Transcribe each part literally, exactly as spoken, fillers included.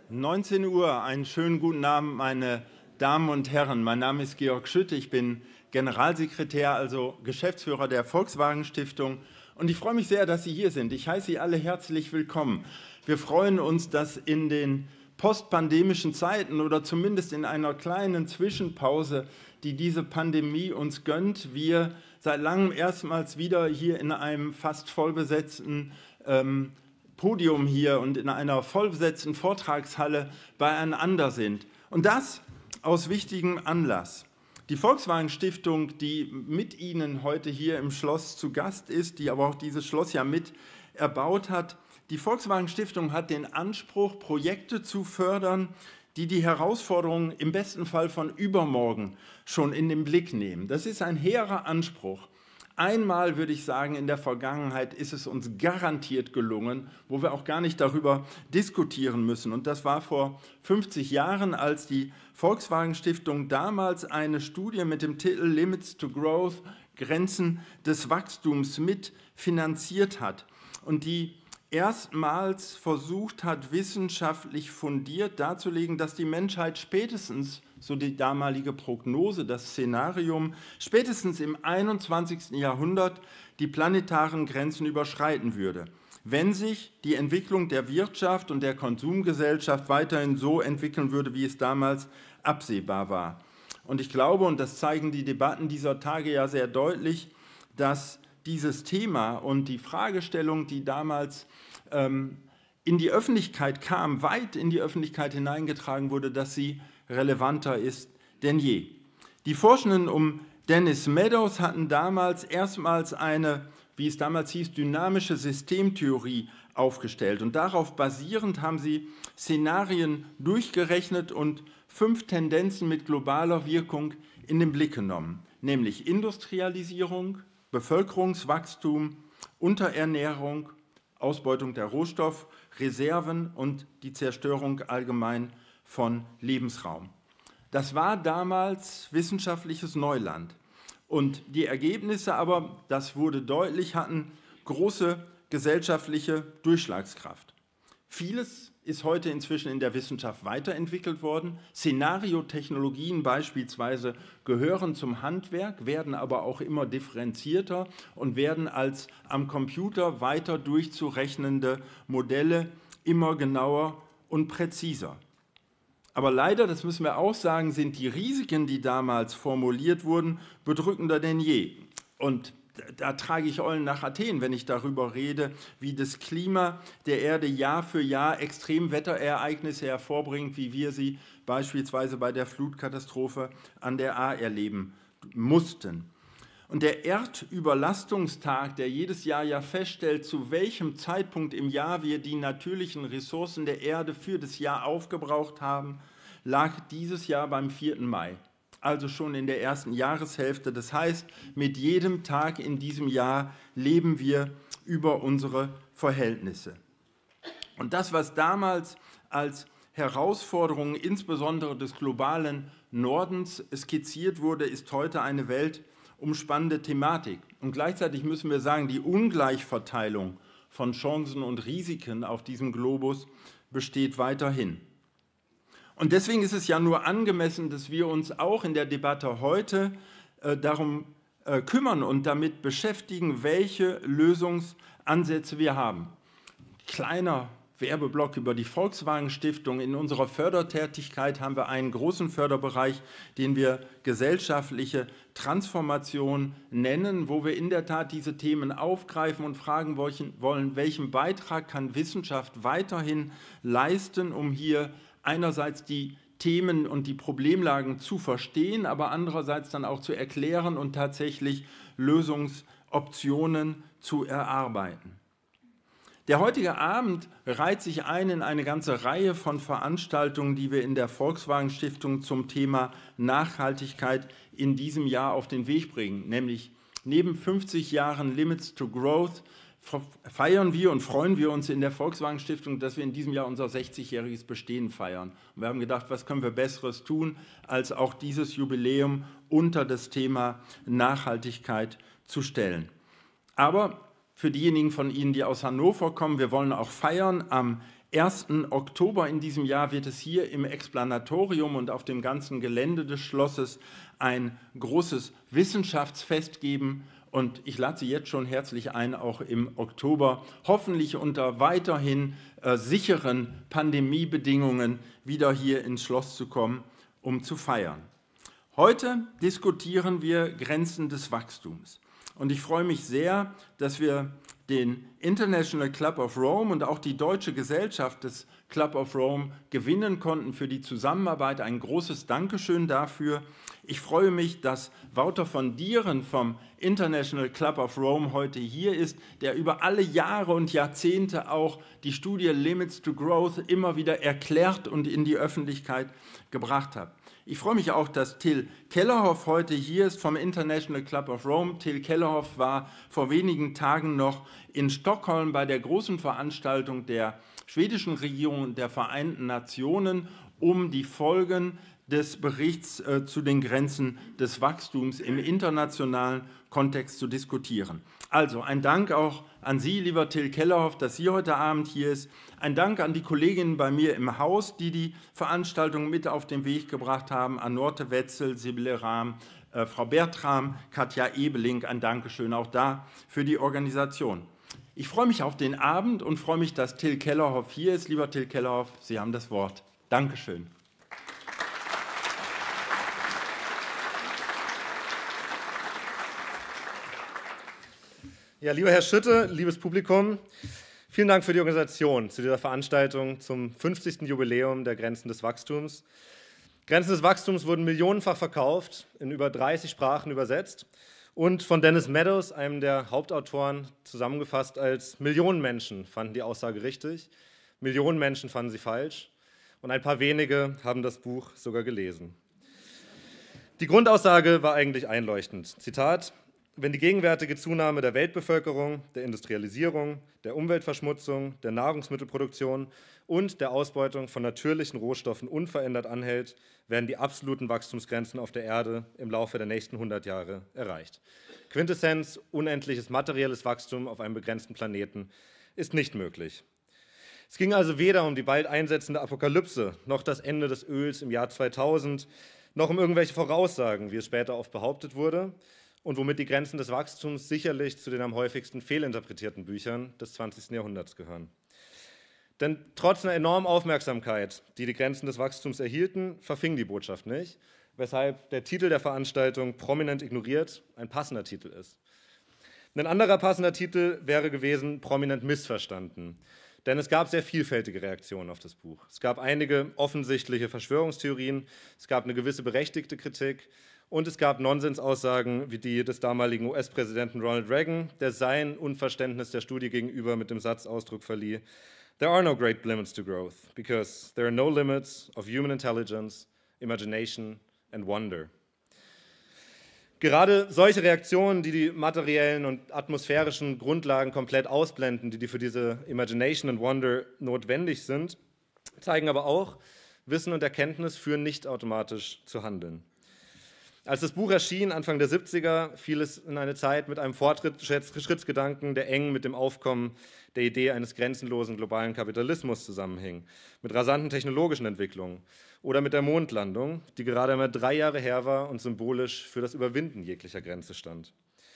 neunzehn Uhr, einen schönen guten Abend, meine Damen und Herren. Mein Name ist Georg Schütt, ich bin Generalsekretär, also Geschäftsführer der Volkswagen Stiftung. Und ich freue mich sehr, dass Sie hier sind. Ich heiße Sie alle herzlich willkommen. Wir freuen uns, dass in den postpandemischen Zeiten oder zumindest in einer kleinen Zwischenpause, die diese Pandemie uns gönnt, wir seit langem erstmals wieder hier in einem fast vollbesetzten ähm, Podium hier und in einer vollbesetzten Vortragshalle beieinander sind. Und das aus wichtigem Anlass. Die Volkswagen Stiftung, die mit Ihnen heute hier im Schloss zu Gast ist, die aber auch dieses Schloss ja mit erbaut hat, die Volkswagen Stiftung hat den Anspruch, Projekte zu fördern, die die Herausforderungen im besten Fall von übermorgen schon in den Blick nehmen. Das ist ein hehrer Anspruch. Einmal, würde ich sagen, in der Vergangenheit ist es uns garantiert gelungen, wo wir auch gar nicht darüber diskutieren müssen. Und das war vor fünfzig Jahren, als die Volkswagen Stiftung damals eine Studie mit dem Titel Limits to Growth, Grenzen des Wachstums, mitfinanziert hat und die erstmals versucht hat, wissenschaftlich fundiert darzulegen, dass die Menschheit spätestens, so die damalige Prognose, das Szenarium, spätestens im einundzwanzigsten Jahrhundert die planetaren Grenzen überschreiten würde, wenn sich die Entwicklung der Wirtschaft und der Konsumgesellschaft weiterhin so entwickeln würde, wie es damals absehbar war. Und ich glaube, und das zeigen die Debatten dieser Tage ja sehr deutlich, dass dieses Thema und die Fragestellung, die damals ähm, in die Öffentlichkeit kam, weit in die Öffentlichkeit hineingetragen wurde, dass sie relevanter ist denn je. Die Forschenden um Dennis Meadows hatten damals erstmals eine, wie es damals hieß, dynamische Systemtheorie aufgestellt. Und darauf basierend haben sie Szenarien durchgerechnet und fünf Tendenzen mit globaler Wirkung in den Blick genommen, nämlich Industrialisierung, Bevölkerungswachstum, Unterernährung, Ausbeutung der Rohstoffreserven und die Zerstörung allgemein von Lebensraum. Das war damals wissenschaftliches Neuland. Und die Ergebnisse aber, das wurde deutlich, hatten große gesellschaftliche Durchschlagskraft. Vieles ist heute inzwischen in der Wissenschaft weiterentwickelt worden. Szenariotechnologien beispielsweise gehören zum Handwerk, werden aber auch immer differenzierter und werden als am Computer weiter durchzurechnende Modelle immer genauer und präziser. Aber leider, das müssen wir auch sagen, sind die Risiken, die damals formuliert wurden, bedrückender denn je. Und da trage ich Eulen nach Athen, wenn ich darüber rede, wie das Klima der Erde Jahr für Jahr Extremwetterereignisse hervorbringt, wie wir sie beispielsweise bei der Flutkatastrophe an der Ahr erleben mussten. Und der Erdüberlastungstag, der jedes Jahr ja feststellt, zu welchem Zeitpunkt im Jahr wir die natürlichen Ressourcen der Erde für das Jahr aufgebraucht haben, lag dieses Jahr beim vierten Mai. Also schon in der ersten Jahreshälfte. Das heißt, mit jedem Tag in diesem Jahr leben wir über unsere Verhältnisse. Und das, was damals als Herausforderung insbesondere des globalen Nordens skizziert wurde, ist heute eine weltumspannende Thematik. Und gleichzeitig müssen wir sagen, die Ungleichverteilung von Chancen und Risiken auf diesem Globus besteht weiterhin. Und deswegen ist es ja nur angemessen, dass wir uns auch in der Debatte heute äh, darum äh, kümmern und damit beschäftigen, welche Lösungsansätze wir haben. Kleiner Werbeblock über die Volkswagen Stiftung. In unserer Fördertätigkeit haben wir einen großen Förderbereich, den wir gesellschaftliche Transformation nennen, wo wir in der Tat diese Themen aufgreifen und fragen wollen, welchen Beitrag kann Wissenschaft weiterhin leisten, um hier einerseits die Themen und die Problemlagen zu verstehen, aber andererseits dann auch zu erklären und tatsächlich Lösungsoptionen zu erarbeiten. Der heutige Abend reiht sich ein in eine ganze Reihe von Veranstaltungen, die wir in der Volkswagen Stiftung zum Thema Nachhaltigkeit in diesem Jahr auf den Weg bringen. Nämlich neben fünfzig Jahren Limits to Growth feiern wir und freuen wir uns in der Volkswagen Stiftung, dass wir in diesem Jahr unser sechzigjähriges Bestehen feiern. Und wir haben gedacht, was können wir Besseres tun, als auch dieses Jubiläum unter das Thema Nachhaltigkeit zu stellen. Aber für diejenigen von Ihnen, die aus Hannover kommen, wir wollen auch feiern am ersten Oktober in diesem Jahr wird es hier im Explanatorium und auf dem ganzen Gelände des Schlosses ein großes Wissenschaftsfest geben. Und ich lade Sie jetzt schon herzlich ein, auch im Oktober, hoffentlich unter weiterhin äh, sicheren Pandemiebedingungen wieder hier ins Schloss zu kommen, um zu feiern. Heute diskutieren wir Grenzen des Wachstums. Und ich freue mich sehr, dass wir den International Club of Rome und auch die Deutsche Gesellschaft des Club of Rome gewinnen konnten für die Zusammenarbeit. Ein großes Dankeschön dafür. Ich freue mich, dass Wouter von Dieren vom International Club of Rome heute hier ist, der über alle Jahre und Jahrzehnte auch die Studie Limits to Growth immer wieder erklärt und in die Öffentlichkeit gebracht hat. Ich freue mich auch, dass Till Kellerhoff heute hier ist vom International Club of Rome. Till Kellerhoff war vor wenigen Tagen noch in Stockholm bei der großen Veranstaltung der schwedischen Regierung und der Vereinten Nationen, um die Folgen des Berichts äh, zu den Grenzen des Wachstums im internationalen Kontext zu diskutieren. Also ein Dank auch an Sie, lieber Till Kellerhoff, dass Sie heute Abend hier ist. Ein Dank an die Kolleginnen bei mir im Haus, die die Veranstaltung mit auf den Weg gebracht haben, an Norte Wetzel, Sibylle Rahm, äh, Frau Bertram, Katja Ebeling. Ein Dankeschön auch da für die Organisation. Ich freue mich auf den Abend und freue mich, dass Till Kellerhoff hier ist. Lieber Till Kellerhoff, Sie haben das Wort. Dankeschön. Ja, lieber Herr Schütte, liebes Publikum, vielen Dank für die Organisation zu dieser Veranstaltung zum fünfzigsten Jubiläum der Grenzen des Wachstums. Grenzen des Wachstums wurden millionenfach verkauft, in über dreißig Sprachen übersetzt und von Dennis Meadows, einem der Hauptautoren, zusammengefasst als Millionen Menschen fanden die Aussage richtig, Millionen Menschen fanden sie falsch und ein paar wenige haben das Buch sogar gelesen. Die Grundaussage war eigentlich einleuchtend. Zitat: Wenn die gegenwärtige Zunahme der Weltbevölkerung, der Industrialisierung, der Umweltverschmutzung, der Nahrungsmittelproduktion und der Ausbeutung von natürlichen Rohstoffen unverändert anhält, werden die absoluten Wachstumsgrenzen auf der Erde im Laufe der nächsten hundert Jahre erreicht. Quintessenz: unendliches materielles Wachstum auf einem begrenzten Planeten ist nicht möglich. Es ging also weder um die bald einsetzende Apokalypse, noch das Ende des Öls im Jahr zweitausend, noch um irgendwelche Voraussagen, wie es später oft behauptet wurde, und womit die Grenzen des Wachstums sicherlich zu den am häufigsten fehlinterpretierten Büchern des zwanzigsten Jahrhunderts gehören. Denn trotz einer enormen Aufmerksamkeit, die die Grenzen des Wachstums erhielten, verfing die Botschaft nicht, weshalb der Titel der Veranstaltung prominent ignoriert ein passender Titel ist. Ein anderer passender Titel wäre gewesen prominent missverstanden. Denn es gab sehr vielfältige Reaktionen auf das Buch. Es gab einige offensichtliche Verschwörungstheorien, es gab eine gewisse berechtigte Kritik und es gab Nonsensaussagen wie die des damaligen U S-Präsidenten Ronald Reagan, der sein Unverständnis der Studie gegenüber mit dem Satz Ausdruck verlieh: There are no great limits to growth, because there are no limits of human intelligence, imagination and wonder. Gerade solche Reaktionen, die die materiellen und atmosphärischen Grundlagen komplett ausblenden, die, die für diese Imagination and Wonder notwendig sind, zeigen aber auch, Wissen und Erkenntnis führen nicht automatisch zu Handeln. Als das Buch erschien, Anfang der siebziger, fiel es in eine Zeit mit einem Fortschrittsgedanken, der eng mit dem Aufkommen der Idee eines grenzenlosen globalen Kapitalismus zusammenhing, mit rasanten technologischen Entwicklungen oder mit der Mondlandung, die gerade einmal drei Jahre her war und symbolisch für das Überwinden jeglicher Grenze stand.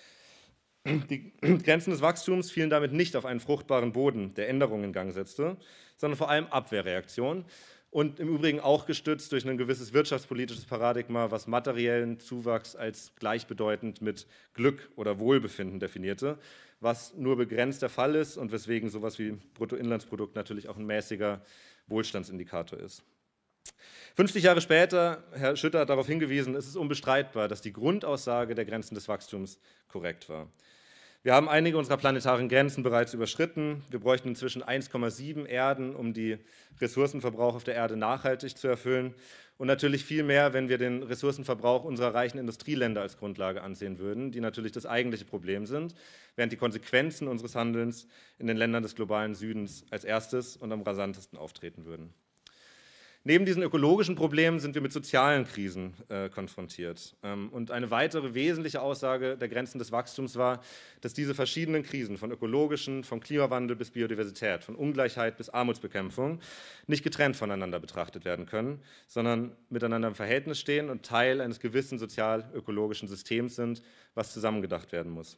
Die Grenzen des Wachstums fielen damit nicht auf einen fruchtbaren Boden, der Änderungen in Gang setzte, sondern vor allem Abwehrreaktionen und im Übrigen auch gestützt durch ein gewisses wirtschaftspolitisches Paradigma, was materiellen Zuwachs als gleichbedeutend mit Glück oder Wohlbefinden definierte, was nur begrenzt der Fall ist und weswegen sowas wie Bruttoinlandsprodukt natürlich auch ein mäßiger Wohlstandsindikator ist. fünfzig Jahre später, Herr Schütte hat darauf hingewiesen, ist es unbestreitbar, dass die Grundaussage der Grenzen des Wachstums korrekt war. Wir haben einige unserer planetaren Grenzen bereits überschritten. Wir bräuchten inzwischen eins Komma sieben Erden, um die Ressourcenverbrauch auf der Erde nachhaltig zu erfüllen. Und natürlich viel mehr, wenn wir den Ressourcenverbrauch unserer reichen Industrieländer als Grundlage ansehen würden, die natürlich das eigentliche Problem sind, während die Konsequenzen unseres Handelns in den Ländern des globalen Südens als erstes und am rasantesten auftreten würden. Neben diesen ökologischen Problemen sind wir mit sozialen Krisen äh, konfrontiert. Ähm, und eine weitere wesentliche Aussage der Grenzen des Wachstums war, dass diese verschiedenen Krisen, von ökologischen, vom Klimawandel bis Biodiversität, von Ungleichheit bis Armutsbekämpfung, nicht getrennt voneinander betrachtet werden können, sondern miteinander im Verhältnis stehen und Teil eines gewissen sozial-ökologischen Systems sind, was zusammengedacht werden muss.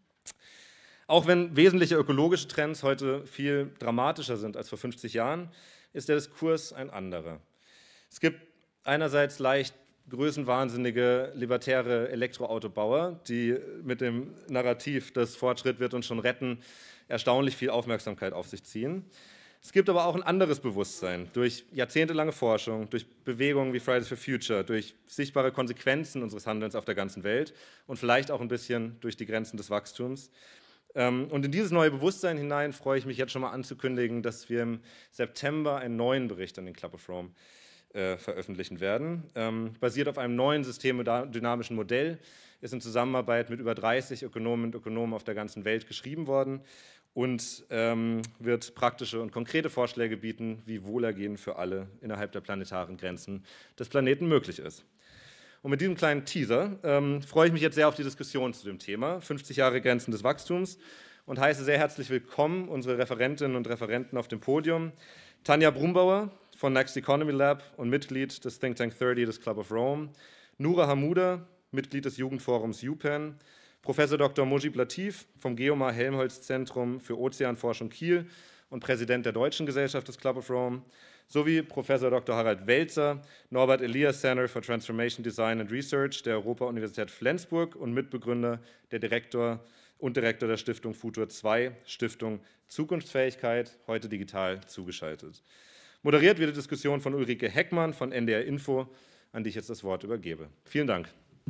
Auch wenn wesentliche ökologische Trends heute viel dramatischer sind als vor fünfzig Jahren, ist der Diskurs ein anderer. Es gibt einerseits leicht größenwahnsinnige, libertäre Elektroautobauer, die mit dem Narrativ, das Fortschritt wird uns schon retten, erstaunlich viel Aufmerksamkeit auf sich ziehen. Es gibt aber auch ein anderes Bewusstsein durch jahrzehntelange Forschung, durch Bewegungen wie Fridays for Future, durch sichtbare Konsequenzen unseres Handelns auf der ganzen Welt und vielleicht auch ein bisschen durch die Grenzen des Wachstums. Und in dieses neue Bewusstsein hinein freue ich mich jetzt schon mal anzukündigen, dass wir im September einen neuen Bericht an den Club of Rome äh, veröffentlichen werden. Ähm, basiert auf einem neuen systemdynamischen Modell, ist in Zusammenarbeit mit über dreißig Ökonomen und Ökonomen auf der ganzen Welt geschrieben worden und ähm, wird praktische und konkrete Vorschläge bieten, wie Wohlergehen für alle innerhalb der planetaren Grenzen des Planeten möglich ist. Und mit diesem kleinen Teaser ähm, freue ich mich jetzt sehr auf die Diskussion zu dem Thema, fünfzig Jahre Grenzen des Wachstums, und heiße sehr herzlich willkommen unsere Referentinnen und Referenten auf dem Podium. Tanja Brumbauer von Next Economy Lab und Mitglied des Think Tank dreißig des Club of Rome, Noura Hamouda, Mitglied des Jugendforums U Penn, Professor Doktor Mojib Latif vom Geomar Helmholtz Zentrum für Ozeanforschung Kiel und Präsident der Deutschen Gesellschaft des Club of Rome, sowie Professor Doktor Harald Welzer, Norbert Elias Center for Transformation Design and Research der Europa-Universität Flensburg und Mitbegründer der Direktor und Direktor der Stiftung Futur zwei, Stiftung Zukunftsfähigkeit, heute digital zugeschaltet. Moderiert wird die Diskussion von Ulrike Heckmann von N D R Info, an die ich jetzt das Wort übergebe. Vielen Dank.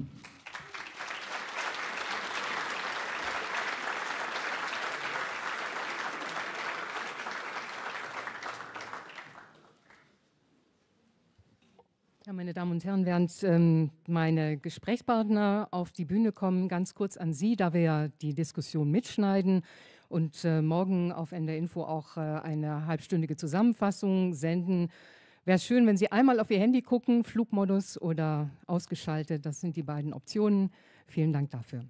Ja, meine Damen und Herren, während ähm, meine Gesprächspartner auf die Bühne kommen, ganz kurz an Sie, da wir ja die Diskussion mitschneiden und äh, morgen auf N D R Info auch äh, eine halbstündige Zusammenfassung senden. Wäre es schön, wenn Sie einmal auf Ihr Handy gucken, Flugmodus oder ausgeschaltet, das sind die beiden Optionen. Vielen Dank dafür.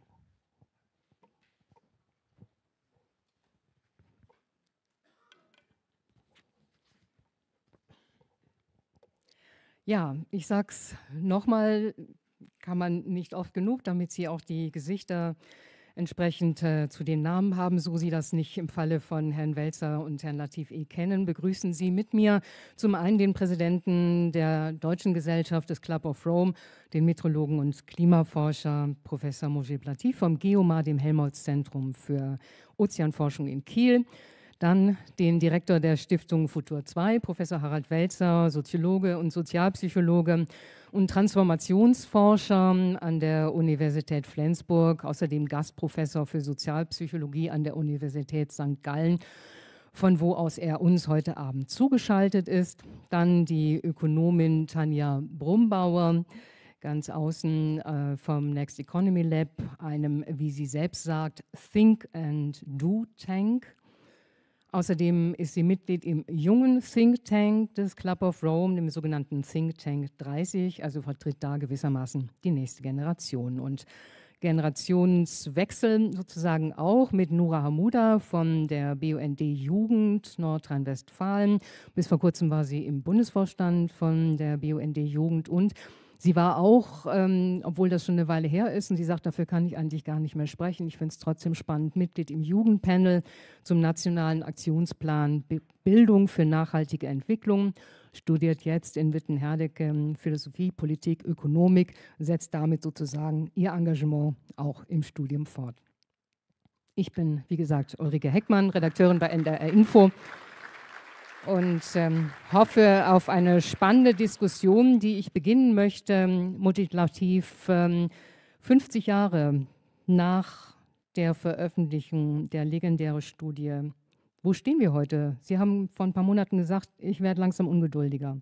Ja, ich sage es nochmal, kann man nicht oft genug, damit Sie auch die Gesichter entsprechend äh, zu den Namen haben, so Sie das nicht im Falle von Herrn Welzer und Herrn Latif eh kennen, begrüßen Sie mit mir zum einen den Präsidenten der Deutschen Gesellschaft des Club of Rome, den Meteorologen und Klimaforscher Professor Mojib Latif vom Geomar, dem Helmholtz-Zentrum für Ozeanforschung in Kiel. Dann den Direktor der Stiftung Futur zwei, Professor Harald Welzer, Soziologe und Sozialpsychologe und Transformationsforscher an der Universität Flensburg, außerdem Gastprofessor für Sozialpsychologie an der Universität Sankt Gallen, von wo aus er uns heute Abend zugeschaltet ist. Dann die Ökonomin Tanja Brumbauer, ganz außen äh, vom Next Economy Lab, einem, wie sie selbst sagt, Think and Do Tank. Außerdem ist sie Mitglied im jungen Think Tank des Club of Rome, dem sogenannten Think Tank dreißig, also vertritt da gewissermaßen die nächste Generation. Und Generationswechsel sozusagen auch mit Noura Hamouda von der B U N D Jugend Nordrhein-Westfalen. Bis vor kurzem war sie im Bundesvorstand von der B U N D Jugend und sie war auch, ähm, obwohl das schon eine Weile her ist, und sie sagt, dafür kann ich eigentlich gar nicht mehr sprechen, ich finde es trotzdem spannend, Mitglied im Jugendpanel zum Nationalen Aktionsplan Bildung für nachhaltige Entwicklung, studiert jetzt in Witten-Herdecke Philosophie, Politik, Ökonomik, setzt damit sozusagen ihr Engagement auch im Studium fort. Ich bin, wie gesagt, Ulrike Heckmann, Redakteurin bei N D R Info. Und ähm, hoffe auf eine spannende Diskussion, die ich beginnen möchte. Mojib Latif, ähm, fünfzig Jahre nach der Veröffentlichung der legendären Studie. Wo stehen wir heute? Sie haben vor ein paar Monaten gesagt, ich werde langsam ungeduldiger.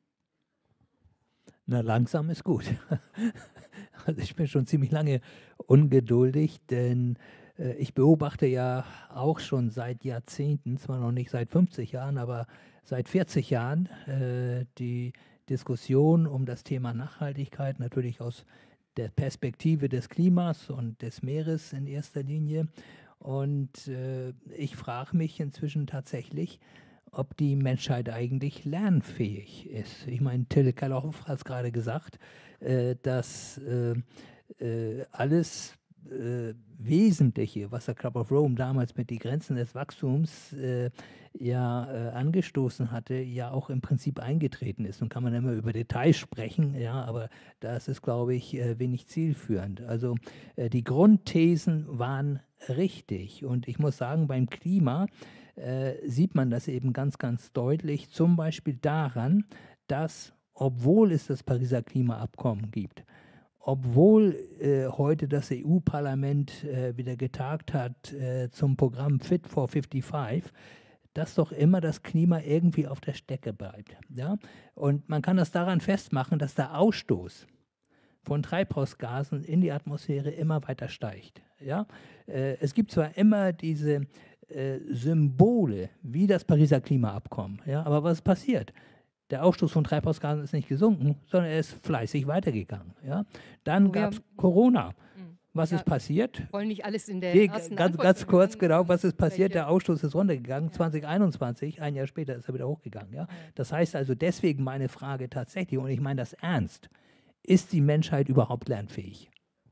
Na, langsam ist gut. Also ich bin schon ziemlich lange ungeduldig, denn ich beobachte ja auch schon seit Jahrzehnten, zwar noch nicht seit fünfzig Jahren, aber seit vierzig Jahren äh, die Diskussion um das Thema Nachhaltigkeit, natürlich aus der Perspektive des Klimas und des Meeres in erster Linie. Und äh, ich frage mich inzwischen tatsächlich, ob die Menschheit eigentlich lernfähig ist. Ich meine, Till Kelloff hat es gerade gesagt, äh, dass äh, äh, alles äh, Wesentliche, was der Club of Rome damals mit den Grenzen des Wachstums äh, ja äh, angestoßen hatte, ja auch im Prinzip eingetreten ist. Nun kann man immer über Details sprechen, ja, aber das ist, glaube ich, äh, wenig zielführend. Also äh, die Grundthesen waren richtig. Und ich muss sagen, beim Klima äh, sieht man das eben ganz, ganz deutlich, zum Beispiel daran, dass, obwohl es das Pariser Klimaabkommen gibt, obwohl äh, heute das E U-Parlament äh, wieder getagt hat äh, zum Programm Fit for fünfundfünfzig, dass doch immer das Klima irgendwie auf der Strecke bleibt. Ja? Und man kann das daran festmachen, dass der Ausstoß von Treibhausgasen in die Atmosphäre immer weiter steigt. Ja? Äh, es gibt zwar immer diese äh, Symbole wie das Pariser Klimaabkommen, ja? Aber was passiert? Der Ausstoß von Treibhausgasen ist nicht gesunken, sondern er ist fleißig weitergegangen. Ja? Dann gab es Corona. Was ja, ist passiert? Wollen nicht alles in der nee, ersten ganz, ganz kurz, genau, was ist passiert? Welche? Der Ausstoß ist runtergegangen, Ja. zwanzig einundzwanzig, ein Jahr später ist er wieder hochgegangen. Ja? Das heißt also deswegen meine Frage tatsächlich, und ich meine das ernst, ist die Menschheit überhaupt lernfähig?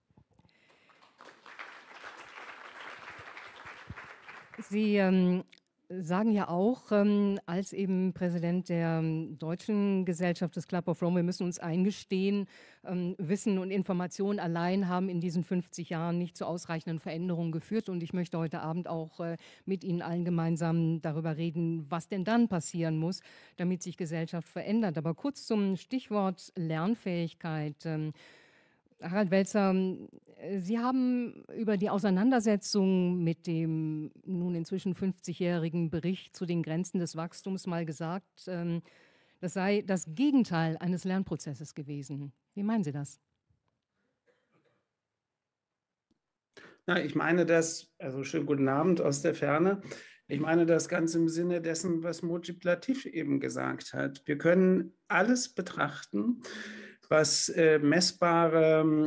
Sie ähm, sagen ja auch, ähm, als eben Präsident der ähm, deutschen Gesellschaft des Club of Rome, wir müssen uns eingestehen, ähm, Wissen und Information allein haben in diesen fünfzig Jahren nicht zu ausreichenden Veränderungen geführt. Und ich möchte heute Abend auch äh, mit Ihnen allen gemeinsam darüber reden, was denn dann passieren muss, damit sich Gesellschaft verändert. Aber kurz zum Stichwort Lernfähigkeit. Ähm, Harald Welzer, Sie haben über die Auseinandersetzung mit dem nun inzwischen fünfzigjährigen Bericht zu den Grenzen des Wachstums mal gesagt, das sei das Gegenteil eines Lernprozesses gewesen. Wie meinen Sie das? Ja, ich meine das, also schönen guten Abend aus der Ferne. Ich meine das ganz im Sinne dessen, was Mojib Latif eben gesagt hat. Wir können alles betrachten, was äh, messbare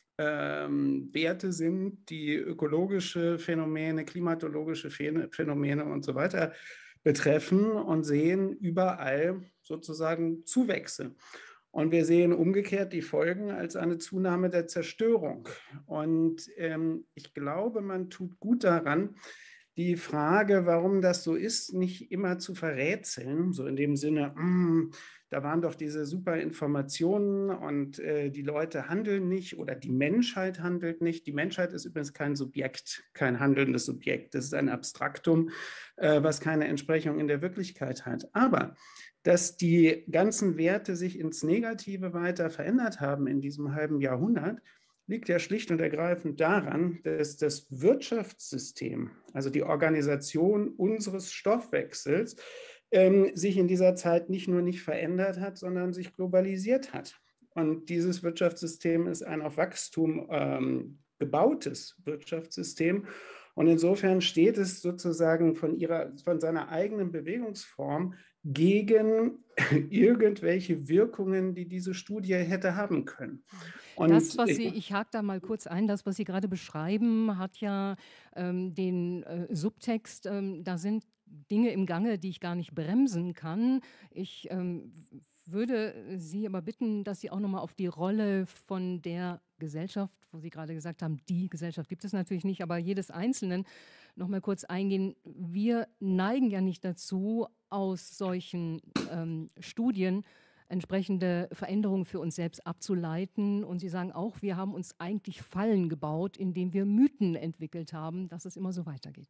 ähm, Werte sind, die ökologische Phänomene, klimatologische Phänomene und so weiter betreffen und sehen überall sozusagen Zuwächse. Und wir sehen umgekehrt die Folgen als eine Zunahme der Zerstörung. Und ähm, ich glaube, man tut gut daran, die Frage, warum das so ist, nicht immer zu verrätseln, so in dem Sinne, mh, da waren doch diese super Informationen und äh, die Leute handeln nicht oder die Menschheit handelt nicht. Die Menschheit ist übrigens kein Subjekt, kein handelndes Subjekt. Das ist ein Abstraktum, äh, was keine Entsprechung in der Wirklichkeit hat. Aber dass die ganzen Werte sich ins Negative weiter verändert haben in diesem halben Jahrhundert, liegt ja schlicht und ergreifend daran, dass das Wirtschaftssystem, also die Organisation unseres Stoffwechsels, ähm, sich in dieser Zeit nicht nur nicht verändert hat, sondern sich globalisiert hat. Und dieses Wirtschaftssystem ist ein auf Wachstum ähm, gebautes Wirtschaftssystem. Und insofern steht es sozusagen von, ihrer, von seiner eigenen Bewegungsform gegen irgendwelche Wirkungen, die diese Studie hätte haben können. Und das, was Sie, ich hake da mal kurz ein, das, was Sie gerade beschreiben, hat ja ähm, den äh, Subtext, ähm, da sind Dinge im Gange, die ich gar nicht bremsen kann. Ich ähm, würde Sie aber bitten, dass Sie auch nochmal auf die Rolle von der Gesellschaft, wo Sie gerade gesagt haben, die Gesellschaft gibt es natürlich nicht, aber jedes Einzelnen noch mal kurz eingehen. Wir neigen ja nicht dazu, aus solchen ähm, Studien entsprechende Veränderungen für uns selbst abzuleiten. Und Sie sagen auch, wir haben uns eigentlich Fallen gebaut, indem wir Mythen entwickelt haben, dass es immer so weitergeht.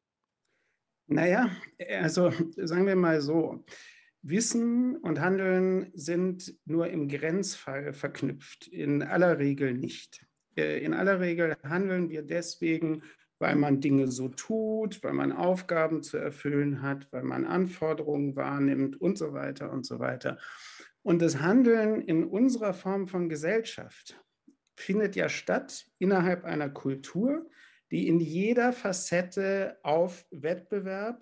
Naja, also sagen wir mal so, Wissen und Handeln sind nur im Grenzfall verknüpft, in aller Regel nicht. In aller Regel handeln wir deswegen, weil man Dinge so tut, weil man Aufgaben zu erfüllen hat, weil man Anforderungen wahrnimmt und so weiter und so weiter. Und das Handeln in unserer Form von Gesellschaft findet ja statt innerhalb einer Kultur, die in jeder Facette auf Wettbewerb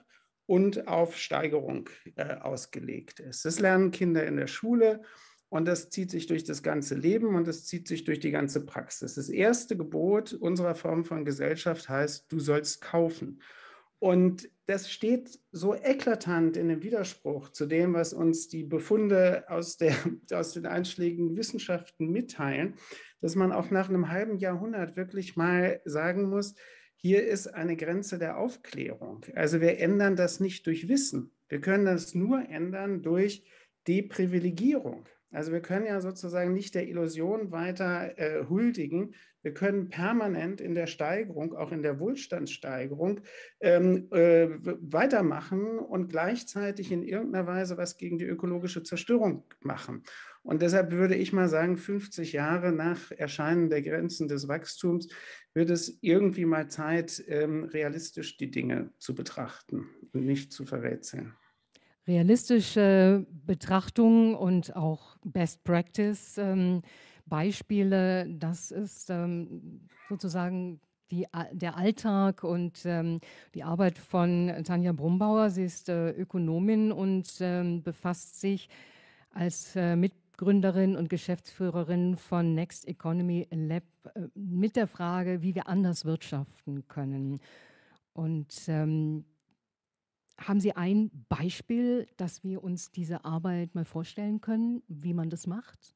und auf Steigerung äh, ausgelegt ist. Das lernen Kinder in der Schule und das zieht sich durch das ganze Leben und das zieht sich durch die ganze Praxis. Das erste Gebot unserer Form von Gesellschaft heißt, du sollst kaufen. Und das steht so eklatant in dem Widerspruch zu dem, was uns die Befunde aus, der, aus den einschlägigen Wissenschaften mitteilen, dass man auch nach einem halben Jahrhundert wirklich mal sagen muss, hier ist eine Grenze der Aufklärung. Also wir ändern das nicht durch Wissen. Wir können das nur ändern durch Deprivilegierung. Also wir können ja sozusagen nicht der Illusion weiter äh, huldigen. Wir können permanent in der Steigerung, auch in der Wohlstandssteigerung, ähm, äh, weitermachen und gleichzeitig in irgendeiner Weise was gegen die ökologische Zerstörung machen. Und deshalb würde ich mal sagen, fünfzig Jahre nach Erscheinen der Grenzen des Wachstums wird es irgendwie mal Zeit, ähm, realistisch die Dinge zu betrachten und nicht zu verrätseln. Realistische Betrachtung und auch Best Practice ähm, Beispiele, das ist ähm, sozusagen die, der Alltag und ähm, die Arbeit von Tanja Brumbauer. Sie ist äh, Ökonomin und ähm, befasst sich als äh, Mitgründerin und Geschäftsführerin von Next Economy Lab äh, mit der Frage, wie wir anders wirtschaften können. Und ähm, haben Sie ein Beispiel, dass wir uns diese Arbeit mal vorstellen können, wie man das macht?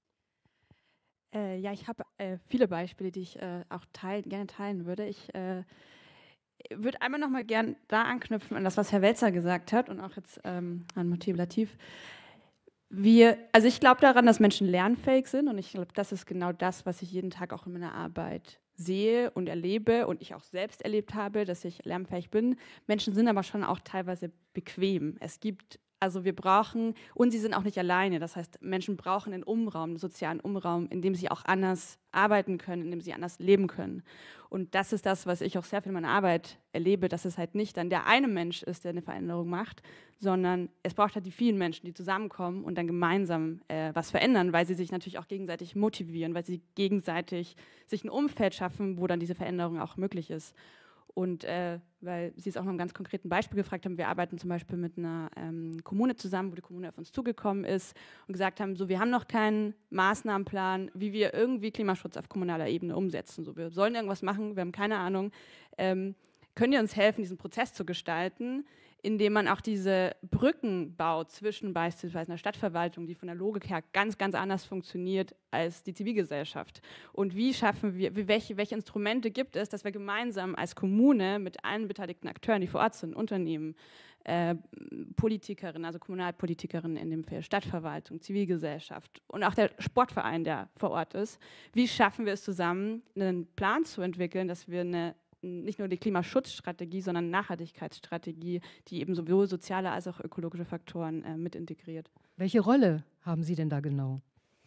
Äh, ja, ich habe äh, viele Beispiele, die ich äh, auch teil, gerne teilen würde. Ich äh, würde einmal noch mal gern da anknüpfen an das, was Herr Welzer gesagt hat und auch jetzt ähm, an Motivlativ. Wir, also ich glaube daran, dass Menschen lernfähig sind und ich glaube, das ist genau das, was ich jeden Tag auch in meiner Arbeit sehe und erlebe und ich auch selbst erlebt habe, dass ich lernfähig bin. Menschen sind aber schon auch teilweise bequem. Es gibt, also wir brauchen, und sie sind auch nicht alleine. Das heißt, Menschen brauchen einen Umraum, einen sozialen Umraum, in dem sie auch anders arbeiten können, in dem sie anders leben können. Und das ist das, was ich auch sehr viel in meiner Arbeit erlebe, dass es halt nicht dann der eine Mensch ist, der eine Veränderung macht, sondern es braucht halt die vielen Menschen, die zusammenkommen und dann gemeinsam äh, was verändern, weil sie sich natürlich auch gegenseitig motivieren, weil sie gegenseitig sich ein Umfeld schaffen, wo dann diese Veränderung auch möglich ist. Und äh, weil Sie es auch noch einem ganz konkreten Beispiel gefragt haben, wir arbeiten zum Beispiel mit einer ähm, Kommune zusammen, wo die Kommune auf uns zugekommen ist und gesagt haben, so wir haben noch keinen Maßnahmenplan, wie wir irgendwie Klimaschutz auf kommunaler Ebene umsetzen. So, wir sollen irgendwas machen, wir haben keine Ahnung. Ähm, könnt ihr uns helfen, diesen Prozess zu gestalten, indem man auch diese Brücken baut zwischen beispielsweise einer Stadtverwaltung, die von der Logik her ganz, ganz anders funktioniert als die Zivilgesellschaft. Und wie schaffen wir, welche, welche Instrumente gibt es, dass wir gemeinsam als Kommune mit allen beteiligten Akteuren, die vor Ort sind, Unternehmen, äh, Politikerinnen, also Kommunalpolitikerinnen in dem Fall, Stadtverwaltung, Zivilgesellschaft und auch der Sportverein, der vor Ort ist, wie schaffen wir es zusammen, einen Plan zu entwickeln, dass wir eine nicht nur die Klimaschutzstrategie, sondern Nachhaltigkeitsstrategie, die eben sowohl soziale als auch ökologische Faktoren äh, mit integriert. Welche Rolle haben Sie denn da genau?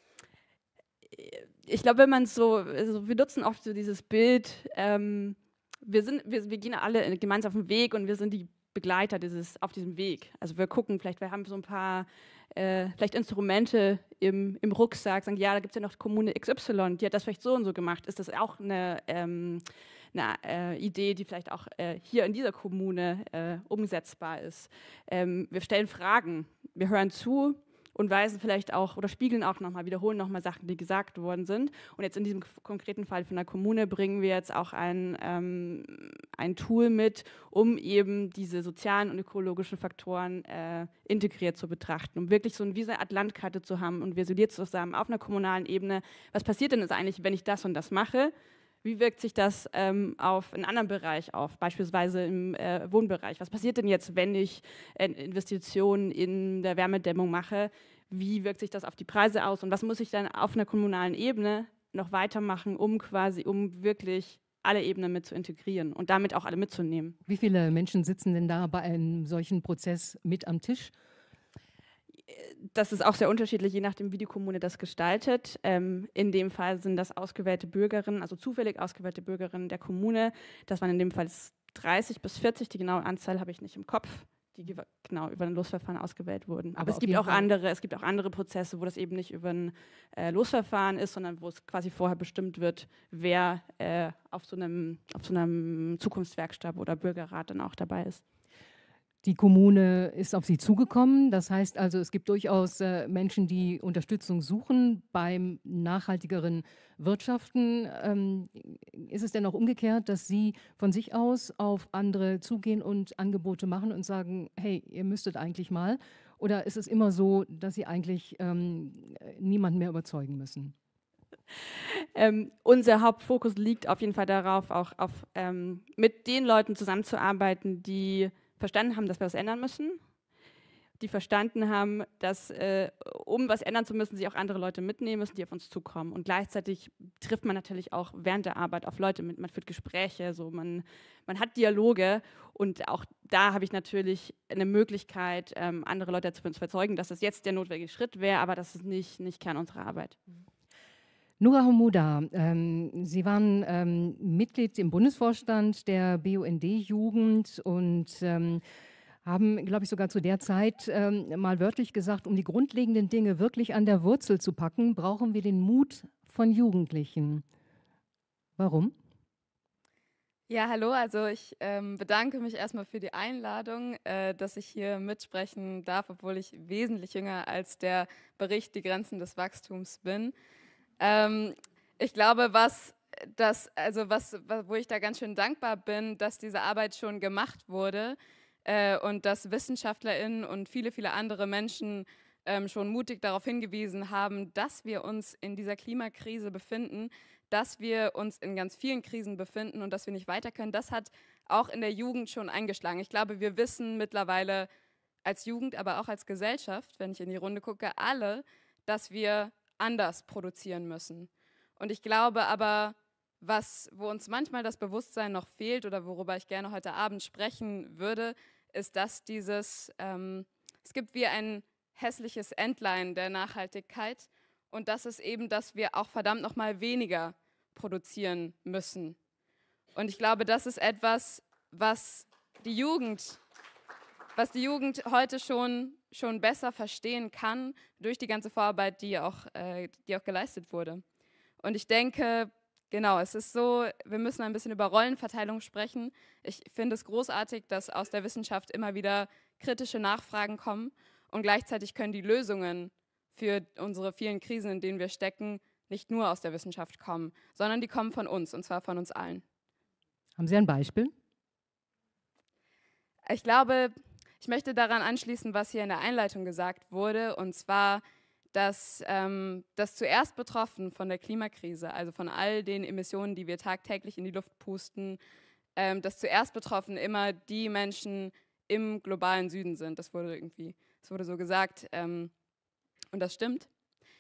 Ich glaube, wenn man so, also wir nutzen oft so dieses Bild, ähm, wir, sind, wir, wir gehen alle gemeinsam auf den Weg und wir sind die Begleiter dieses, auf diesem Weg. Also wir gucken vielleicht, wir haben so ein paar äh, vielleicht Instrumente im, im Rucksack, sagen, ja, da gibt es ja noch Kommune X Y, die hat das vielleicht so und so gemacht. Ist das auch eine ähm, eine äh, Idee, die vielleicht auch äh, hier in dieser Kommune äh, umsetzbar ist. Ähm, wir stellen Fragen, wir hören zu und weisen vielleicht auch oder spiegeln auch nochmal, wiederholen nochmal Sachen, die gesagt worden sind. Und jetzt in diesem konkreten Fall von der Kommune bringen wir jetzt auch ein, ähm, ein Tool mit, um eben diese sozialen und ökologischen Faktoren äh, integriert zu betrachten, um wirklich so ein, wie so eine Art Landkarte zu haben und wir isoliert zusammen auf einer kommunalen Ebene. Was passiert denn jetzt eigentlich, wenn ich das und das mache? Wie wirkt sich das ähm, auf einen anderen Bereich auf, beispielsweise im äh, Wohnbereich? Was passiert denn jetzt, wenn ich äh, Investitionen in der Wärmedämmung mache? Wie wirkt sich das auf die Preise aus? Und was muss ich dann auf einer kommunalen Ebene noch weitermachen, um quasi, um wirklich alle Ebenen mit zu integrieren und damit auch alle mitzunehmen? Wie viele Menschen sitzen denn da bei einem solchen Prozess mit am Tisch? Das ist auch sehr unterschiedlich, je nachdem, wie die Kommune das gestaltet. Ähm, in dem Fall sind das ausgewählte Bürgerinnen, also zufällig ausgewählte Bürgerinnen der Kommune. Das waren in dem Fall dreißig bis vierzig, die genaue Anzahl habe ich nicht im Kopf, die genau über ein Losverfahren ausgewählt wurden. Aber, Aber es gibt auch andere, es gibt auch andere Prozesse, wo das eben nicht über ein äh, Losverfahren ist, sondern wo es quasi vorher bestimmt wird, wer äh, auf so einem, auf so einem Zukunftswerkstatt oder Bürgerrat dann auch dabei ist. Die Kommune ist auf Sie zugekommen. Das heißt also, es gibt durchaus äh, Menschen, die Unterstützung suchen beim nachhaltigeren Wirtschaften. Ähm, ist es denn auch umgekehrt, dass Sie von sich aus auf andere zugehen und Angebote machen und sagen, hey, ihr müsstet eigentlich mal? Oder ist es immer so, dass Sie eigentlich ähm, niemanden mehr überzeugen müssen? Ähm, unser Hauptfokus liegt auf jeden Fall darauf, auch auf, ähm, mit den Leuten zusammenzuarbeiten, die verstanden haben, dass wir das ändern müssen, die verstanden haben, dass, äh, um was ändern zu müssen, sich auch andere Leute mitnehmen müssen, die auf uns zukommen. Und gleichzeitig trifft man natürlich auch während der Arbeit auf Leute mit, man führt Gespräche, so man, man hat Dialoge und auch da habe ich natürlich eine Möglichkeit, ähm, andere Leute zu überzeugen, dass das jetzt der notwendige Schritt wäre, aber das ist nicht, nicht Kern unserer Arbeit. Nura Hamuda, ähm, Sie waren ähm, Mitglied im Bundesvorstand der B U N D-Jugend und ähm, haben, glaube ich, sogar zu der Zeit ähm, mal wörtlich gesagt, um die grundlegenden Dinge wirklich an der Wurzel zu packen, brauchen wir den Mut von Jugendlichen. Warum? Ja, hallo, also ich ähm, bedanke mich erstmal für die Einladung, äh, dass ich hier mitsprechen darf, obwohl ich wesentlich jünger als der Bericht Die Grenzen des Wachstums bin. Ähm, ich glaube, was das, also was, wo ich da ganz schön dankbar bin, dass diese Arbeit schon gemacht wurde äh, und dass WissenschaftlerInnen und viele, viele andere Menschen ähm, schon mutig darauf hingewiesen haben, dass wir uns in dieser Klimakrise befinden, dass wir uns in ganz vielen Krisen befinden und dass wir nicht weiter können. Das hat auch in der Jugend schon eingeschlagen. Ich glaube, wir wissen mittlerweile als Jugend, aber auch als Gesellschaft, wenn ich in die Runde gucke, alle, dass wir anders produzieren müssen. Und ich glaube aber, was, wo uns manchmal das Bewusstsein noch fehlt oder worüber ich gerne heute Abend sprechen würde, ist, dass dieses, ähm, es gibt wie ein hässliches Endline der Nachhaltigkeit und das ist eben, dass wir auch verdammt noch mal weniger produzieren müssen. Und ich glaube, das ist etwas, was die Jugend, was die Jugend heute schon schon besser verstehen kann durch die ganze Vorarbeit, die auch, äh, die auch geleistet wurde. Und ich denke, genau, es ist so, wir müssen ein bisschen über Rollenverteilung sprechen. Ich finde es großartig, dass aus der Wissenschaft immer wieder kritische Nachfragen kommen und gleichzeitig können die Lösungen für unsere vielen Krisen, in denen wir stecken, nicht nur aus der Wissenschaft kommen, sondern die kommen von uns, und zwar von uns allen. Haben Sie ein Beispiel? Ich glaube, ich möchte daran anschließen, was hier in der Einleitung gesagt wurde, und zwar, dass ähm, das zuerst betroffen von der Klimakrise, also von all den Emissionen, die wir tagtäglich in die Luft pusten, ähm, dass zuerst betroffen immer die Menschen im globalen Süden sind. Das wurde irgendwie, das wurde so gesagt, ähm, und das stimmt.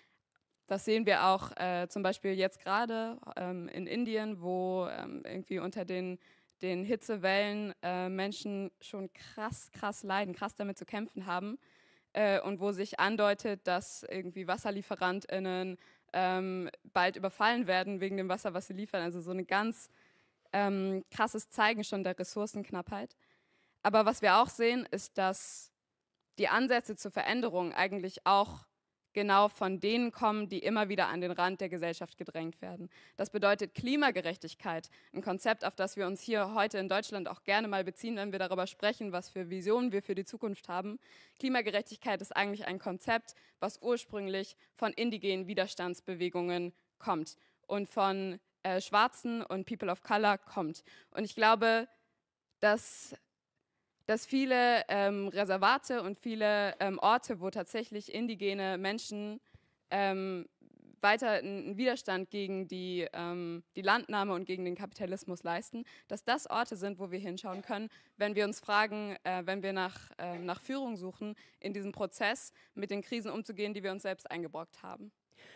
Das sehen wir auch äh, zum Beispiel jetzt gerade ähm, in Indien, wo ähm, irgendwie unter den den Hitzewellen äh, Menschen schon krass, krass leiden, krass damit zu kämpfen haben äh, und wo sich andeutet, dass irgendwie WasserlieferantInnen ähm, bald überfallen werden wegen dem Wasser, was sie liefern. Also so ein ganz ähm, krasses Zeigen schon der Ressourcenknappheit. Aber was wir auch sehen, ist, dass die Ansätze zur Veränderung eigentlich auch genau von denen kommen, die immer wieder an den Rand der Gesellschaft gedrängt werden. Das bedeutet Klimagerechtigkeit, ein Konzept, auf das wir uns hier heute in Deutschland auch gerne mal beziehen, wenn wir darüber sprechen, was für Visionen wir für die Zukunft haben. Klimagerechtigkeit ist eigentlich ein Konzept, was ursprünglich von indigenen Widerstandsbewegungen kommt und von äh, Schwarzen und People of Color kommt. Und ich glaube, dass dass viele ähm, Reservate und viele ähm, Orte, wo tatsächlich indigene Menschen ähm, weiter einen Widerstand gegen die, ähm, die Landnahme und gegen den Kapitalismus leisten, dass das Orte sind, wo wir hinschauen können, wenn wir uns fragen, äh, wenn wir nach, äh, nach Führung suchen, in diesem Prozess mit den Krisen umzugehen, die wir uns selbst eingebrockt haben.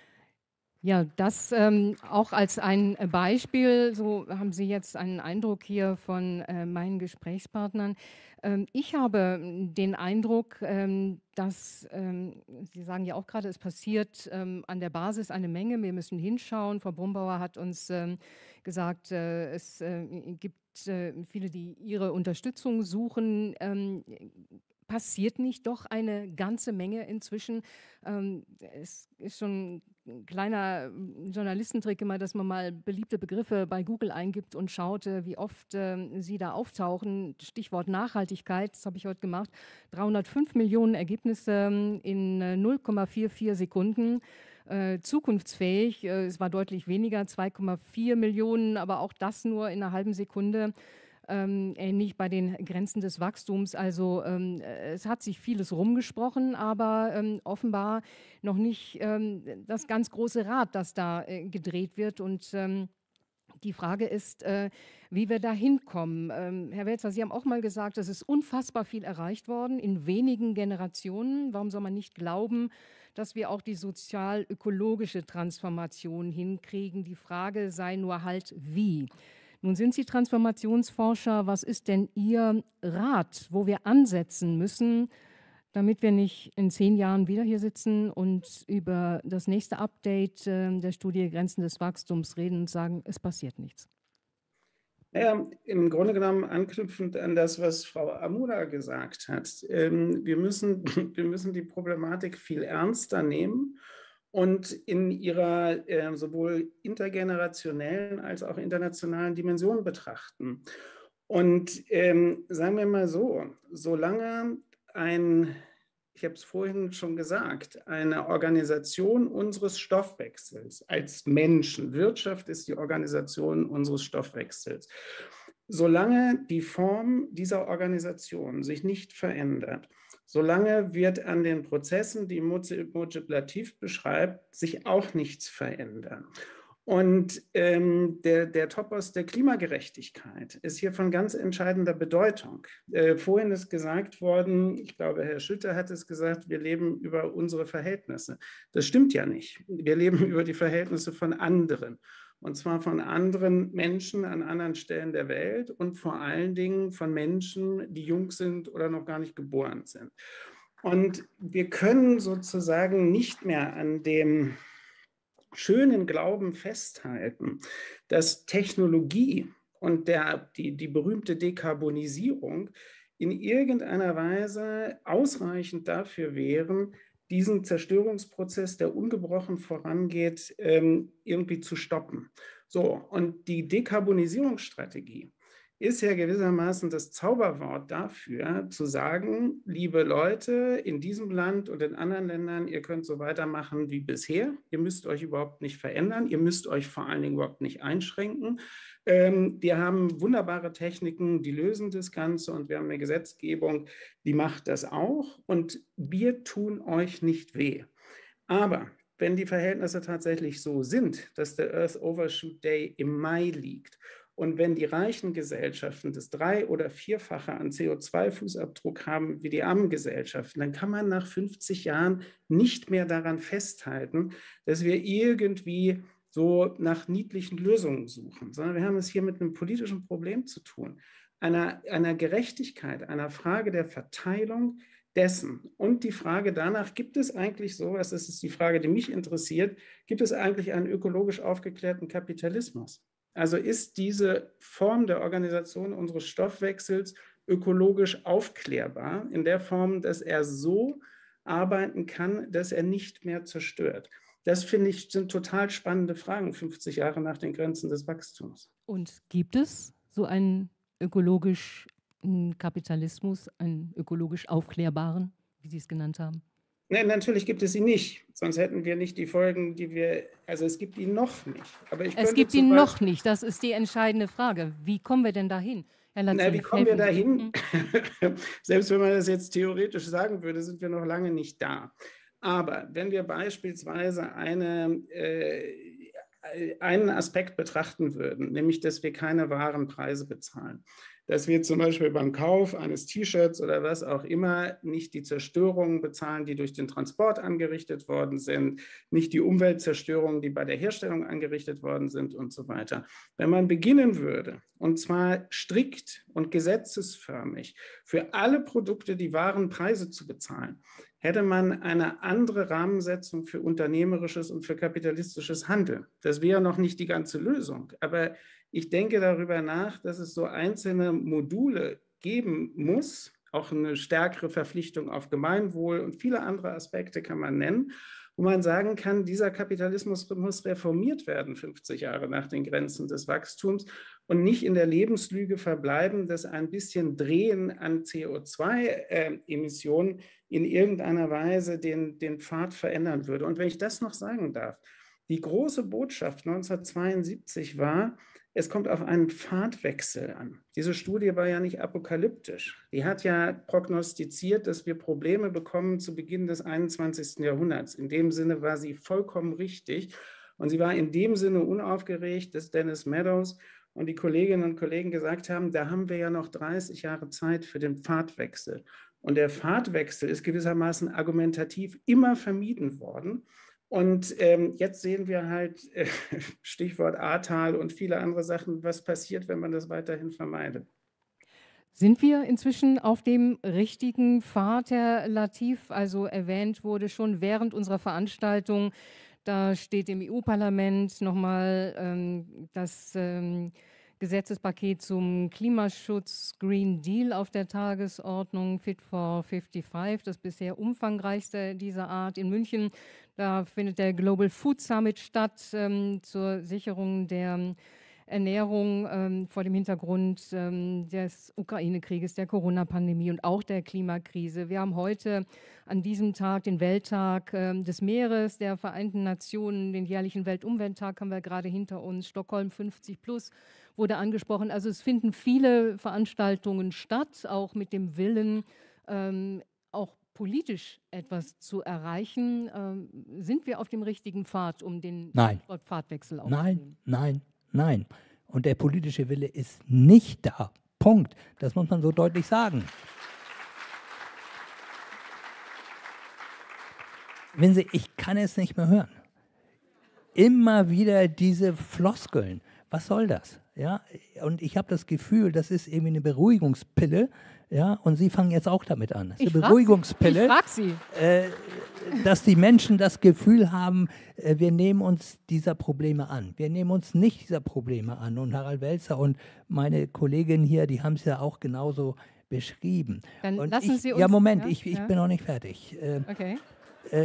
Ja, das ähm, auch als ein Beispiel, so haben Sie jetzt einen Eindruck hier von äh, meinen Gesprächspartnern. Ähm, ich habe den Eindruck, ähm, dass, ähm, Sie sagen ja auch gerade, es passiert ähm, an der Basis eine Menge, wir müssen hinschauen. Frau Brumbauer hat uns ähm, gesagt, äh, es äh, gibt äh, viele, die ihre Unterstützung suchen. Ähm, passiert nicht doch eine ganze Menge inzwischen? Ähm, es ist schon ein kleiner Journalistentrick immer, dass man mal beliebte Begriffe bei Google eingibt und schaut, äh, wie oft äh, sie da auftauchen. Stichwort Nachhaltigkeit, das habe ich heute gemacht. dreihundertfünf Millionen Ergebnisse in äh, null Komma vierundvierzig Sekunden. Äh, zukunftsfähig, äh, es war deutlich weniger, zwei Komma vier Millionen, aber auch das nur in einer halben Sekunde. Ähm, ähnlich bei den Grenzen des Wachstums. Also ähm, es hat sich vieles rumgesprochen, aber ähm, offenbar noch nicht ähm, das ganz große Rad, das da äh, gedreht wird. Und ähm, die Frage ist, äh, wie wir da hinkommen. Ähm, Herr Welzer, Sie haben auch mal gesagt, es ist unfassbar viel erreicht worden in wenigen Generationen. Warum soll man nicht glauben, dass wir auch die sozial-ökologische Transformation hinkriegen? Die Frage sei nur halt, wie. Nun sind Sie Transformationsforscher. Was ist denn Ihr Rat, wo wir ansetzen müssen, damit wir nicht in zehn Jahren wieder hier sitzen und über das nächste Update äh, der Studie Grenzen des Wachstums reden und sagen, es passiert nichts? Naja, im Grunde genommen anknüpfend an das, was Frau Amuna gesagt hat. Ähm, wir müssen, wir müssen die Problematik viel ernster nehmen und in ihrer äh, sowohl intergenerationellen als auch internationalen Dimension betrachten. Und ähm, sagen wir mal so, solange ein, ich habe es vorhin schon gesagt, eine Organisation unseres Stoffwechsels als Menschen, Wirtschaft ist die Organisation unseres Stoffwechsels, solange die Form dieser Organisation sich nicht verändert, solange wird an den Prozessen, die Mojib Latif beschreibt, sich auch nichts verändern. Und ähm, der, der Topos der Klimagerechtigkeit ist hier von ganz entscheidender Bedeutung. Äh, vorhin ist gesagt worden, ich glaube, Herr Schütte hat es gesagt, wir leben über unsere Verhältnisse. Das stimmt ja nicht. Wir leben über die Verhältnisse von anderen. Und zwar von anderen Menschen an anderen Stellen der Welt und vor allen Dingen von Menschen, die jung sind oder noch gar nicht geboren sind. Und wir können sozusagen nicht mehr an dem schönen Glauben festhalten, dass Technologie und der, die, die berühmte Dekarbonisierung in irgendeiner Weise ausreichend dafür wären, diesen Zerstörungsprozess, der ungebrochen vorangeht, irgendwie zu stoppen. So, und die Dekarbonisierungsstrategie ist ja gewissermaßen das Zauberwort dafür, zu sagen, liebe Leute, in diesem Land und in anderen Ländern, ihr könnt so weitermachen wie bisher. Ihr müsst euch überhaupt nicht verändern. Ihr müsst euch vor allen Dingen überhaupt nicht einschränken. Ähm, wir haben wunderbare Techniken, die lösen das Ganze und wir haben eine Gesetzgebung, die macht das auch. Und wir tun euch nicht weh. Aber wenn die Verhältnisse tatsächlich so sind, dass der Earth Overshoot Day im Mai liegt, und wenn die reichen Gesellschaften das drei- oder vierfache an C O zwei Fußabdruck haben wie die armen Gesellschaften, dann kann man nach fünfzig Jahren nicht mehr daran festhalten, dass wir irgendwie so nach niedlichen Lösungen suchen, sondern wir haben es hier mit einem politischen Problem zu tun, einer, einer Gerechtigkeit, einer Frage der Verteilung dessen. Und die Frage danach, gibt es eigentlich sowas, das ist die Frage, die mich interessiert, gibt es eigentlich einen ökologisch aufgeklärten Kapitalismus? Also ist diese Form der Organisation unseres Stoffwechsels ökologisch aufklärbar, in der Form, dass er so arbeiten kann, dass er nicht mehr zerstört? Das, finde ich, sind total spannende Fragen, fünfzig Jahre nach den Grenzen des Wachstums. Und gibt es so einen ökologischen Kapitalismus, einen ökologisch aufklärbaren, wie Sie es genannt haben? Nein, natürlich gibt es ihn nicht, sonst hätten wir nicht die Folgen, die wir, also es gibt ihn noch nicht. Aber ich es gibt ihn noch nicht, das ist die entscheidende Frage. Wie kommen wir denn dahin? Herr Latif, Na, wie kommen wir dahin? Selbst wenn man das jetzt theoretisch sagen würde, sind wir noch lange nicht da. Aber wenn wir beispielsweise eine, äh, einen Aspekt betrachten würden, nämlich, dass wir keine wahren Preise bezahlen, dass wir zum Beispiel beim Kauf eines T-Shirts oder was auch immer nicht die Zerstörungen bezahlen, die durch den Transport angerichtet worden sind, nicht die Umweltzerstörungen, die bei der Herstellung angerichtet worden sind und so weiter. Wenn man beginnen würde, und zwar strikt und gesetzesförmig, für alle Produkte die wahren Preise zu bezahlen, hätte man eine andere Rahmensetzung für unternehmerisches und für kapitalistisches Handeln. Das wäre noch nicht die ganze Lösung, aber ich denke darüber nach, dass es so einzelne Module geben muss, auch eine stärkere Verpflichtung auf Gemeinwohl und viele andere Aspekte kann man nennen, wo man sagen kann, dieser Kapitalismus muss reformiert werden, fünfzig Jahre nach den Grenzen des Wachstums und nicht in der Lebenslüge verbleiben, dass ein bisschen Drehen an C O zwei Emissionen in irgendeiner Weise den, den Pfad verändern würde. Und wenn ich das noch sagen darf, die große Botschaft neunzehnhundertzweiundsiebzig war, es kommt auf einen Pfadwechsel an. Diese Studie war ja nicht apokalyptisch. Die hat ja prognostiziert, dass wir Probleme bekommen zu Beginn des einundzwanzigsten Jahrhunderts. In dem Sinne war sie vollkommen richtig. Und sie war in dem Sinne unaufgeregt, dass Dennis Meadows und die Kolleginnen und Kollegen gesagt haben, da haben wir ja noch dreißig Jahre Zeit für den Pfadwechsel. Und der Pfadwechsel ist gewissermaßen argumentativ immer vermieden worden. Und ähm, jetzt sehen wir halt, äh, Stichwort Ahrtal und viele andere Sachen, was passiert, wenn man das weiterhin vermeidet. Sind wir inzwischen auf dem richtigen Pfad, Herr Latif? Also erwähnt wurde schon während unserer Veranstaltung, da steht im E U-Parlament nochmal ähm, das ähm, Gesetzespaket zum Klimaschutz Green Deal auf der Tagesordnung, Fit for fünfundfünfzig, das bisher umfangreichste dieser Art in München. Da findet der Global Food Summit statt ähm, zur Sicherung der Ernährung ähm, vor dem Hintergrund ähm, des Ukraine-Krieges, der Corona-Pandemie und auch der Klimakrise. Wir haben heute an diesem Tag den Welttag ähm, des Meeres der Vereinten Nationen, den jährlichen Weltumwelttag haben wir gerade hinter uns, Stockholm fünfzig plus wurde angesprochen. Also es finden viele Veranstaltungen statt, auch mit dem Willen, ähm, auch politisch etwas zu erreichen. Ähm, sind wir auf dem richtigen Pfad, um den Nein. Pfadwechsel auch Nein, zu nehmen? nein, nein. Und der politische Wille ist nicht da. Punkt. Das muss man so deutlich sagen. Wenn Sie, ich kann es nicht mehr hören. Immer wieder diese Floskeln. Was soll das? Ja, und ich habe das Gefühl, das ist irgendwie eine Beruhigungspille. Ja, und Sie fangen jetzt auch damit an. Das ist eine Beruhigungspille, ich frag Sie. Äh, dass die Menschen das Gefühl haben, äh, wir nehmen uns dieser Probleme an. Wir nehmen uns nicht dieser Probleme an. Und Harald Welzer und meine Kollegin hier, die haben es ja auch genauso beschrieben. Dann und lassen ich, Sie uns... Ja, Moment, ja, ich, ich ja. bin noch nicht fertig. Äh, Okay. äh,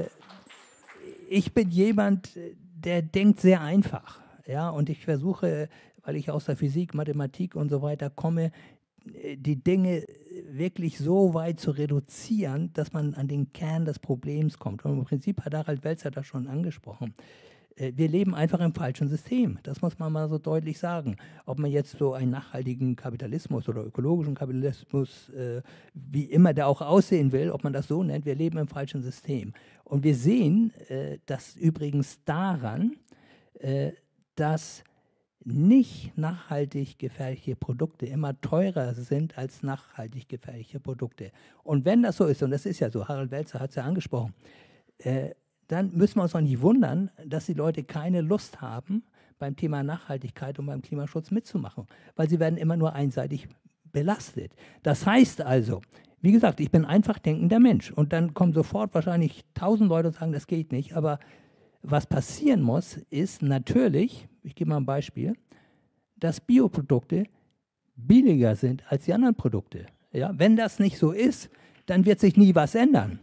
ich bin jemand, der denkt sehr einfach. Ja, und ich versuche, weil ich aus der Physik, Mathematik und so weiter komme, die Dinge wirklich so weit zu reduzieren, dass man an den Kern des Problems kommt. Und im Prinzip hat Harald Welzer das schon angesprochen. Wir leben einfach im falschen System. Das muss man mal so deutlich sagen. Ob man jetzt so einen nachhaltigen Kapitalismus oder ökologischen Kapitalismus, äh, wie immer der auch aussehen will, ob man das so nennt, wir leben im falschen System. Und wir sehen äh, das übrigens daran, äh, dass nicht nachhaltig gefertigte Produkte immer teurer sind als nachhaltig gefertigte Produkte. Und wenn das so ist, und das ist ja so, Harald Welzer hat es ja angesprochen, äh, dann müssen wir uns auch nicht wundern, dass die Leute keine Lust haben, beim Thema Nachhaltigkeit und beim Klimaschutz mitzumachen, weil sie werden immer nur einseitig belastet. Das heißt also, wie gesagt, ich bin einfach denkender Mensch und dann kommen sofort wahrscheinlich tausend Leute und sagen, das geht nicht, aber was passieren muss, ist natürlich, ich gebe mal ein Beispiel, dass Bioprodukte billiger sind als die anderen Produkte. Ja, wenn das nicht so ist, dann wird sich nie was ändern.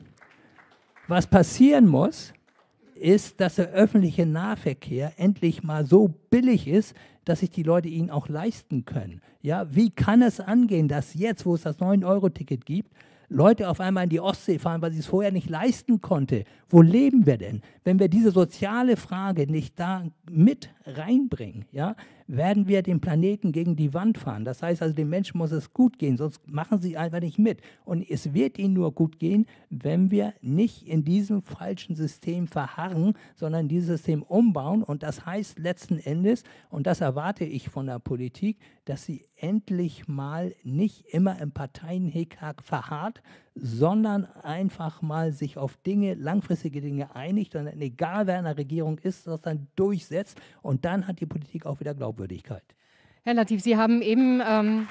Was passieren muss, ist, dass der öffentliche Nahverkehr endlich mal so billig ist, dass sich die Leute ihn auch leisten können. Ja, wie kann es angehen, dass jetzt, wo es das neun Euro Ticket gibt, Leute auf einmal in die Ostsee fahren, weil sie es vorher nicht leisten konnte? Wo leben wir denn? Wenn wir diese soziale Frage nicht da mit reinbringen, ja, werden wir den Planeten gegen die Wand fahren. Das heißt also, den Menschen muss es gut gehen, sonst machen sie einfach nicht mit. Und es wird ihnen nur gut gehen, wenn wir nicht in diesem falschen System verharren, sondern dieses System umbauen. Und das heißt letzten Endes, und das erwarte ich von der Politik, dass sie endlich mal nicht immer im Parteienhickhack verharrt, sondern einfach mal sich auf Dinge, langfristige Dinge einigt, sondern egal wer in der Regierung ist, das dann durchsetzt und dann hat die Politik auch wieder Glaubwürdigkeit. Herr Latif, Sie haben eben... Ähm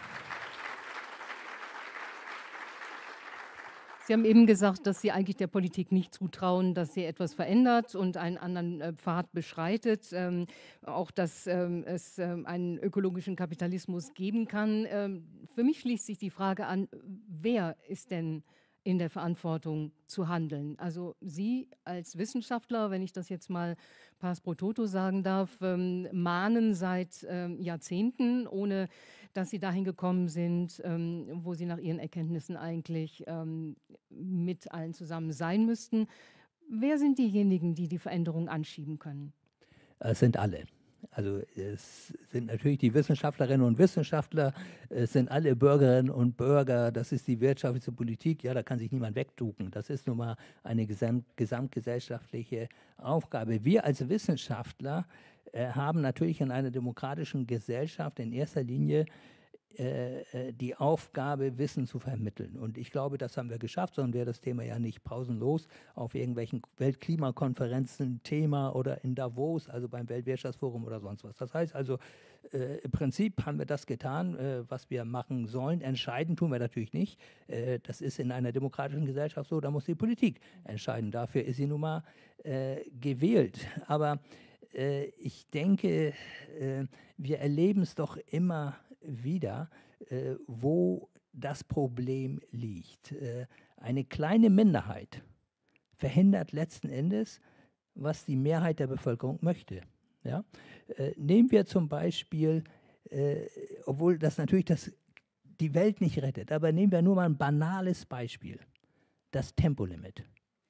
Sie haben eben gesagt, dass Sie eigentlich der Politik nicht zutrauen, dass sie etwas verändert und einen anderen äh, Pfad beschreitet. Ähm, auch, dass ähm, es ähm, einen ökologischen Kapitalismus geben kann. Ähm, für mich schließt sich die Frage an, wer ist denn in der Verantwortung zu handeln? Also Sie als Wissenschaftler, wenn ich das jetzt mal pars pro toto sagen darf, ähm, mahnen seit ähm, Jahrzehnten, ohne dass Sie dahin gekommen sind, ähm, wo Sie nach Ihren Erkenntnissen eigentlich ähm, mit allen zusammen sein müssten. Wer sind diejenigen, die die Veränderung anschieben können? Es sind alle. Also es sind natürlich die Wissenschaftlerinnen und Wissenschaftler, es sind alle Bürgerinnen und Bürger, das ist die wirtschaftliche Politik, ja, da kann sich niemand wegducken. Das ist nun mal eine gesamt, gesamtgesellschaftliche Aufgabe. Wir als Wissenschaftler äh, haben natürlich in einer demokratischen Gesellschaft in erster Linie äh, die Aufgabe, Wissen zu vermitteln. Und ich glaube, das haben wir geschafft, sonst wäre das Thema ja nicht pausenlos auf irgendwelchen Weltklimakonferenzen Thema oder in Davos, also beim Weltwirtschaftsforum oder sonst was. Das heißt also, äh, im Prinzip haben wir das getan, äh, was wir machen sollen. Entscheiden tun wir natürlich nicht. Äh, das ist in einer demokratischen Gesellschaft so, da muss die Politik entscheiden. Dafür ist sie nun mal äh, gewählt. Aber äh, ich denke, äh, wir erleben es doch immer wieder, äh, wo das Problem liegt. Äh, eine kleine Minderheit verhindert letzten Endes, was die Mehrheit der Bevölkerung möchte. Ja? Äh, nehmen wir zum Beispiel, äh, obwohl das natürlich das, die Welt nicht rettet, aber nehmen wir nur mal ein banales Beispiel, das Tempolimit.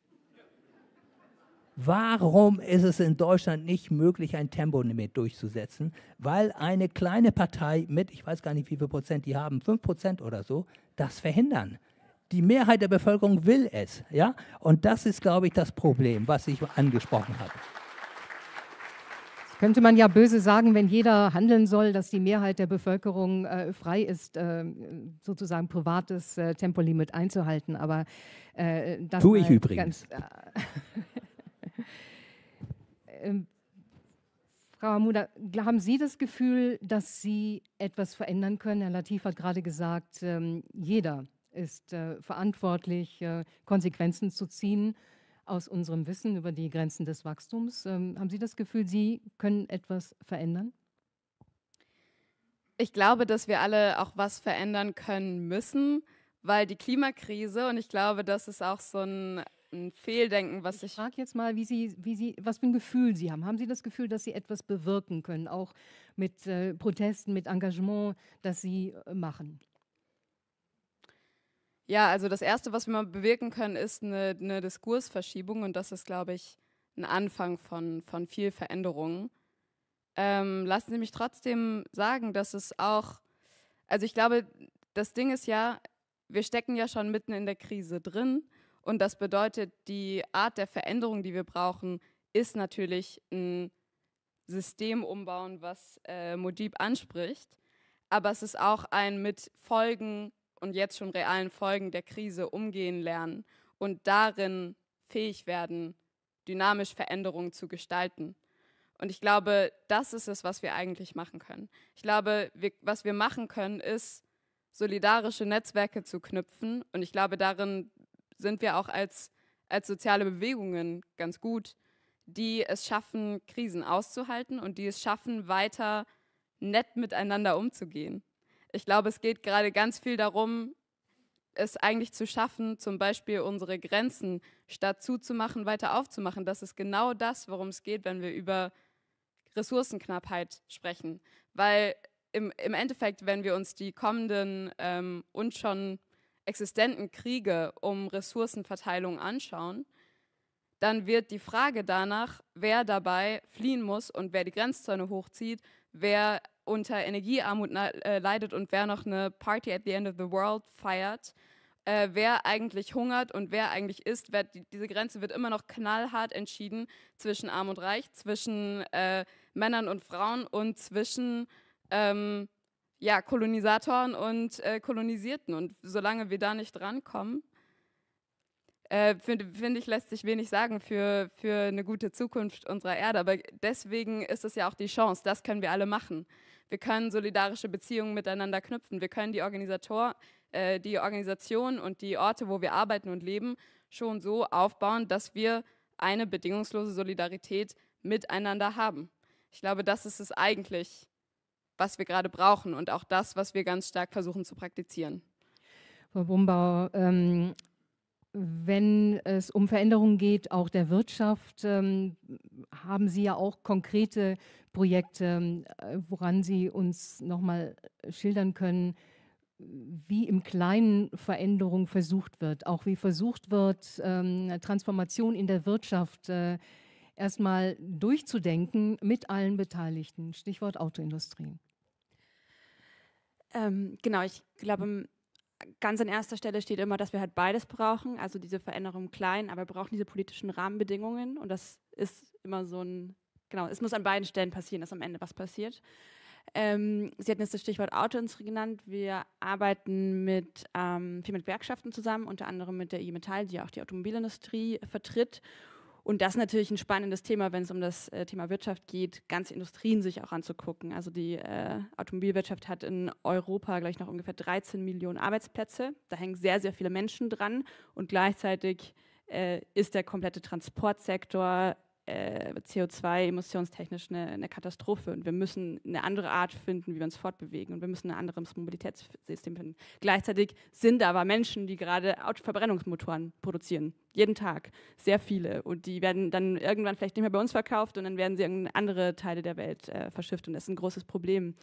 Warum ist es in Deutschland nicht möglich, ein Tempolimit durchzusetzen? Weil eine kleine Partei mit, ich weiß gar nicht, wie viel Prozent die haben, fünf Prozent oder so, das verhindern. Die Mehrheit der Bevölkerung will es. Ja? Und das ist, glaube ich, das Problem, was ich angesprochen habe. Das könnte man ja böse sagen, wenn jeder handeln soll, dass die Mehrheit der Bevölkerung äh, frei ist, äh, sozusagen privates äh, Tempolimit einzuhalten. Aber äh, das tue ich übrigens. Ganz, äh, Ähm, Frau Hamuda, haben Sie das Gefühl, dass Sie etwas verändern können? Herr Latif hat gerade gesagt, ähm, jeder ist äh, verantwortlich, äh, Konsequenzen zu ziehen aus unserem Wissen über die Grenzen des Wachstums. Ähm, haben Sie das Gefühl, Sie können etwas verändern? Ich glaube, dass wir alle auch was verändern können müssen, weil die Klimakrise, und ich glaube, das ist auch so ein ein Fehldenken, was ich... Ich frage jetzt mal, wie Sie, wie Sie, was für ein Gefühl Sie haben. Haben Sie das Gefühl, dass Sie etwas bewirken können, auch mit äh, Protesten, mit Engagement, das Sie äh, machen? Ja, also das Erste, was wir mal bewirken können, ist eine, eine Diskursverschiebung und das ist, glaube ich, ein Anfang von, von viel Veränderungen. Ähm, lassen Sie mich trotzdem sagen, dass es auch... Also ich glaube, das Ding ist ja, wir stecken ja schon mitten in der Krise drin. Und das bedeutet, die Art der Veränderung, die wir brauchen, ist natürlich ein System umbauen, was äh, Mujib anspricht. Aber es ist auch ein mit Folgen und jetzt schon realen Folgen der Krise umgehen lernen und darin fähig werden, dynamisch Veränderungen zu gestalten. Und ich glaube, das ist es, was wir eigentlich machen können. Ich glaube, wir, was wir machen können, ist, solidarische Netzwerke zu knüpfen. Und ich glaube, darin sind wir auch als, als soziale Bewegungen ganz gut, die es schaffen, Krisen auszuhalten und die es schaffen, weiter nett miteinander umzugehen. Ich glaube, es geht gerade ganz viel darum, es eigentlich zu schaffen, zum Beispiel unsere Grenzen statt zuzumachen, weiter aufzumachen. Das ist genau das, worum es geht, wenn wir über Ressourcenknappheit sprechen. Weil im, im Endeffekt, wenn wir uns die kommenden ähm, und schon existenten Kriege um Ressourcenverteilung anschauen, dann wird die Frage danach, wer dabei fliehen muss und wer die Grenzzone hochzieht, wer unter Energiearmut äh, leidet und wer noch eine Party at the end of the world feiert, äh, wer eigentlich hungert und wer eigentlich isst. Wer, die, diese Grenze wird immer noch knallhart entschieden zwischen Arm und Reich, zwischen äh, Männern und Frauen und zwischen ähm, ja, Kolonisatoren und äh, Kolonisierten. Und solange wir da nicht drankommen, äh, finde find ich, lässt sich wenig sagen für, für eine gute Zukunft unserer Erde. Aber deswegen ist es ja auch die Chance, das können wir alle machen. Wir können solidarische Beziehungen miteinander knüpfen. Wir können die, Organisator, äh, die Organisation und die Orte, wo wir arbeiten und leben, schon so aufbauen, dass wir eine bedingungslose Solidarität miteinander haben. Ich glaube, das ist es eigentlich, was wir gerade brauchen und auch das, was wir ganz stark versuchen zu praktizieren. Frau Bumbauer, ähm, wenn es um Veränderungen geht, auch der Wirtschaft, ähm, haben Sie ja auch konkrete Projekte, äh, woran Sie uns nochmal schildern können, wie im Kleinen Veränderung versucht wird, auch wie versucht wird, ähm, Transformation in der Wirtschaft äh, erstmal durchzudenken mit allen Beteiligten. Stichwort Autoindustrie. Ähm, genau, ich glaube, ganz an erster Stelle steht immer, dass wir halt beides brauchen, also diese Veränderung im Kleinen, aber wir brauchen diese politischen Rahmenbedingungen und das ist immer so ein, genau, es muss an beiden Stellen passieren, dass am Ende was passiert. Ähm, Sie hatten jetzt das Stichwort Autoindustrie genannt. Wir arbeiten mit, ähm, viel mit Gewerkschaften zusammen, unter anderem mit der I G Metall, die auch die Automobilindustrie vertritt. Und das ist natürlich ein spannendes Thema, wenn es um das äh, Thema Wirtschaft geht, ganze Industrien sich auch anzugucken. Also die äh, Automobilwirtschaft hat in Europa, glaube ich, noch ungefähr dreizehn Millionen Arbeitsplätze. Da hängen sehr, sehr viele Menschen dran und gleichzeitig äh, ist der komplette Transportsektor äh, C O zwei emissionstechnisch eine, eine Katastrophe und wir müssen eine andere Art finden, wie wir uns fortbewegen und wir müssen ein anderes Mobilitätssystem finden. Gleichzeitig sind da aber Menschen, die gerade Verbrennungsmotoren produzieren, jeden Tag, sehr viele und die werden dann irgendwann vielleicht nicht mehr bei uns verkauft und dann werden sie in andere Teile der Welt äh, verschifft und das ist ein großes Problem.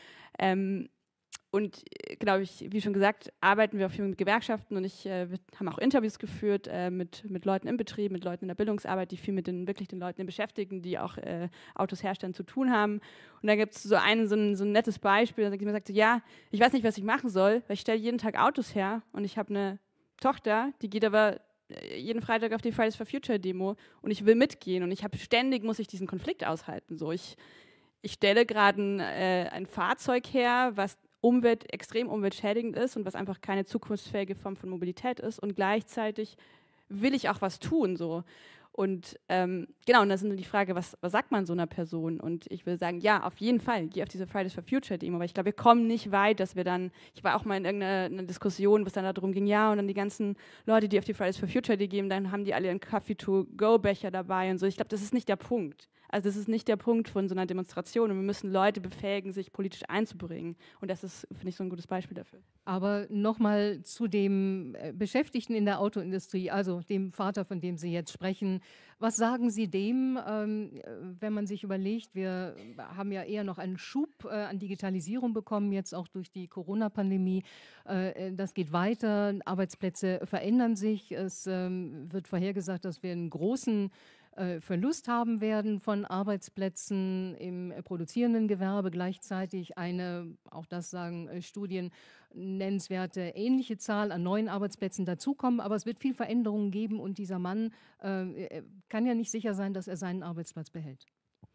Ähm, Und glaube ich, wie schon gesagt, arbeiten wir auch viel mit Gewerkschaften und ich äh, wir haben auch Interviews geführt äh, mit, mit Leuten im Betrieb, mit Leuten in der Bildungsarbeit, die viel mit den wirklich den Leuten beschäftigen, die auch äh, Autos herstellen zu tun haben. Und da gibt es so ein, so ein so ein nettes Beispiel, da mir sagt so, ja, ich weiß nicht, was ich machen soll, weil ich stelle jeden Tag Autos her und ich habe eine Tochter, die geht aber jeden Freitag auf die Fridays for Future Demo und ich will mitgehen und ich habe ständig, muss ich diesen Konflikt aushalten. So, ich, ich stelle gerade ein, äh, ein Fahrzeug her, was Umwelt, extrem umweltschädigend ist und was einfach keine zukunftsfähige Form von Mobilität ist und gleichzeitig will ich auch was tun so und ähm, genau, und das ist nur die Frage, was, was sagt man so einer Person und ich will sagen, ja, auf jeden Fall, geh auf diese Fridays for Future Demo, weil ich glaube, wir kommen nicht weit, dass wir dann, ich war auch mal in irgendeiner Diskussion, wo es dann darum ging, ja, und dann die ganzen Leute, die auf die Fridays for Future Day gehen, dann haben die alle einen Coffee-to-go-Becher dabei und so, ich glaube, das ist nicht der Punkt. Also das ist nicht der Punkt von so einer Demonstration und wir müssen Leute befähigen, sich politisch einzubringen. Und das ist, finde ich, so ein gutes Beispiel dafür. Aber nochmal zu dem Beschäftigten in der Autoindustrie, also dem Vater, von dem Sie jetzt sprechen. Was sagen Sie dem, ähm, wenn man sich überlegt, wir haben ja eher noch einen Schub äh, an Digitalisierung bekommen, jetzt auch durch die Corona-Pandemie. Äh, das geht weiter, Arbeitsplätze verändern sich. Es ähm, wird vorhergesagt, dass wir einen großen Verlust haben werden von Arbeitsplätzen im produzierenden Gewerbe, gleichzeitig eine, auch das sagen Studien, nennenswerte ähnliche Zahl an neuen Arbeitsplätzen dazukommen, aber es wird viel Veränderungen geben und dieser Mann äh, kann ja nicht sicher sein, dass er seinen Arbeitsplatz behält.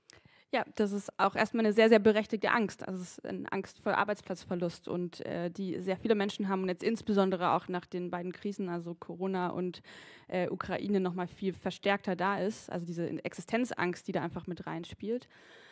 Ja, das ist auch erstmal eine sehr, sehr berechtigte Angst. Also es ist eine Angst vor Arbeitsplatzverlust und äh, die sehr viele Menschen haben und jetzt insbesondere auch nach den beiden Krisen, also Corona und äh, Ukraine, nochmal viel verstärkter da ist. Also diese Existenzangst, die da einfach mit reinspielt.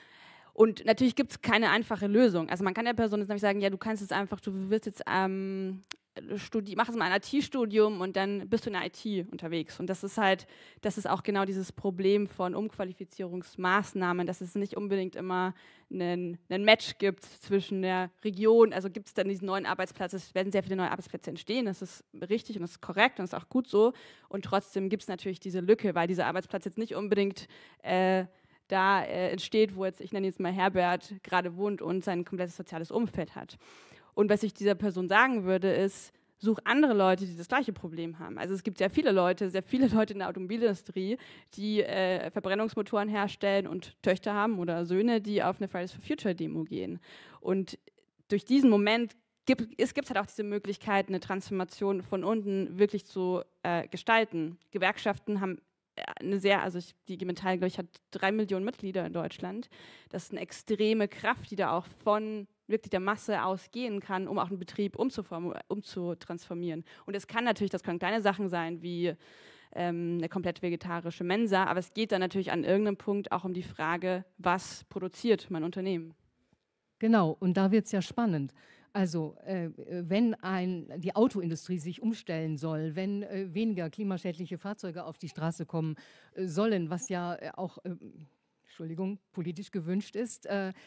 Und natürlich gibt es keine einfache Lösung. Also man kann der Person jetzt nämlich sagen, ja, du kannst jetzt einfach, du wirst jetzt ähm, Studi- mach jetzt mal ein I T-Studium und dann bist du in der I T unterwegs. Und das ist halt, das ist auch genau dieses Problem von Umqualifizierungsmaßnahmen, dass es nicht unbedingt immer einen, einen Match gibt zwischen der Region, also gibt es dann diesen neuen Arbeitsplatz, es werden sehr viele neue Arbeitsplätze entstehen, das ist richtig und das ist korrekt und das ist auch gut so. Und trotzdem gibt es natürlich diese Lücke, weil dieser Arbeitsplatz jetzt nicht unbedingt äh, da äh, entsteht, wo jetzt, ich nenne jetzt mal Herbert, gerade wohnt und sein komplettes soziales Umfeld hat. Und was ich dieser Person sagen würde, ist, such andere Leute, die das gleiche Problem haben. Also es gibt sehr viele Leute, sehr viele Leute in der Automobilindustrie, die äh, Verbrennungsmotoren herstellen und Töchter haben oder Söhne, die auf eine Fridays for Future Demo gehen. Und durch diesen Moment gibt es gibt halt auch diese Möglichkeit, eine Transformation von unten wirklich zu äh, gestalten. Gewerkschaften haben eine sehr, also ich, die I G Metall, glaube ich, hat drei Millionen Mitglieder in Deutschland. Das ist eine extreme Kraft, die da auch von wirklich der Masse ausgehen kann, um auch einen Betrieb umzutransformieren. Und es kann natürlich, das können kleine Sachen sein, wie ähm, eine komplett vegetarische Mensa, aber es geht dann natürlich an irgendeinem Punkt auch um die Frage, was produziert mein Unternehmen? Genau, und da wird es ja spannend. Also äh, wenn ein, die Autoindustrie sich umstellen soll, wenn äh, weniger klimaschädliche Fahrzeuge auf die Straße kommen äh, sollen, was ja äh, auch, äh, Entschuldigung, politisch gewünscht ist, äh,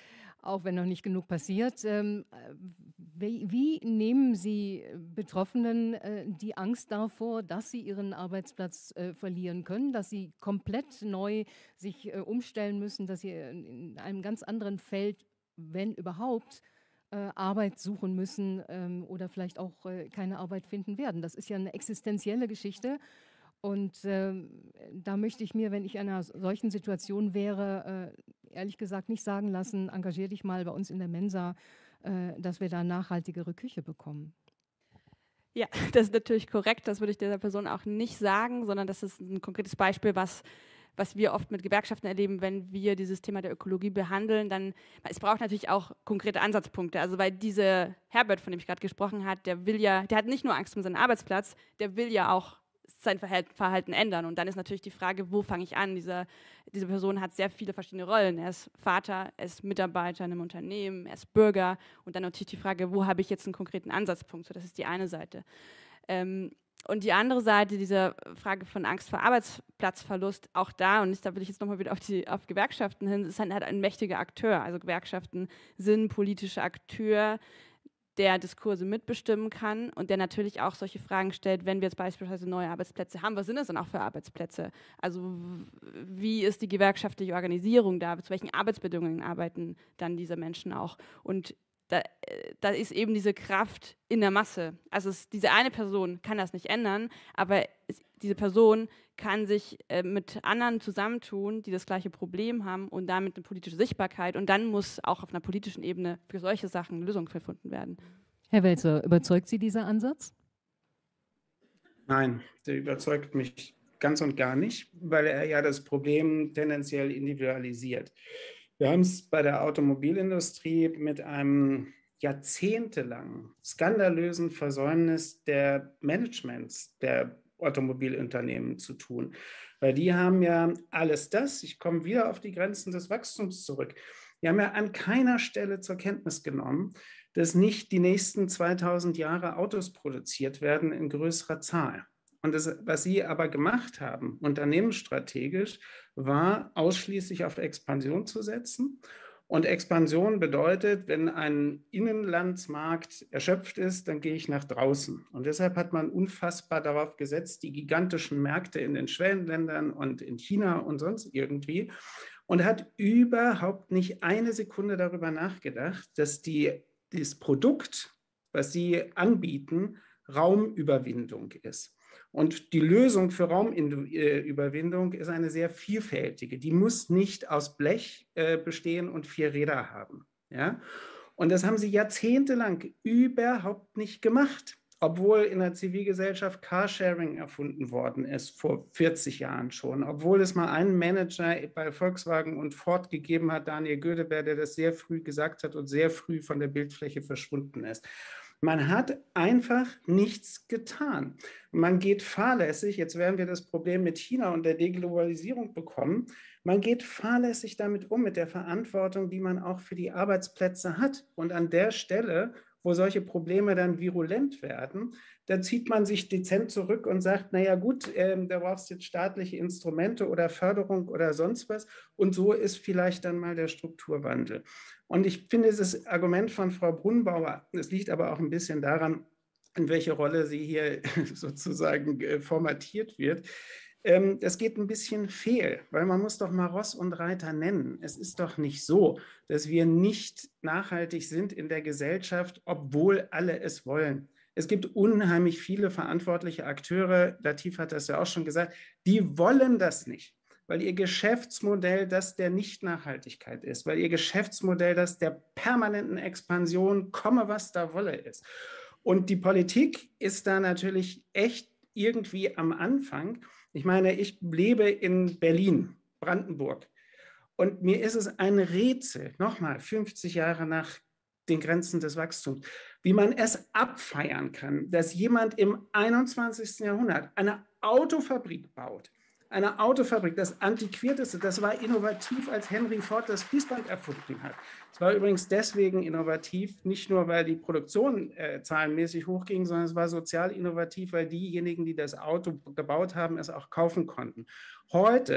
auch wenn noch nicht genug passiert. Ähm, wie, wie nehmen Sie Betroffenen äh, die Angst davor, dass sie ihren Arbeitsplatz äh, verlieren können, dass sie komplett neu sich äh, umstellen müssen, dass sie in einem ganz anderen Feld, wenn überhaupt, äh, Arbeit suchen müssen ähm, oder vielleicht auch äh, keine Arbeit finden werden? Das ist ja eine existenzielle Geschichte. Und ähm, da möchte ich mir, wenn ich in einer solchen Situation wäre, äh, ehrlich gesagt nicht sagen lassen, engagier dich mal bei uns in der Mensa, äh, dass wir da eine nachhaltigere Küche bekommen. Ja, das ist natürlich korrekt. Das würde ich dieser Person auch nicht sagen, sondern das ist ein konkretes Beispiel, was, was wir oft mit Gewerkschaften erleben, wenn wir dieses Thema der Ökologie behandeln. Dann, es braucht natürlich auch konkrete Ansatzpunkte. Also weil dieser Herbert, von dem ich gerade gesprochen habe, der will ja, der hat nicht nur Angst um seinen Arbeitsplatz, der will ja auch sein Verhalten ändern. Und dann ist natürlich die Frage, wo fange ich an? Diese, diese Person hat sehr viele verschiedene Rollen. Er ist Vater, er ist Mitarbeiter in einem Unternehmen, er ist Bürger. Und dann natürlich die Frage, wo habe ich jetzt einen konkreten Ansatzpunkt? So, das ist die eine Seite. Ähm, und die andere Seite, diese Frage von Angst vor Arbeitsplatzverlust, auch da, und da will ich jetzt nochmal wieder auf die auf Gewerkschaften hin, ist halt ein mächtiger Akteur. Also Gewerkschaften sind politische Akteur, der Diskurse mitbestimmen kann und der natürlich auch solche Fragen stellt, wenn wir jetzt beispielsweise neue Arbeitsplätze haben, was sind das dann auch für Arbeitsplätze? Also wie ist die gewerkschaftliche Organisierung da? Zu welchen Arbeitsbedingungen arbeiten dann diese Menschen auch? Und da, da ist eben diese Kraft in der Masse. Also es, diese eine Person kann das nicht ändern, aber es, diese Person kann sich äh, mit anderen zusammentun, die das gleiche Problem haben und damit eine politische Sichtbarkeit. Und dann muss auch auf einer politischen Ebene für solche Sachen Lösungen gefunden werden. Herr Welzer, überzeugt Sie dieser Ansatz? Nein, der überzeugt mich ganz und gar nicht, weil er ja das Problem tendenziell individualisiert. Wir haben es bei der Automobilindustrie mit einem jahrzehntelangen, skandalösen Versäumnis der Managements der Automobilunternehmen zu tun. Weil die haben ja alles das, ich komme wieder auf die Grenzen des Wachstums zurück, die haben ja an keiner Stelle zur Kenntnis genommen, dass nicht die nächsten zweitausend Jahre Autos produziert werden in größerer Zahl. Und das, was sie aber gemacht haben, unternehmensstrategisch, war ausschließlich auf Expansion zu setzen. Und Expansion bedeutet, wenn ein Inlandsmarkt erschöpft ist, dann gehe ich nach draußen. Und deshalb hat man unfassbar darauf gesetzt, die gigantischen Märkte in den Schwellenländern und in China und sonst irgendwie, und hat überhaupt nicht eine Sekunde darüber nachgedacht, dass die, das Produkt, was sie anbieten, Raumüberwindung ist. Und die Lösung für Raumüberwindung ist eine sehr vielfältige. Die muss nicht aus Blech äh, bestehen und vier Räder haben. Ja? Und das haben sie jahrzehntelang überhaupt nicht gemacht, obwohl in der Zivilgesellschaft Carsharing erfunden worden ist, vor vierzig Jahren schon. Obwohl es mal einen Manager bei Volkswagen und Ford gegeben hat, Daniel Gödeberg, der das sehr früh gesagt hat und sehr früh von der Bildfläche verschwunden ist. Man hat einfach nichts getan. Man geht fahrlässig, jetzt werden wir das Problem mit China und der Deglobalisierung bekommen, man geht fahrlässig damit um, mit der Verantwortung, die man auch für die Arbeitsplätze hat. Und an der Stelle, wo solche Probleme dann virulent werden, da zieht man sich dezent zurück und sagt, naja gut, äh, da brauchst du jetzt staatliche Instrumente oder Förderung oder sonst was. Und so ist vielleicht dann mal der Strukturwandel. Und ich finde, das Argument von Frau Brunbauer, das liegt aber auch ein bisschen daran, in welche Rolle sie hier sozusagen äh, formatiert wird. Ähm, das geht ein bisschen fehl, weil man muss doch mal Ross und Reiter nennen. Es ist doch nicht so, dass wir nicht nachhaltig sind in der Gesellschaft, obwohl alle es wollen. Es gibt unheimlich viele verantwortliche Akteure, Latif hat das ja auch schon gesagt, die wollen das nicht, weil ihr Geschäftsmodell das der Nicht-Nachhaltigkeit ist, weil ihr Geschäftsmodell das der permanenten Expansion, komme was da wolle ist. Und die Politik ist da natürlich echt irgendwie am Anfang. Ich meine, ich lebe in Berlin, Brandenburg. Und mir ist es ein Rätsel, nochmal fünfzig Jahre nach den Grenzen des Wachstums, wie man es abfeiern kann, dass jemand im einundzwanzigsten Jahrhundert eine Autofabrik baut. Eine Autofabrik, das Antiquierteste, das war innovativ, als Henry Ford das Fließband erfunden hat. Es war übrigens deswegen innovativ, nicht nur, weil die Produktion äh, zahlenmäßig hochging, sondern es war sozial innovativ, weil diejenigen, die das Auto gebaut haben, es auch kaufen konnten. Heute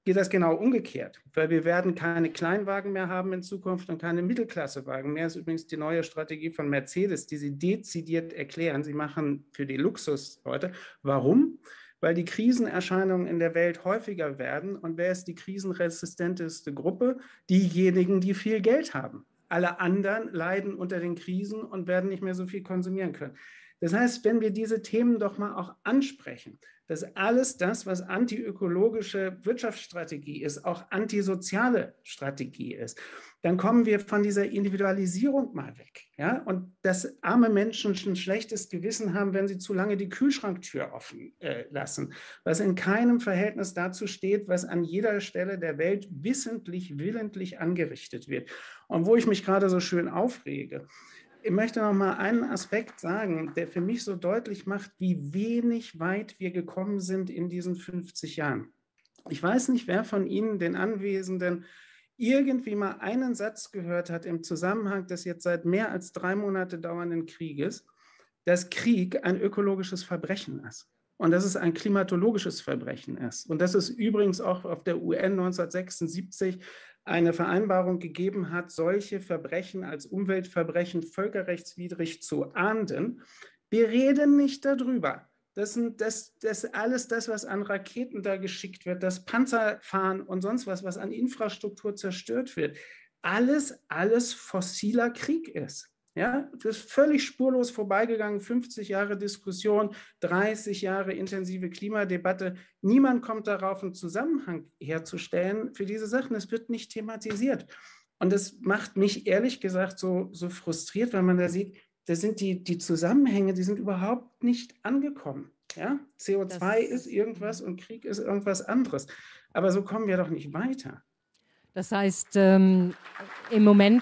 geht das genau umgekehrt, weil wir werden keine Kleinwagen mehr haben in Zukunft und keine Mittelklassewagen mehr. Das ist übrigens die neue Strategie von Mercedes, die sie dezidiert erklären. Sie machen für die Luxusleute. Warum? Weil die Krisenerscheinungen in der Welt häufiger werden. Und wer ist die krisenresistenteste Gruppe? Diejenigen, die viel Geld haben. Alle anderen leiden unter den Krisen und werden nicht mehr so viel konsumieren können. Das heißt, wenn wir diese Themen doch mal auch ansprechen, dass alles das, was antiökologische Wirtschaftsstrategie ist, auch antisoziale Strategie ist, dann kommen wir von dieser Individualisierung mal weg. Ja? Und dass arme Menschen ein schlechtes Gewissen haben, wenn sie zu lange die Kühlschranktür offen äh, lassen, was in keinem Verhältnis dazu steht, was an jeder Stelle der Welt wissentlich, willentlich angerichtet wird. Und wo ich mich gerade so schön aufrege, ich möchte noch mal einen Aspekt sagen, der für mich so deutlich macht, wie wenig weit wir gekommen sind in diesen fünfzig Jahren. Ich weiß nicht, wer von Ihnen, den Anwesenden, irgendwie mal einen Satz gehört hat im Zusammenhang des jetzt seit mehr als drei Monate dauernden Krieges, dass Krieg ein ökologisches Verbrechen ist und dass es ein klimatologisches Verbrechen ist. Und dass es übrigens auch auf der U N neunzehnhundertsechsundsiebzig eine Vereinbarung gegeben hat, solche Verbrechen als Umweltverbrechen völkerrechtswidrig zu ahnden. Wir reden nicht darüber. Das, sind, das, das alles das, was an Raketen da geschickt wird, das Panzerfahren und sonst was, was an Infrastruktur zerstört wird, alles, alles fossiler Krieg ist. Ja, das ist völlig spurlos vorbeigegangen, fünfzig Jahre Diskussion, dreißig Jahre intensive Klimadebatte. Niemand kommt darauf, einen Zusammenhang herzustellen für diese Sachen. Es wird nicht thematisiert. Und das macht mich ehrlich gesagt so, so frustriert, weil man da sieht, da sind die, die Zusammenhänge, die sind überhaupt nicht angekommen. Ja? C O zwei das, ist irgendwas und Krieg ist irgendwas anderes. Aber so kommen wir doch nicht weiter. Das heißt, ähm, im Moment...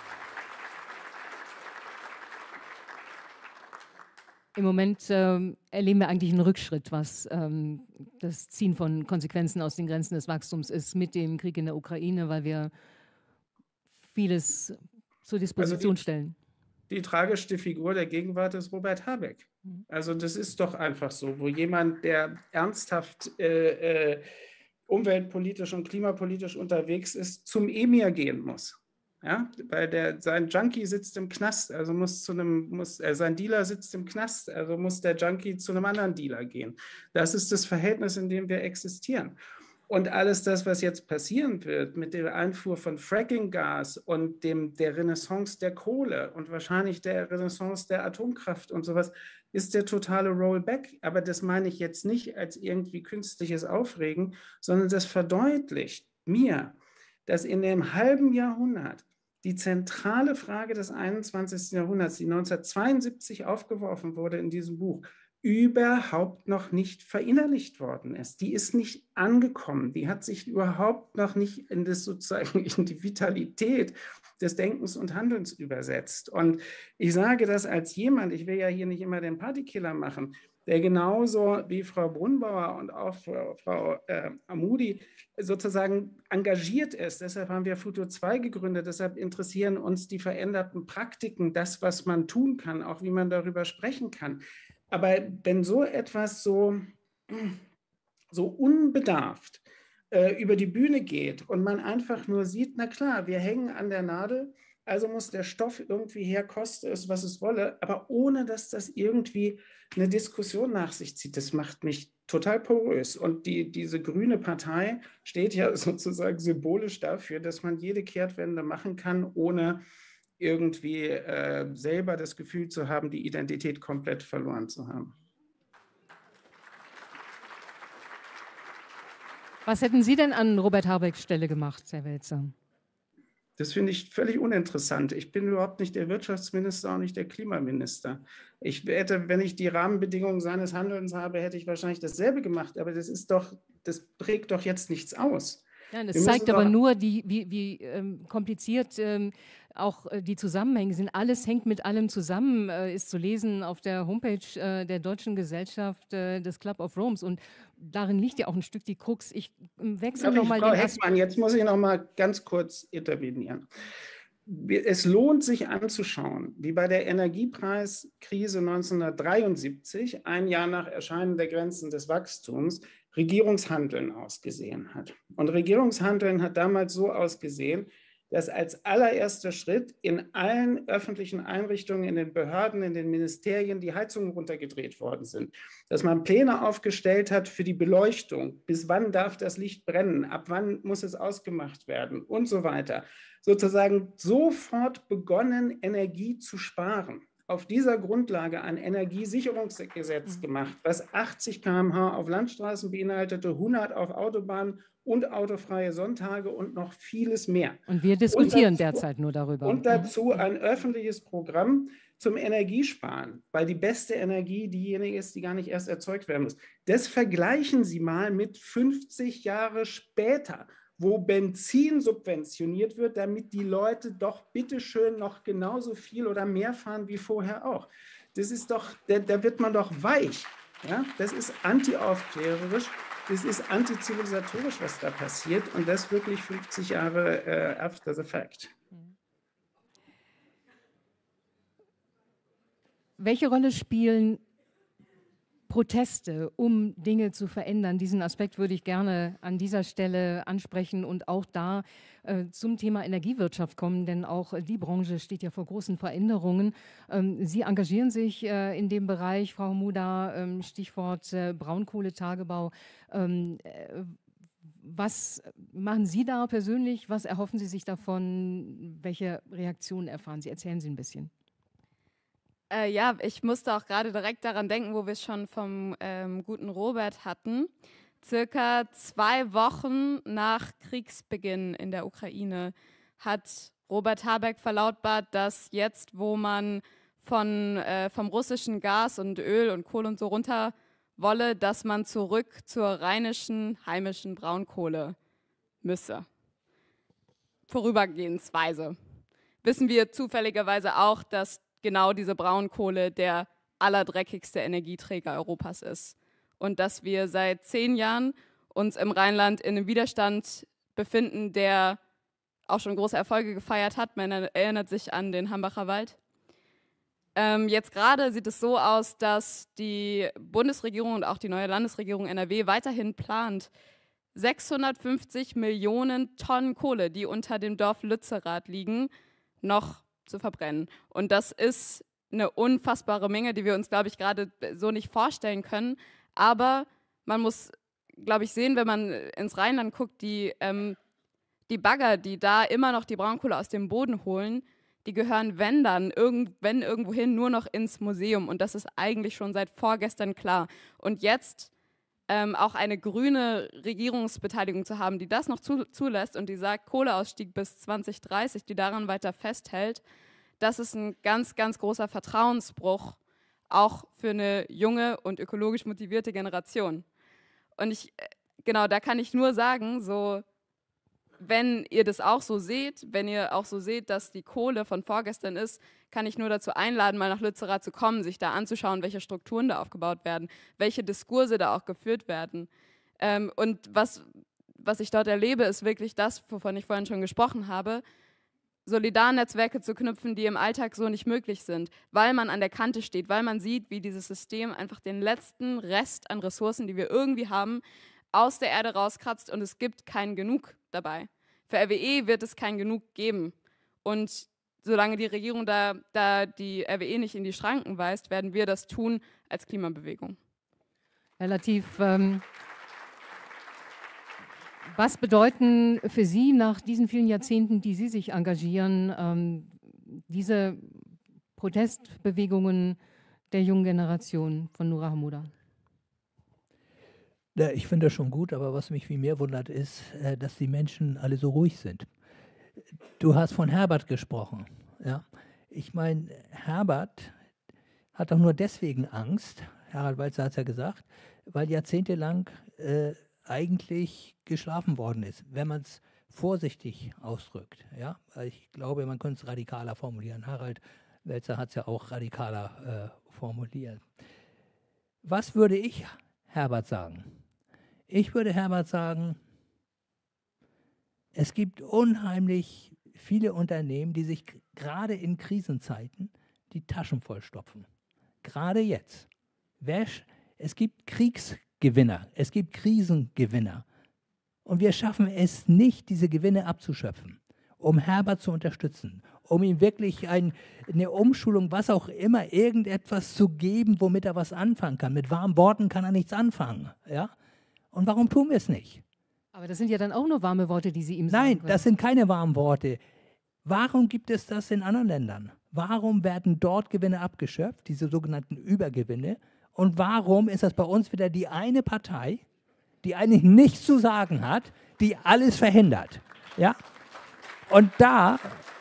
Im Moment ähm, erleben wir eigentlich einen Rückschritt, was ähm, das Ziehen von Konsequenzen aus den Grenzen des Wachstums ist mit dem Krieg in der Ukraine, weil wir vieles zur Disposition also die, stellen. Die tragischste Figur der Gegenwart ist Robert Habeck. Also das ist doch einfach so, wo jemand, der ernsthaft äh, äh, umweltpolitisch und klimapolitisch unterwegs ist, zum Emir gehen muss. Ja, weil der, sein Junkie sitzt im Knast, also muss zu einem, muss, äh, sein Dealer sitzt im Knast, also muss der Junkie zu einem anderen Dealer gehen. Das ist das Verhältnis, in dem wir existieren. Und alles das, was jetzt passieren wird mit der Einfuhr von Fracking-Gas und dem, der Renaissance der Kohle und wahrscheinlich der Renaissance der Atomkraft und sowas, ist der totale Rollback. Aber das meine ich jetzt nicht als irgendwie künstliches Aufregen, sondern das verdeutlicht mir, dass in dem halben Jahrhundert die zentrale Frage des einundzwanzigsten Jahrhunderts, die neunzehnhundertzweiundsiebzig aufgeworfen wurde in diesem Buch, überhaupt noch nicht verinnerlicht worden ist. Die ist nicht angekommen. Die hat sich überhaupt noch nicht in, das sozusagen in die Vitalität des Denkens und Handelns übersetzt. Und ich sage das als jemand, ich will ja hier nicht immer den Partykiller machen, der genauso wie Frau Brunbauer und auch Frau, Frau äh, Amudi sozusagen engagiert ist. Deshalb haben wir Futur zwei gegründet, deshalb interessieren uns die veränderten Praktiken, das, was man tun kann, auch wie man darüber sprechen kann. Aber wenn so etwas so, so unbedarft äh, über die Bühne geht und man einfach nur sieht, na klar, wir hängen an der Nadel, also muss der Stoff irgendwie her, koste es, was es wolle, aber ohne, dass das irgendwie eine Diskussion nach sich zieht. Das macht mich total porös. Und die, diese grüne Partei steht ja sozusagen symbolisch dafür, dass man jede Kehrtwende machen kann, ohne irgendwie äh, selber das Gefühl zu haben, die Identität komplett verloren zu haben. Was hätten Sie denn an Robert Habecks Stelle gemacht, Herr Welzer? Das finde ich völlig uninteressant. Ich bin überhaupt nicht der Wirtschaftsminister, auch nicht der Klimaminister. Ich hätte, wenn ich die Rahmenbedingungen seines Handelns habe, hätte ich wahrscheinlich dasselbe gemacht. Aber das ist doch, das prägt doch jetzt nichts aus. Ja, das zeigt aber nur, die, wie, wie ähm, kompliziert ähm, auch äh, die Zusammenhänge sind. Alles hängt mit allem zusammen, äh, ist zu lesen auf der Homepage äh, der Deutschen Gesellschaft äh, des Club of Rome. Und darin liegt ja auch ein Stück die Krux. Ich äh, wechsle nochmal den Frau Heckmann, jetzt muss ich noch mal ganz kurz intervenieren. Es lohnt sich anzuschauen, wie bei der Energiepreiskrise neunzehnhundertdreiundsiebzig, ein Jahr nach Erscheinen der Grenzen des Wachstums, Regierungshandeln ausgesehen hat. Und Regierungshandeln hat damals so ausgesehen, dass als allererster Schritt in allen öffentlichen Einrichtungen, in den Behörden, in den Ministerien die Heizungen runtergedreht worden sind. Dass man Pläne aufgestellt hat für die Beleuchtung, bis wann darf das Licht brennen, ab wann muss es ausgemacht werden und so weiter. Sozusagen sofort begonnen, Energie zu sparen. Auf dieser Grundlage ein Energiesicherungsgesetz gemacht, was achtzig Kilometer pro Stunde auf Landstraßen beinhaltete, hundert auf Autobahnen und autofreie Sonntage und noch vieles mehr. Und wir diskutieren und dazu, derzeit nur darüber. Und dazu ein öffentliches Programm zum Energiesparen, weil die beste Energie diejenige ist, die gar nicht erst erzeugt werden muss. Das vergleichen Sie mal mit fünfzig Jahre später, wo Benzin subventioniert wird, damit die Leute doch bitteschön noch genauso viel oder mehr fahren wie vorher auch. Das ist doch, da, da wird man doch weich. Ja? Das ist antiaufklärerisch, das ist antizivilisatorisch, was da passiert, und das wirklich fünfzig Jahre äh, after the fact. Welche Rolle spielen Proteste, um Dinge zu verändern? Diesen Aspekt würde ich gerne an dieser Stelle ansprechen und auch da äh, zum Thema Energiewirtschaft kommen, denn auch die Branche steht ja vor großen Veränderungen. Ähm, Sie engagieren sich äh, in dem Bereich, Frau Hamuda, ähm, Stichwort äh, Braunkohletagebau. Ähm, äh, was machen Sie da persönlich? Was erhoffen Sie sich davon? Welche Reaktionen erfahren Sie? Erzählen Sie ein bisschen. Äh, ja, ich musste auch gerade direkt daran denken, wo wir es schon vom ähm, guten Robert hatten. Circa zwei Wochen nach Kriegsbeginn in der Ukraine hat Robert Habeck verlautbart, dass jetzt, wo man von, äh, vom russischen Gas und Öl und Kohle und so runter wolle, dass man zurück zur rheinischen, heimischen Braunkohle müsse. Vorübergehensweise. Wissen wir zufälligerweise auch, dass genau diese Braunkohle der allerdreckigste Energieträger Europas ist. Und dass wir seit zehn Jahren uns im Rheinland in einem Widerstand befinden, der auch schon große Erfolge gefeiert hat. Man erinnert sich an den Hambacher Wald. Ähm, jetzt gerade sieht es so aus, dass die Bundesregierung und auch die neue Landesregierung N R W weiterhin plant, sechshundertfünfzig Millionen Tonnen Kohle, die unter dem Dorf Lützerath liegen, noch zu verbrennen. Und das ist eine unfassbare Menge, die wir uns, glaube ich, gerade so nicht vorstellen können. Aber man muss, glaube ich, sehen, wenn man ins Rheinland guckt, die, ähm, die Bagger, die da immer noch die Braunkohle aus dem Boden holen, die gehören, wenn dann, irgend, wenn irgendwohin, nur noch ins Museum. Und das ist eigentlich schon seit vorgestern klar. Und jetzt ähm, auch eine grüne Regierungsbeteiligung zu haben, die das noch zu, zulässt und die sagt, Kohleausstieg bis zwanzig dreißig, die daran weiter festhält, das ist ein ganz, ganz großer Vertrauensbruch, auch für eine junge und ökologisch motivierte Generation. Und ich, genau, da kann ich nur sagen, so, wenn ihr das auch so seht, wenn ihr auch so seht, dass die Kohle von vorgestern ist, kann ich nur dazu einladen, mal nach Lützerath zu kommen, sich da anzuschauen, welche Strukturen da aufgebaut werden, welche Diskurse da auch geführt werden. Ähm, und was, was ich dort erlebe, ist wirklich das, wovon ich vorhin schon gesprochen habe, Solidarnetzwerke zu knüpfen, die im Alltag so nicht möglich sind, weil man an der Kante steht, weil man sieht, wie dieses System einfach den letzten Rest an Ressourcen, die wir irgendwie haben, aus der Erde rauskratzt und es gibt kein Genug dabei. Für R W E wird es kein Genug geben. Und solange die Regierung da, da die R W E nicht in die Schranken weist, werden wir das tun als Klimabewegung. Relativ. Ähm, was bedeuten für Sie nach diesen vielen Jahrzehnten, die Sie sich engagieren, ähm, diese Protestbewegungen der jungen Generation von Nura Hamuda? Ja, ich finde das schon gut, aber was mich viel mehr wundert, ist, äh, dass die Menschen alle so ruhig sind. Du hast von Herbert gesprochen. Ja? Ich meine, Herbert hat doch nur deswegen Angst, Harald Walzer hat es ja gesagt, weil jahrzehntelang äh, eigentlich geschlafen worden ist, wenn man es vorsichtig ausdrückt. Ja? Ich glaube, man könnte es radikaler formulieren. Harald Walzer hat es ja auch radikaler äh, formuliert. Was würde ich Herbert sagen? Ich würde Herbert sagen, es gibt unheimlich viele Unternehmen, die sich gerade in Krisenzeiten die Taschen vollstopfen. Gerade jetzt. Es gibt Kriegs, Gewinner, es gibt Krisengewinner. Und wir schaffen es nicht, diese Gewinne abzuschöpfen, um Herbert zu unterstützen, um ihm wirklich ein, eine Umschulung, was auch immer, irgendetwas zu geben, womit er was anfangen kann. Mit warmen Worten kann er nichts anfangen. Ja? Und warum tun wir es nicht? Aber das sind ja dann auch nur warme Worte, die Sie ihm sagen Nein, können. das sind keine warmen Worte. Warum gibt es das in anderen Ländern? Warum werden dort Gewinne abgeschöpft, diese sogenannten Übergewinne? Und warum ist das bei uns wieder die eine Partei, die eigentlich nichts zu sagen hat, die alles verhindert? Ja? Und da,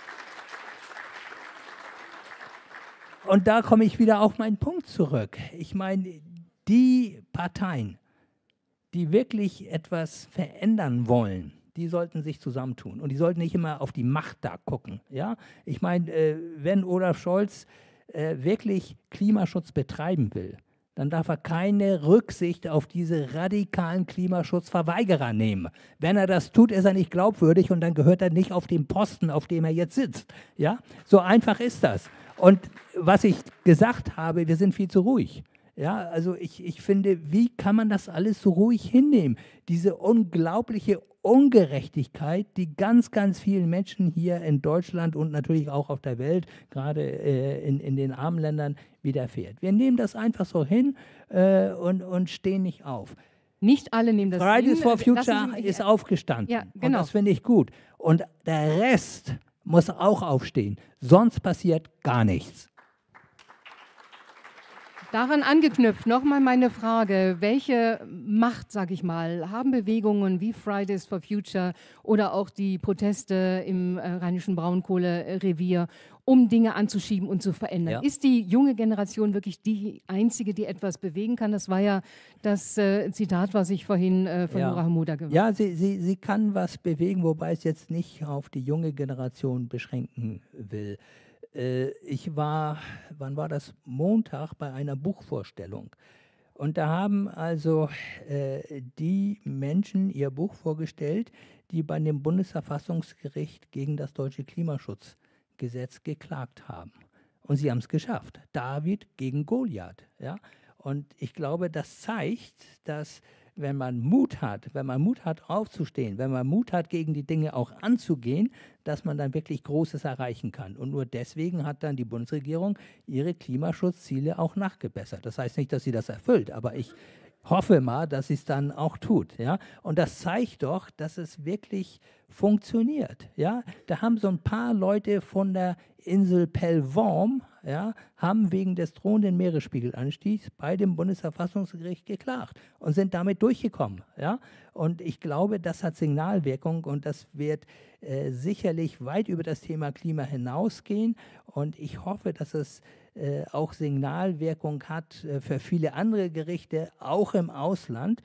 und da komme ich wieder auf meinen Punkt zurück. Ich meine, die Parteien, die wirklich etwas verändern wollen, die sollten sich zusammentun. Und die sollten nicht immer auf die Macht da gucken. Ja? Ich meine, äh, wenn Olaf Scholz äh, wirklich Klimaschutz betreiben will, dann darf er keine Rücksicht auf diese radikalen Klimaschutzverweigerer nehmen. Wenn er das tut, ist er nicht glaubwürdig und dann gehört er nicht auf den Posten, auf dem er jetzt sitzt. Ja? So einfach ist das. Und was ich gesagt habe, wir sind viel zu ruhig. Ja, also ich, ich finde, wie kann man das alles so ruhig hinnehmen? Diese unglaubliche Ungerechtigkeit, die ganz, ganz vielen Menschen hier in Deutschland und natürlich auch auf der Welt, gerade äh, in, in den armen Ländern, widerfährt. Wir nehmen das einfach so hin äh, und, und stehen nicht auf. Nicht alle nehmen das Fridays hin. for Lassen Future Sie mich- ist aufgestanden. Ja, Und genau. das finde ich gut. Und der Rest muss auch aufstehen. Sonst passiert gar nichts. Daran angeknüpft nochmal meine Frage, welche Macht, sage ich mal, haben Bewegungen wie Fridays for Future oder auch die Proteste im äh, Rheinischen Braunkohlerevier, um Dinge anzuschieben und zu verändern? Ja. Ist die junge Generation wirklich die einzige, die etwas bewegen kann? Das war ja das äh, Zitat, was ich vorhin äh, von Ja. Nora Hamuda gehört habe. Ja, sie, sie, sie kann was bewegen, wobei es jetzt nicht auf die junge Generation beschränken will. Äh, ich war, wann war das? Montag bei einer Buchvorstellung. Und da haben also äh, die Menschen ihr Buch vorgestellt, die bei dem Bundesverfassungsgericht gegen das deutsche Klimaschutzgesetz geklagt haben. Und sie haben es geschafft. David gegen Goliath. Ja? Und ich glaube, das zeigt, dass wenn man Mut hat, wenn man Mut hat aufzustehen, wenn man Mut hat, gegen die Dinge auch anzugehen, dass man dann wirklich Großes erreichen kann. Und nur deswegen hat dann die Bundesregierung ihre Klimaschutzziele auch nachgebessert. Das heißt nicht, dass sie das erfüllt, aber ich hoffe mal, dass sie es dann auch tut. Ja? Und das zeigt doch, dass es wirklich funktioniert. Ja? Da haben so ein paar Leute von der Insel Pellworm, ja, haben wegen des drohenden Meeresspiegelanstiegs bei dem Bundesverfassungsgericht geklagt und sind damit durchgekommen. Ja? Und ich glaube, das hat Signalwirkung und das wird äh, sicherlich weit über das Thema Klima hinausgehen. Und ich hoffe, dass es äh, auch Signalwirkung hat äh, für viele andere Gerichte, auch im Ausland,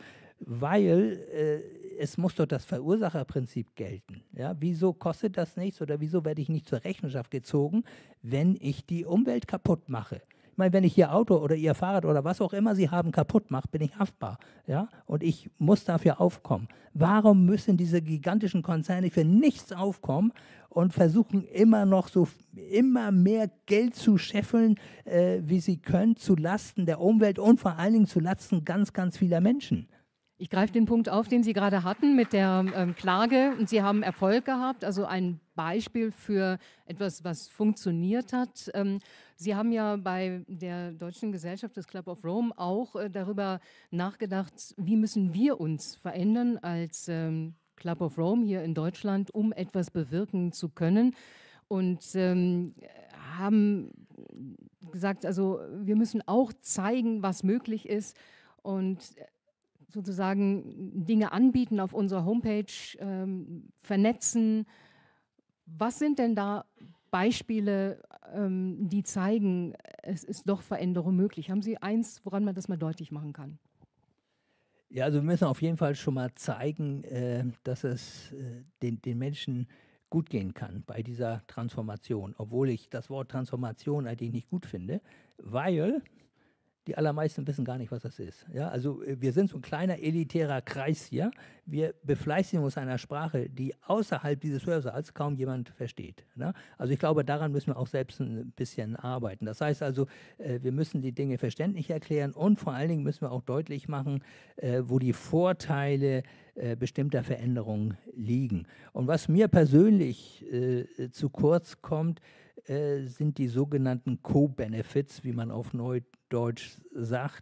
weil äh, es muss doch das Verursacherprinzip gelten. Ja? Wieso kostet das nichts oder wieso werde ich nicht zur Rechenschaft gezogen, wenn ich die Umwelt kaputt mache? Ich meine, wenn ich Ihr Auto oder Ihr Fahrrad oder was auch immer Sie haben kaputt mache, bin ich haftbar. Ja? Und ich muss dafür aufkommen. Warum müssen diese gigantischen Konzerne für nichts aufkommen und versuchen immer noch so immer mehr Geld zu scheffeln, äh, wie sie können, zu Lasten der Umwelt und vor allen Dingen zu Lasten ganz, ganz vieler Menschen? Ich greife den Punkt auf, den Sie gerade hatten mit der ähm, Klage. Und Sie haben Erfolg gehabt, also ein Beispiel für etwas, was funktioniert hat. Ähm, Sie haben ja bei der Deutschen Gesellschaft des Club of Rome auch äh, darüber nachgedacht, wie müssen wir uns verändern als ähm, Club of Rome hier in Deutschland, um etwas bewirken zu können. Und ähm, haben gesagt, also wir müssen auch zeigen, was möglich ist und sozusagen Dinge anbieten auf unserer Homepage, ähm, vernetzen. Was sind denn da Beispiele, ähm, die zeigen, es ist doch Veränderung möglich? Haben Sie eins, woran man das mal deutlich machen kann? Ja, also wir müssen auf jeden Fall schon mal zeigen, äh, dass es äh, den, den Menschen gut gehen kann bei dieser Transformation, obwohl ich das Wort Transformation eigentlich nicht gut finde, weil Die allermeisten wissen gar nicht, was das ist. Ja, also wir sind so ein kleiner elitärer Kreis hier. Wir befleißigen uns einer Sprache, die außerhalb dieses Hörsaals kaum jemand versteht. Ne? Also ich glaube, daran müssen wir auch selbst ein bisschen arbeiten. Das heißt also, äh, wir müssen die Dinge verständlich erklären und vor allen Dingen müssen wir auch deutlich machen, äh, wo die Vorteile äh, bestimmter Veränderungen liegen. Und was mir persönlich äh, zu kurz kommt, äh, sind die sogenannten Co-Benefits, wie man auf Neudeutsch sagt.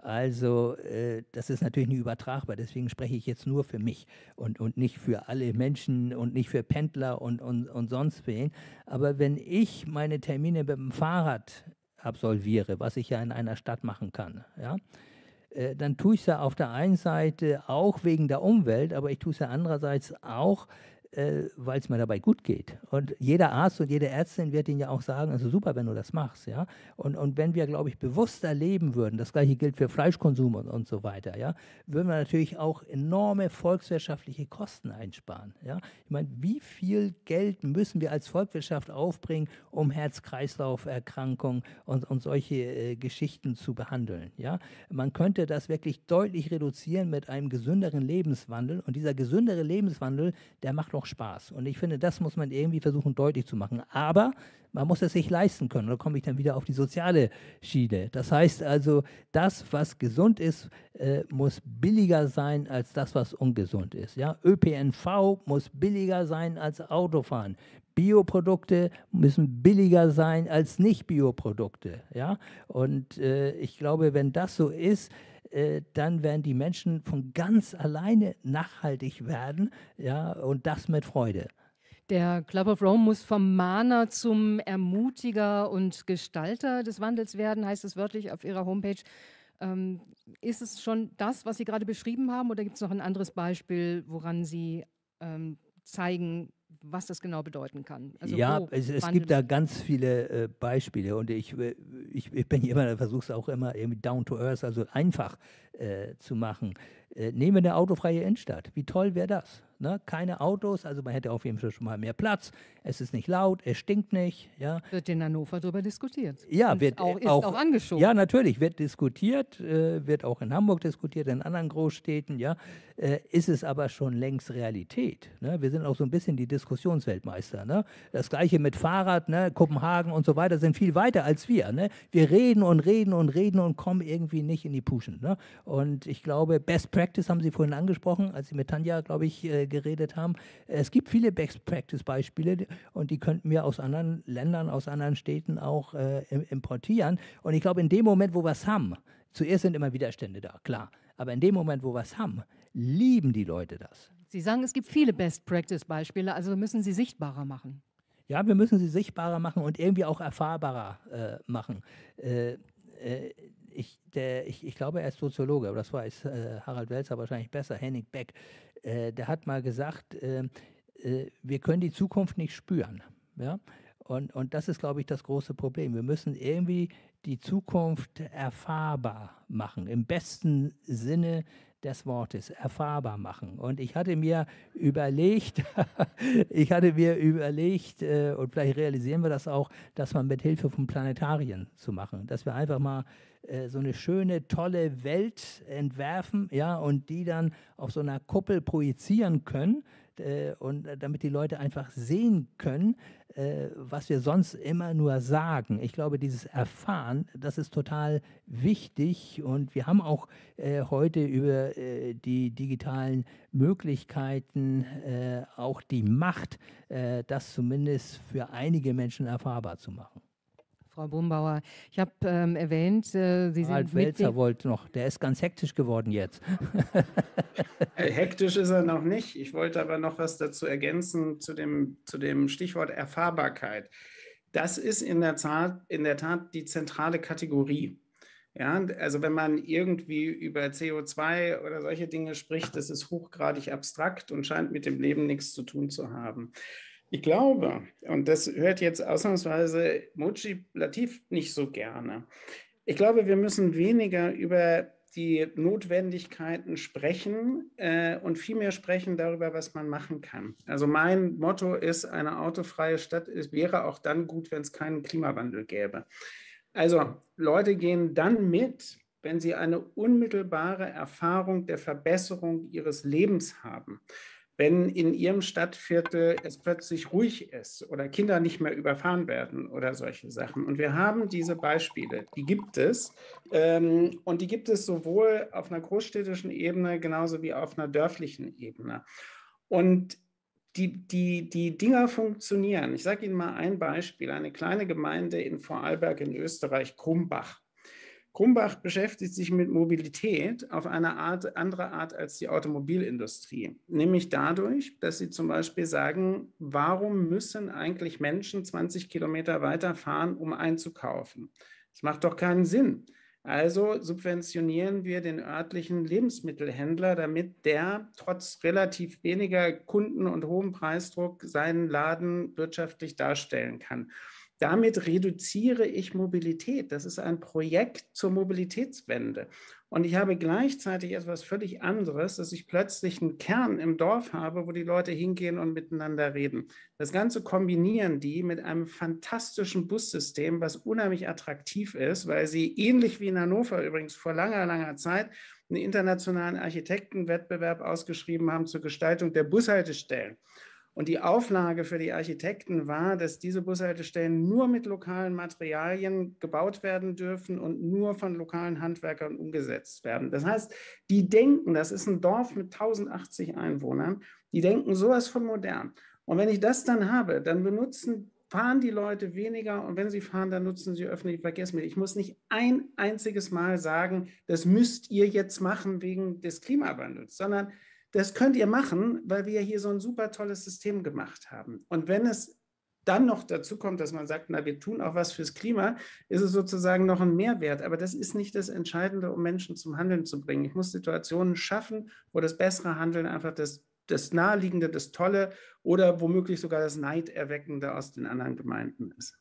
Also äh, das ist natürlich nicht übertragbar, deswegen spreche ich jetzt nur für mich und, und nicht für alle Menschen und nicht für Pendler und, und, und sonst wen. Aber wenn ich meine Termine mit dem Fahrrad absolviere, was ich ja in einer Stadt machen kann, ja, äh, dann tue ich es ja auf der einen Seite auch wegen der Umwelt, aber ich tue es ja andererseits auch, äh, weil es mir dabei gut geht. Und jeder Arzt und jede Ärztin wird Ihnen ja auch sagen, also super, wenn du das machst. Ja? Und, und wenn wir, glaube ich, bewusster leben würden, das gleiche gilt für Fleischkonsum und, und so weiter, ja, würden wir natürlich auch enorme volkswirtschaftliche Kosten einsparen. Ja? Ich meine, wie viel Geld müssen wir als Volkswirtschaft aufbringen, um Herz-Kreislauf-Erkrankungen und, und solche äh, Geschichten zu behandeln? Ja? Man könnte das wirklich deutlich reduzieren mit einem gesünderen Lebenswandel. Und dieser gesündere Lebenswandel, der macht auch Spaß. Und ich finde, das muss man irgendwie versuchen deutlich zu machen. Aber man muss es sich leisten können. Da komme ich dann wieder auf die soziale Schiene. Das heißt also, das, was gesund ist, äh, muss billiger sein als das, was ungesund ist. Ja? Ö P N V muss billiger sein als Autofahren. Bioprodukte müssen billiger sein als Nicht-Bioprodukte. Ja? Und äh, ich glaube, wenn das so ist, dann werden die Menschen von ganz alleine nachhaltig werden, ja, und das mit Freude. Der Club of Rome muss vom Mahner zum Ermutiger und Gestalter des Wandels werden, heißt es wörtlich auf Ihrer Homepage. Ähm, ist es schon das, was Sie gerade beschrieben haben, oder gibt es noch ein anderes Beispiel, woran Sie ähm, zeigen, was das genau bedeuten kann? Also ja, es, es gibt da ganz viele äh, Beispiele und ich, ich, ich bin jemand, der versucht es auch immer irgendwie down to earth, also einfach äh, zu machen. Äh, nehmen wir eine autofreie Innenstadt. Wie toll wäre das? Ne? Keine Autos, also man hätte auf jeden Fall schon mal mehr Platz. Es ist nicht laut, es stinkt nicht. Ja. Wird in Hannover darüber diskutiert. Ja, und wird auch, ist auch, auch angeschoben. Ja, natürlich, wird diskutiert, äh, wird auch in Hamburg diskutiert, in anderen Großstädten. Ja. Äh, ist es aber schon längst Realität. Ne? Wir sind auch so ein bisschen die Diskussionsweltmeister. Ne? Das Gleiche mit Fahrrad, ne? Kopenhagen und so weiter sind viel weiter als wir. Ne? Wir reden und reden und reden und kommen irgendwie nicht in die Puschen. Ne? Und ich glaube, Best Practice haben Sie vorhin angesprochen, als Sie mit Tanja, glaube ich, äh, geredet haben. Es gibt viele Best-Practice-Beispiele und die könnten wir aus anderen Ländern, aus anderen Städten auch äh, importieren. Und ich glaube, in dem Moment, wo wir es haben, zuerst sind immer Widerstände da, klar, aber in dem Moment, wo wir es haben, lieben die Leute das. Sie sagen, es gibt viele Best-Practice-Beispiele, also müssen sie sichtbarer machen. Ja, wir müssen sie sichtbarer machen und irgendwie auch erfahrbarer äh, machen. Äh, äh, Ich, der, ich, ich glaube, er ist Soziologe, aber das weiß äh, Harald Welzer wahrscheinlich besser, Henning Beck. Äh, der hat mal gesagt, äh, äh, wir können die Zukunft nicht spüren. Ja? Und, und das ist, glaube ich, das große Problem. Wir müssen irgendwie die Zukunft erfahrbar machen, im besten Sinne des Wortes, erfahrbar machen. Und ich hatte mir überlegt, ich hatte mir überlegt, äh, und vielleicht realisieren wir das auch, dass man mit Hilfe von Planetarien zu machen, dass wir einfach mal äh, so eine schöne, tolle Welt entwerfen, ja, und die dann auf so einer Kuppel projizieren können, äh, und äh, damit die Leute einfach sehen können, äh, was wir sonst immer nur sagen. Ich glaube, dieses Erfahren, das ist total wichtig und wir haben auch äh, heute über äh, die digitalen Möglichkeiten äh, auch die Macht, äh, das zumindest für einige Menschen erfahrbar zu machen. Frau Brumbauer, ich habe ähm, erwähnt, äh, Sie sind Harald Welzer wollte noch, der ist ganz hektisch geworden jetzt. Hektisch ist er noch nicht. Ich wollte aber noch was dazu ergänzen zu dem, zu dem Stichwort Erfahrbarkeit. Das ist in der Tat, in der Tat die zentrale Kategorie. Ja, also wenn man irgendwie über C O zwei oder solche Dinge spricht, das ist hochgradig abstrakt und scheint mit dem Leben nichts zu tun zu haben. Ich glaube, und das hört jetzt ausnahmsweise Mujib Latif nicht so gerne, ich glaube, wir müssen weniger über die Notwendigkeiten sprechen äh, und viel mehr sprechen darüber, was man machen kann. Also mein Motto ist, eine autofreie Stadt ist, wäre auch dann gut, wenn es keinen Klimawandel gäbe. Also Leute gehen dann mit, wenn sie eine unmittelbare Erfahrung der Verbesserung ihres Lebens haben. Wenn in ihrem Stadtviertel es plötzlich ruhig ist oder Kinder nicht mehr überfahren werden oder solche Sachen. Und wir haben diese Beispiele, die gibt es. Ähm, und die gibt es sowohl auf einer großstädtischen Ebene genauso wie auf einer dörflichen Ebene. Und die, die, die Dinger funktionieren. Ich sage Ihnen mal ein Beispiel. Eine kleine Gemeinde in Vorarlberg in Österreich, Krumbach. Krumbach beschäftigt sich mit Mobilität auf eine Art, andere Art als die Automobilindustrie. Nämlich dadurch, dass sie zum Beispiel sagen, warum müssen eigentlich Menschen zwanzig Kilometer weiterfahren, um einzukaufen? Das macht doch keinen Sinn. Also subventionieren wir den örtlichen Lebensmittelhändler, damit der trotz relativ weniger Kunden und hohem Preisdruck seinen Laden wirtschaftlich darstellen kann. Damit reduziere ich Mobilität. Das ist ein Projekt zur Mobilitätswende. Und ich habe gleichzeitig etwas völlig anderes, dass ich plötzlich einen Kern im Dorf habe, wo die Leute hingehen und miteinander reden. Das Ganze kombinieren die mit einem fantastischen Bussystem, was unheimlich attraktiv ist, weil sie ähnlich wie in Hannover übrigens vor langer, langer Zeit einen internationalen Architektenwettbewerb ausgeschrieben haben zur Gestaltung der Bushaltestellen. Und die Auflage für die Architekten war, dass diese Bushaltestellen nur mit lokalen Materialien gebaut werden dürfen und nur von lokalen Handwerkern umgesetzt werden. Das heißt, die denken, das ist ein Dorf mit tausendachtzig Einwohnern, die denken sowas von modern. Und wenn ich das dann habe, dann benutzen, fahren die Leute weniger und wenn sie fahren, dann nutzen sie öffentliche Verkehrsmittel. Ich muss nicht ein einziges Mal sagen, das müsst ihr jetzt machen wegen des Klimawandels, sondern das könnt ihr machen, weil wir hier so ein super tolles System gemacht haben. Und wenn es dann noch dazu kommt, dass man sagt, na, wir tun auch was fürs Klima, ist es sozusagen noch ein Mehrwert. Aber das ist nicht das Entscheidende, um Menschen zum Handeln zu bringen. Ich muss Situationen schaffen, wo das bessere Handeln einfach das, das Naheliegende, das Tolle oder womöglich sogar das Neiderweckende aus den anderen Gemeinden ist.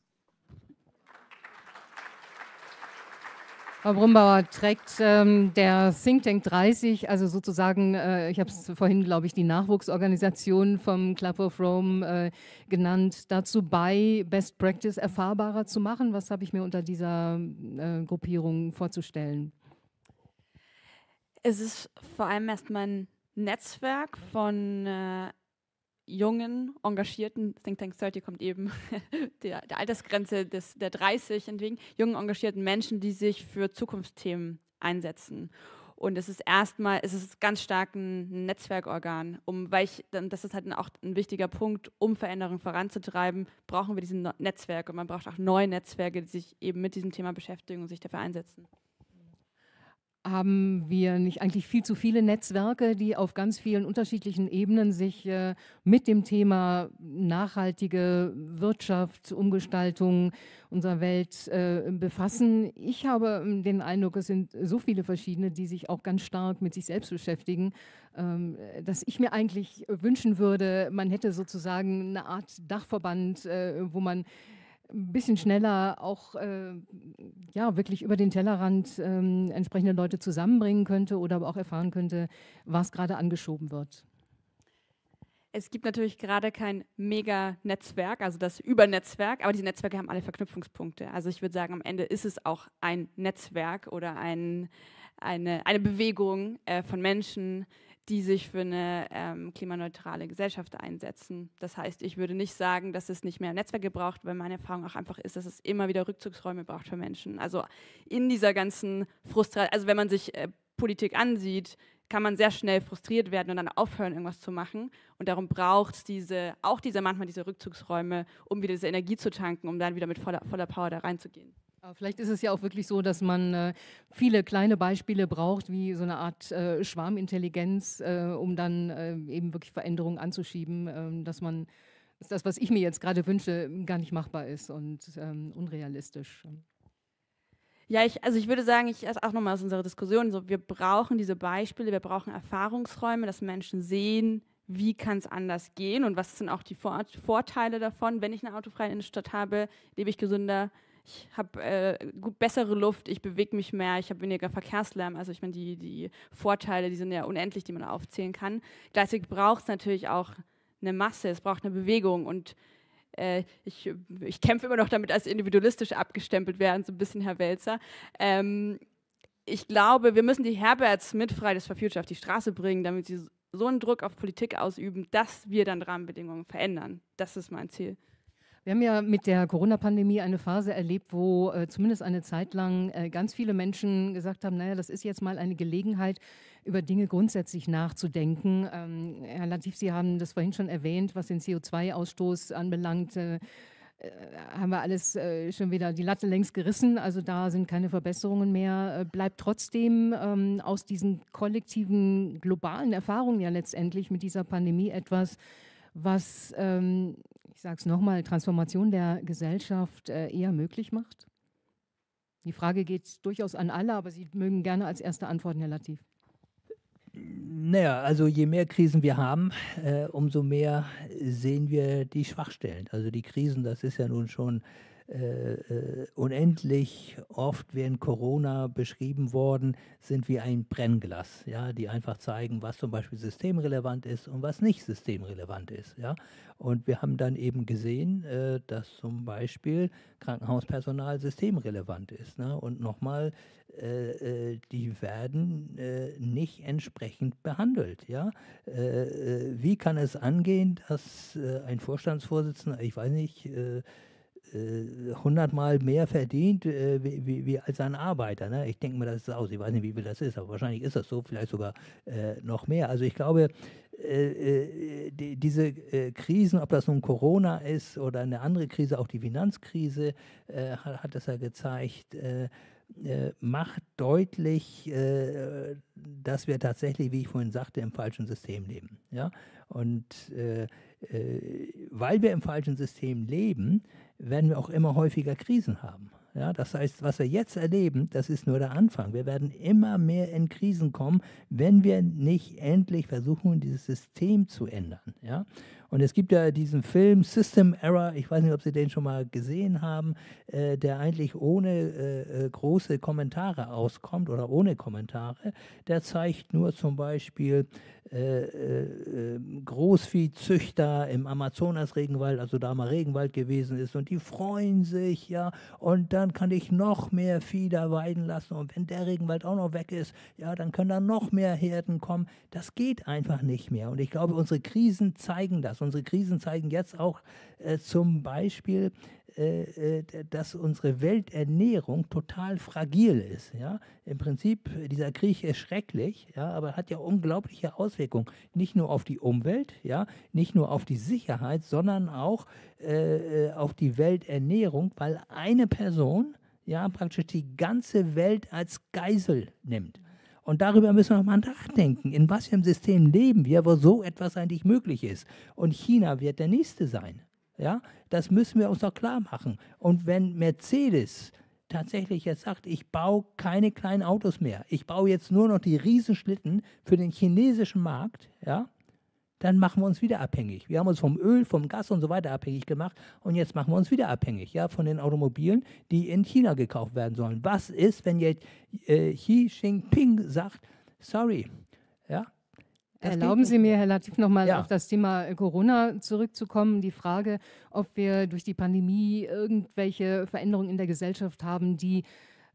Frau Brumbauer, trägt ähm, der Think Tank dreißig, also sozusagen, äh, ich habe es vorhin, glaube ich, die Nachwuchsorganisation vom Club of Rome äh, genannt, dazu bei, Best Practice erfahrbarer zu machen? Was habe ich mir unter dieser äh, Gruppierung vorzustellen? Es ist vor allem erstmal ein Netzwerk von äh, jungen, engagierten, Think Tank dreißig kommt eben der, der Altersgrenze des, der dreißig entwegen, jungen, engagierten Menschen, die sich für Zukunftsthemen einsetzen. Und es ist erstmal, es ist ganz stark ein Netzwerkorgan, um, weil ich, das ist halt auch ein wichtiger Punkt, um Veränderungen voranzutreiben, brauchen wir diese Netzwerke und man braucht auch neue Netzwerke, die sich eben mit diesem Thema beschäftigen und sich dafür einsetzen. Haben wir nicht eigentlich viel zu viele Netzwerke, die auf ganz vielen unterschiedlichen Ebenen sich äh, mit dem Thema nachhaltige Wirtschaft, Umgestaltung unserer Welt äh, befassen? Ich habe äh, den Eindruck, es sind so viele verschiedene, die sich auch ganz stark mit sich selbst beschäftigen, ähm, dass ich mir eigentlich wünschen würde, man hätte sozusagen eine Art Dachverband, äh, wo man ein bisschen schneller auch äh, ja, wirklich über den Tellerrand ähm, entsprechende Leute zusammenbringen könnte oder aber auch erfahren könnte, was gerade angeschoben wird. Es gibt natürlich gerade kein Mega-Netzwerk, also das Übernetzwerk, aber diese Netzwerke haben alle Verknüpfungspunkte. Also ich würde sagen, am Ende ist es auch ein Netzwerk oder ein, eine, eine Bewegung äh, von Menschen, die sich für eine ähm, klimaneutrale Gesellschaft einsetzen. Das heißt, ich würde nicht sagen, dass es nicht mehr Netzwerke braucht, weil meine Erfahrung auch einfach ist, dass es immer wieder Rückzugsräume braucht für Menschen. Also in dieser ganzen Frustration, also wenn man sich äh, Politik ansieht, kann man sehr schnell frustriert werden und dann aufhören, irgendwas zu machen. Und darum braucht es diese, auch diese manchmal diese Rückzugsräume, um wieder diese Energie zu tanken, um dann wieder mit voller, voller Power da reinzugehen. Aber vielleicht ist es ja auch wirklich so, dass man äh, viele kleine Beispiele braucht, wie so eine Art äh, Schwarmintelligenz, äh, um dann äh, eben wirklich Veränderungen anzuschieben, äh, dass man, dass das, was ich mir jetzt gerade wünsche, gar nicht machbar ist und ähm, unrealistisch. Ja, ich, also ich würde sagen, ich erst auch nochmal aus unserer Diskussion, so, wir brauchen diese Beispiele, wir brauchen Erfahrungsräume, dass Menschen sehen, wie kann es anders gehen und was sind auch die Vor- Vorteile davon. Wenn ich eine autofreie Innenstadt habe, lebe ich gesünder, ich habe äh, gut bessere Luft, ich bewege mich mehr, ich habe weniger Verkehrslärm. Also ich meine, die, die Vorteile, die sind ja unendlich, die man aufzählen kann. Gleichzeitig braucht es natürlich auch eine Masse, es braucht eine Bewegung und äh, ich, ich kämpfe immer noch damit, als individualistisch abgestempelt werden, so ein bisschen, Herr Welzer. Ähm, ich glaube, wir müssen die Herberts mit Fridays for Future auf die Straße bringen, damit sie so einen Druck auf Politik ausüben, dass wir dann Rahmenbedingungen verändern. Das ist mein Ziel. Wir haben ja mit der Corona-Pandemie eine Phase erlebt, wo äh, zumindest eine Zeit lang äh, ganz viele Menschen gesagt haben, naja, das ist jetzt mal eine Gelegenheit, über Dinge grundsätzlich nachzudenken. Ähm, Herr Latif, Sie haben das vorhin schon erwähnt, was den C O zwei Ausstoß anbelangt, äh, äh, haben wir alles äh, schon wieder die Latte längst gerissen. Also da sind keine Verbesserungen mehr. Äh, bleibt trotzdem ähm, aus diesen kollektiven, globalen Erfahrungen ja letztendlich mit dieser Pandemie etwas, was... Ähm, ich sage es nochmal, Transformation der Gesellschaft äh, eher möglich macht? Die Frage geht durchaus an alle, aber Sie mögen gerne als erste antworten, Herr Latif. Naja, also je mehr Krisen wir haben, äh, umso mehr sehen wir die Schwachstellen. Also die Krisen, das ist ja nun schon äh, äh, unendlich oft während Corona beschrieben worden, sind wie ein Brennglas, ja, die einfach zeigen, was zum Beispiel systemrelevant ist und was nicht systemrelevant ist. Ja. Und wir haben dann eben gesehen, äh, dass zum Beispiel Krankenhauspersonal systemrelevant ist. Ne? Und nochmal, äh, äh, die werden äh, nicht entsprechend behandelt. Ja? Äh, äh, wie kann es angehen, dass äh, ein Vorstandsvorsitzender, ich weiß nicht, äh, hundertmal mehr verdient äh, wie, wie, wie als ein Arbeiter. Ne? Ich denke mir, das ist aus. Ich weiß nicht, wie viel das ist, aber wahrscheinlich ist das so, vielleicht sogar äh, noch mehr. Also ich glaube, äh, die, diese äh, Krisen, ob das nun Corona ist oder eine andere Krise, auch die Finanzkrise, äh, hat, hat das ja gezeigt, äh, äh, macht deutlich, äh, dass wir tatsächlich, wie ich vorhin sagte, im falschen System leben. Ja? Und äh, äh, weil wir im falschen System leben, werden wir auch immer häufiger Krisen haben. Ja, das heißt, was wir jetzt erleben, das ist nur der Anfang. Wir werden immer mehr in Krisen kommen, wenn wir nicht endlich versuchen, dieses System zu ändern. Ja? Und es gibt ja diesen Film System Error, ich weiß nicht, ob Sie den schon mal gesehen haben, äh, der eigentlich ohne äh, große Kommentare auskommt oder ohne Kommentare. Der zeigt nur zum Beispiel äh, äh, Großviehzüchter im Amazonas-Regenwald, also da mal Regenwald gewesen ist, und die freuen sich, ja, und dann kann ich noch mehr Vieh da weiden lassen, und wenn der Regenwald auch noch weg ist, ja, dann können da noch mehr Herden kommen. Das geht einfach nicht mehr, und ich glaube, unsere Krisen zeigen das. Unsere Krisen zeigen jetzt auch äh, zum Beispiel, äh, äh, dass unsere Welternährung total fragil ist. Ja? Im Prinzip, dieser Krieg ist schrecklich, ja, aber hat ja unglaubliche Auswirkungen. Nicht nur auf die Umwelt, ja, nicht nur auf die Sicherheit, sondern auch äh, auf die Welternährung, weil eine Person ja praktisch die ganze Welt als Geisel nimmt. Und darüber müssen wir nochmal nachdenken, in was für einem System leben wir, wo so etwas eigentlich möglich ist. Und China wird der Nächste sein. Ja? Das müssen wir uns doch klar machen. Und wenn Mercedes tatsächlich jetzt sagt, ich baue keine kleinen Autos mehr, ich baue jetzt nur noch die Riesenschlitten für den chinesischen Markt, ja, dann machen wir uns wieder abhängig. Wir haben uns vom Öl, vom Gas und so weiter abhängig gemacht, und jetzt machen wir uns wieder abhängig, ja, von den Automobilen, die in China gekauft werden sollen. Was ist, wenn jetzt äh, Xi Jinping sagt, sorry, ja? Erlauben Sie mir, Herr Latif, nochmal ja. auf das Thema Corona zurückzukommen. Die Frage, ob wir durch die Pandemie irgendwelche Veränderungen in der Gesellschaft haben, die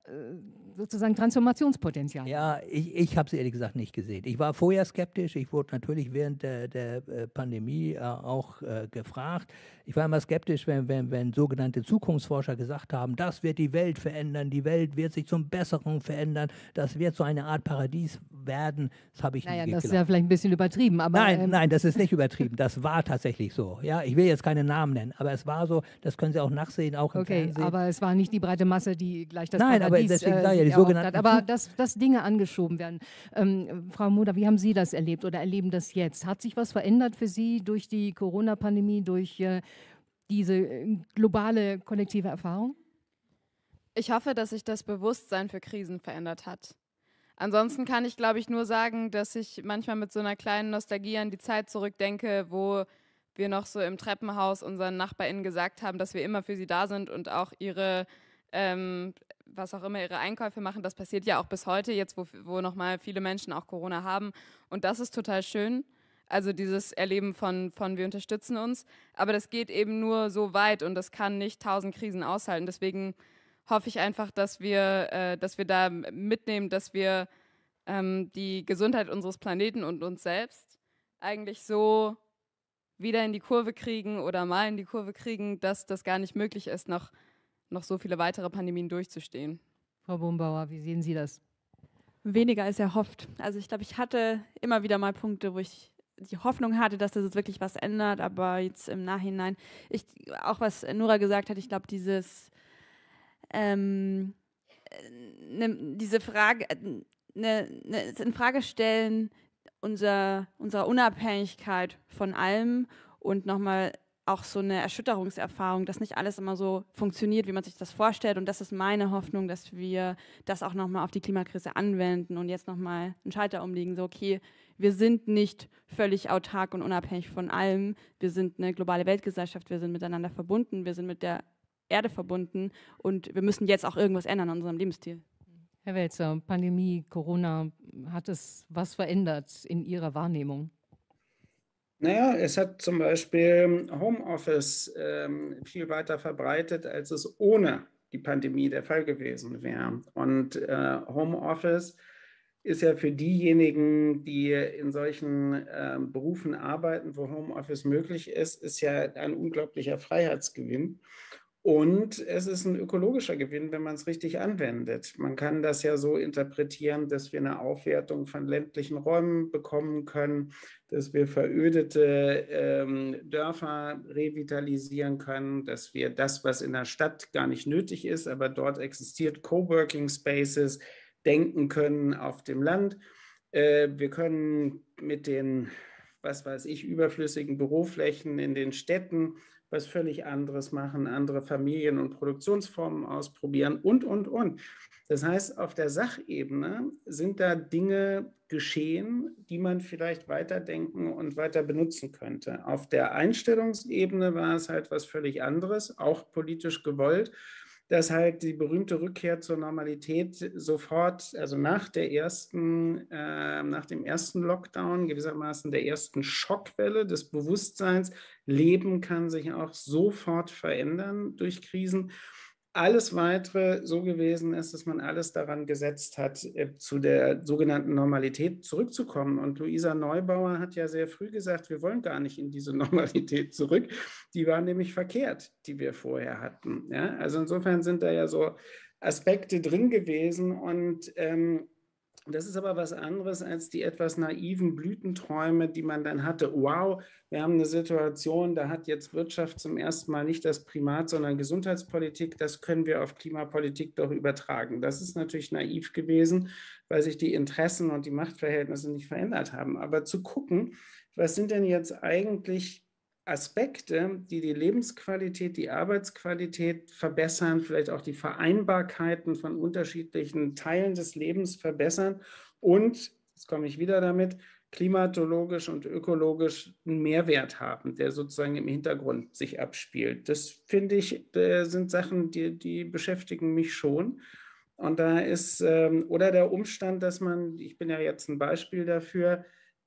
sozusagen Transformationspotenzial. Ja, ich, ich habe es ehrlich gesagt nicht gesehen. Ich war vorher skeptisch. Ich wurde natürlich während der, der Pandemie äh, auch äh, gefragt. Ich war immer skeptisch, wenn, wenn, wenn sogenannte Zukunftsforscher gesagt haben, das wird die Welt verändern, die Welt wird sich zum Besseren verändern, das wird so eine Art Paradies werden. Das habe ich naja, nie das geglaubt. ist ja vielleicht ein bisschen übertrieben. Aber, nein, ähm, nein, das ist nicht übertrieben. Das war tatsächlich so. Ja, ich will jetzt keine Namen nennen, aber es war so, das können Sie auch nachsehen, auch im okay, Fernsehen. aber es war nicht die breite Masse, die gleich das Nein, Paradies, aber deswegen äh, sage ich ja, die erhofft sogenannten hat. Aber dass, dass Dinge angeschoben werden. Ähm, Frau Moder, wie haben Sie das erlebt oder erleben das jetzt? Hat sich was verändert für Sie durch die Corona-Pandemie, durch äh, diese äh, globale kollektive Erfahrung? Ich hoffe, dass sich das Bewusstsein für Krisen verändert hat. Ansonsten kann ich, glaube ich, nur sagen, dass ich manchmal mit so einer kleinen Nostalgie an die Zeit zurückdenke, wo wir noch so im Treppenhaus unseren NachbarInnen gesagt haben, dass wir immer für sie da sind und auch ihre, ähm, was auch immer, ihre Einkäufe machen. Das passiert ja auch bis heute, jetzt wo, wo nochmal viele Menschen auch Corona haben. Und das ist total schön. Also dieses Erleben von, von wir unterstützen uns. Aber das geht eben nur so weit und das kann nicht tausend Krisen aushalten. Deswegen hoffe ich einfach, dass wir, äh, dass wir da mitnehmen, dass wir ähm, die Gesundheit unseres Planeten und uns selbst eigentlich so wieder in die Kurve kriegen oder mal in die Kurve kriegen, dass das gar nicht möglich ist, noch, noch so viele weitere Pandemien durchzustehen. Frau Bombauer, wie sehen Sie das? Weniger als erhofft. Also ich glaube, ich hatte immer wieder mal Punkte, wo ich die Hoffnung hatte, dass das jetzt wirklich was ändert, aber jetzt im Nachhinein, ich, auch was Nora gesagt hat, ich glaube, dieses ähm, ne, diese Frage, ne, ne, in Frage stellen unser, unserer Unabhängigkeit von allem und nochmal auch so eine Erschütterungserfahrung, dass nicht alles immer so funktioniert, wie man sich das vorstellt. Und das ist meine Hoffnung, dass wir das auch nochmal auf die Klimakrise anwenden und jetzt nochmal einen Schalter umlegen. So, okay, wir sind nicht völlig autark und unabhängig von allem. Wir sind eine globale Weltgesellschaft, wir sind miteinander verbunden, wir sind mit der Erde verbunden und wir müssen jetzt auch irgendwas ändern an unserem Lebensstil. Herr Welzer, Pandemie, Corona, hat es was verändert in Ihrer Wahrnehmung? Naja, es hat zum Beispiel Homeoffice ähm, viel weiter verbreitet, als es ohne die Pandemie der Fall gewesen wäre. Und äh, Homeoffice ist ja für diejenigen, die in solchen äh, Berufen arbeiten, wo Homeoffice möglich ist, ist ja ein unglaublicher Freiheitsgewinn. Und es ist ein ökologischer Gewinn, wenn man es richtig anwendet. Man kann das ja so interpretieren, dass wir eine Aufwertung von ländlichen Räumen bekommen können, dass wir verödete ähm, Dörfer revitalisieren können, dass wir das, was in der Stadt gar nicht nötig ist, aber dort existiert, Coworking Spaces, denken können auf dem Land. Äh, wir können mit den, was weiß ich, überflüssigen Büroflächen in den Städten was völlig anderes machen, andere Familien- und Produktionsformen ausprobieren und, und, und. Das heißt, auf der Sachebene sind da Dinge geschehen, die man vielleicht weiterdenken und weiter benutzen könnte. Auf der Einstellungsebene war es halt was völlig anderes, auch politisch gewollt, dass halt die berühmte Rückkehr zur Normalität sofort, also nach der ersten, äh, nach dem ersten Lockdown, gewissermaßen der ersten Schockwelle des Bewusstseins, Leben kann sich auch sofort verändern durch Krisen. Alles Weitere so gewesen ist, dass man alles daran gesetzt hat, äh, zu der sogenannten Normalität zurückzukommen. Und Luisa Neubauer hat ja sehr früh gesagt, wir wollen gar nicht in diese Normalität zurück. Die war nämlich verkehrt, die wir vorher hatten. Ja? Also insofern sind da ja so Aspekte drin gewesen. Und ähm, das ist aber was anderes als die etwas naiven Blütenträume, die man dann hatte. Wow, wir haben eine Situation, da hat jetzt Wirtschaft zum ersten Mal nicht das Primat, sondern Gesundheitspolitik. Das können wir auf Klimapolitik doch übertragen. Das ist natürlich naiv gewesen, weil sich die Interessen und die Machtverhältnisse nicht verändert haben. Aber zu gucken, was sind denn jetzt eigentlich Aspekte, die die Lebensqualität, die Arbeitsqualität verbessern, vielleicht auch die Vereinbarkeiten von unterschiedlichen Teilen des Lebens verbessern und, jetzt komme ich wieder damit, klimatologisch und ökologisch einen Mehrwert haben, der sozusagen im Hintergrund sich abspielt. Das finde ich, sind Sachen, die, die beschäftigen mich schon. Und da ist, oder der Umstand, dass man, ich bin ja jetzt ein Beispiel dafür,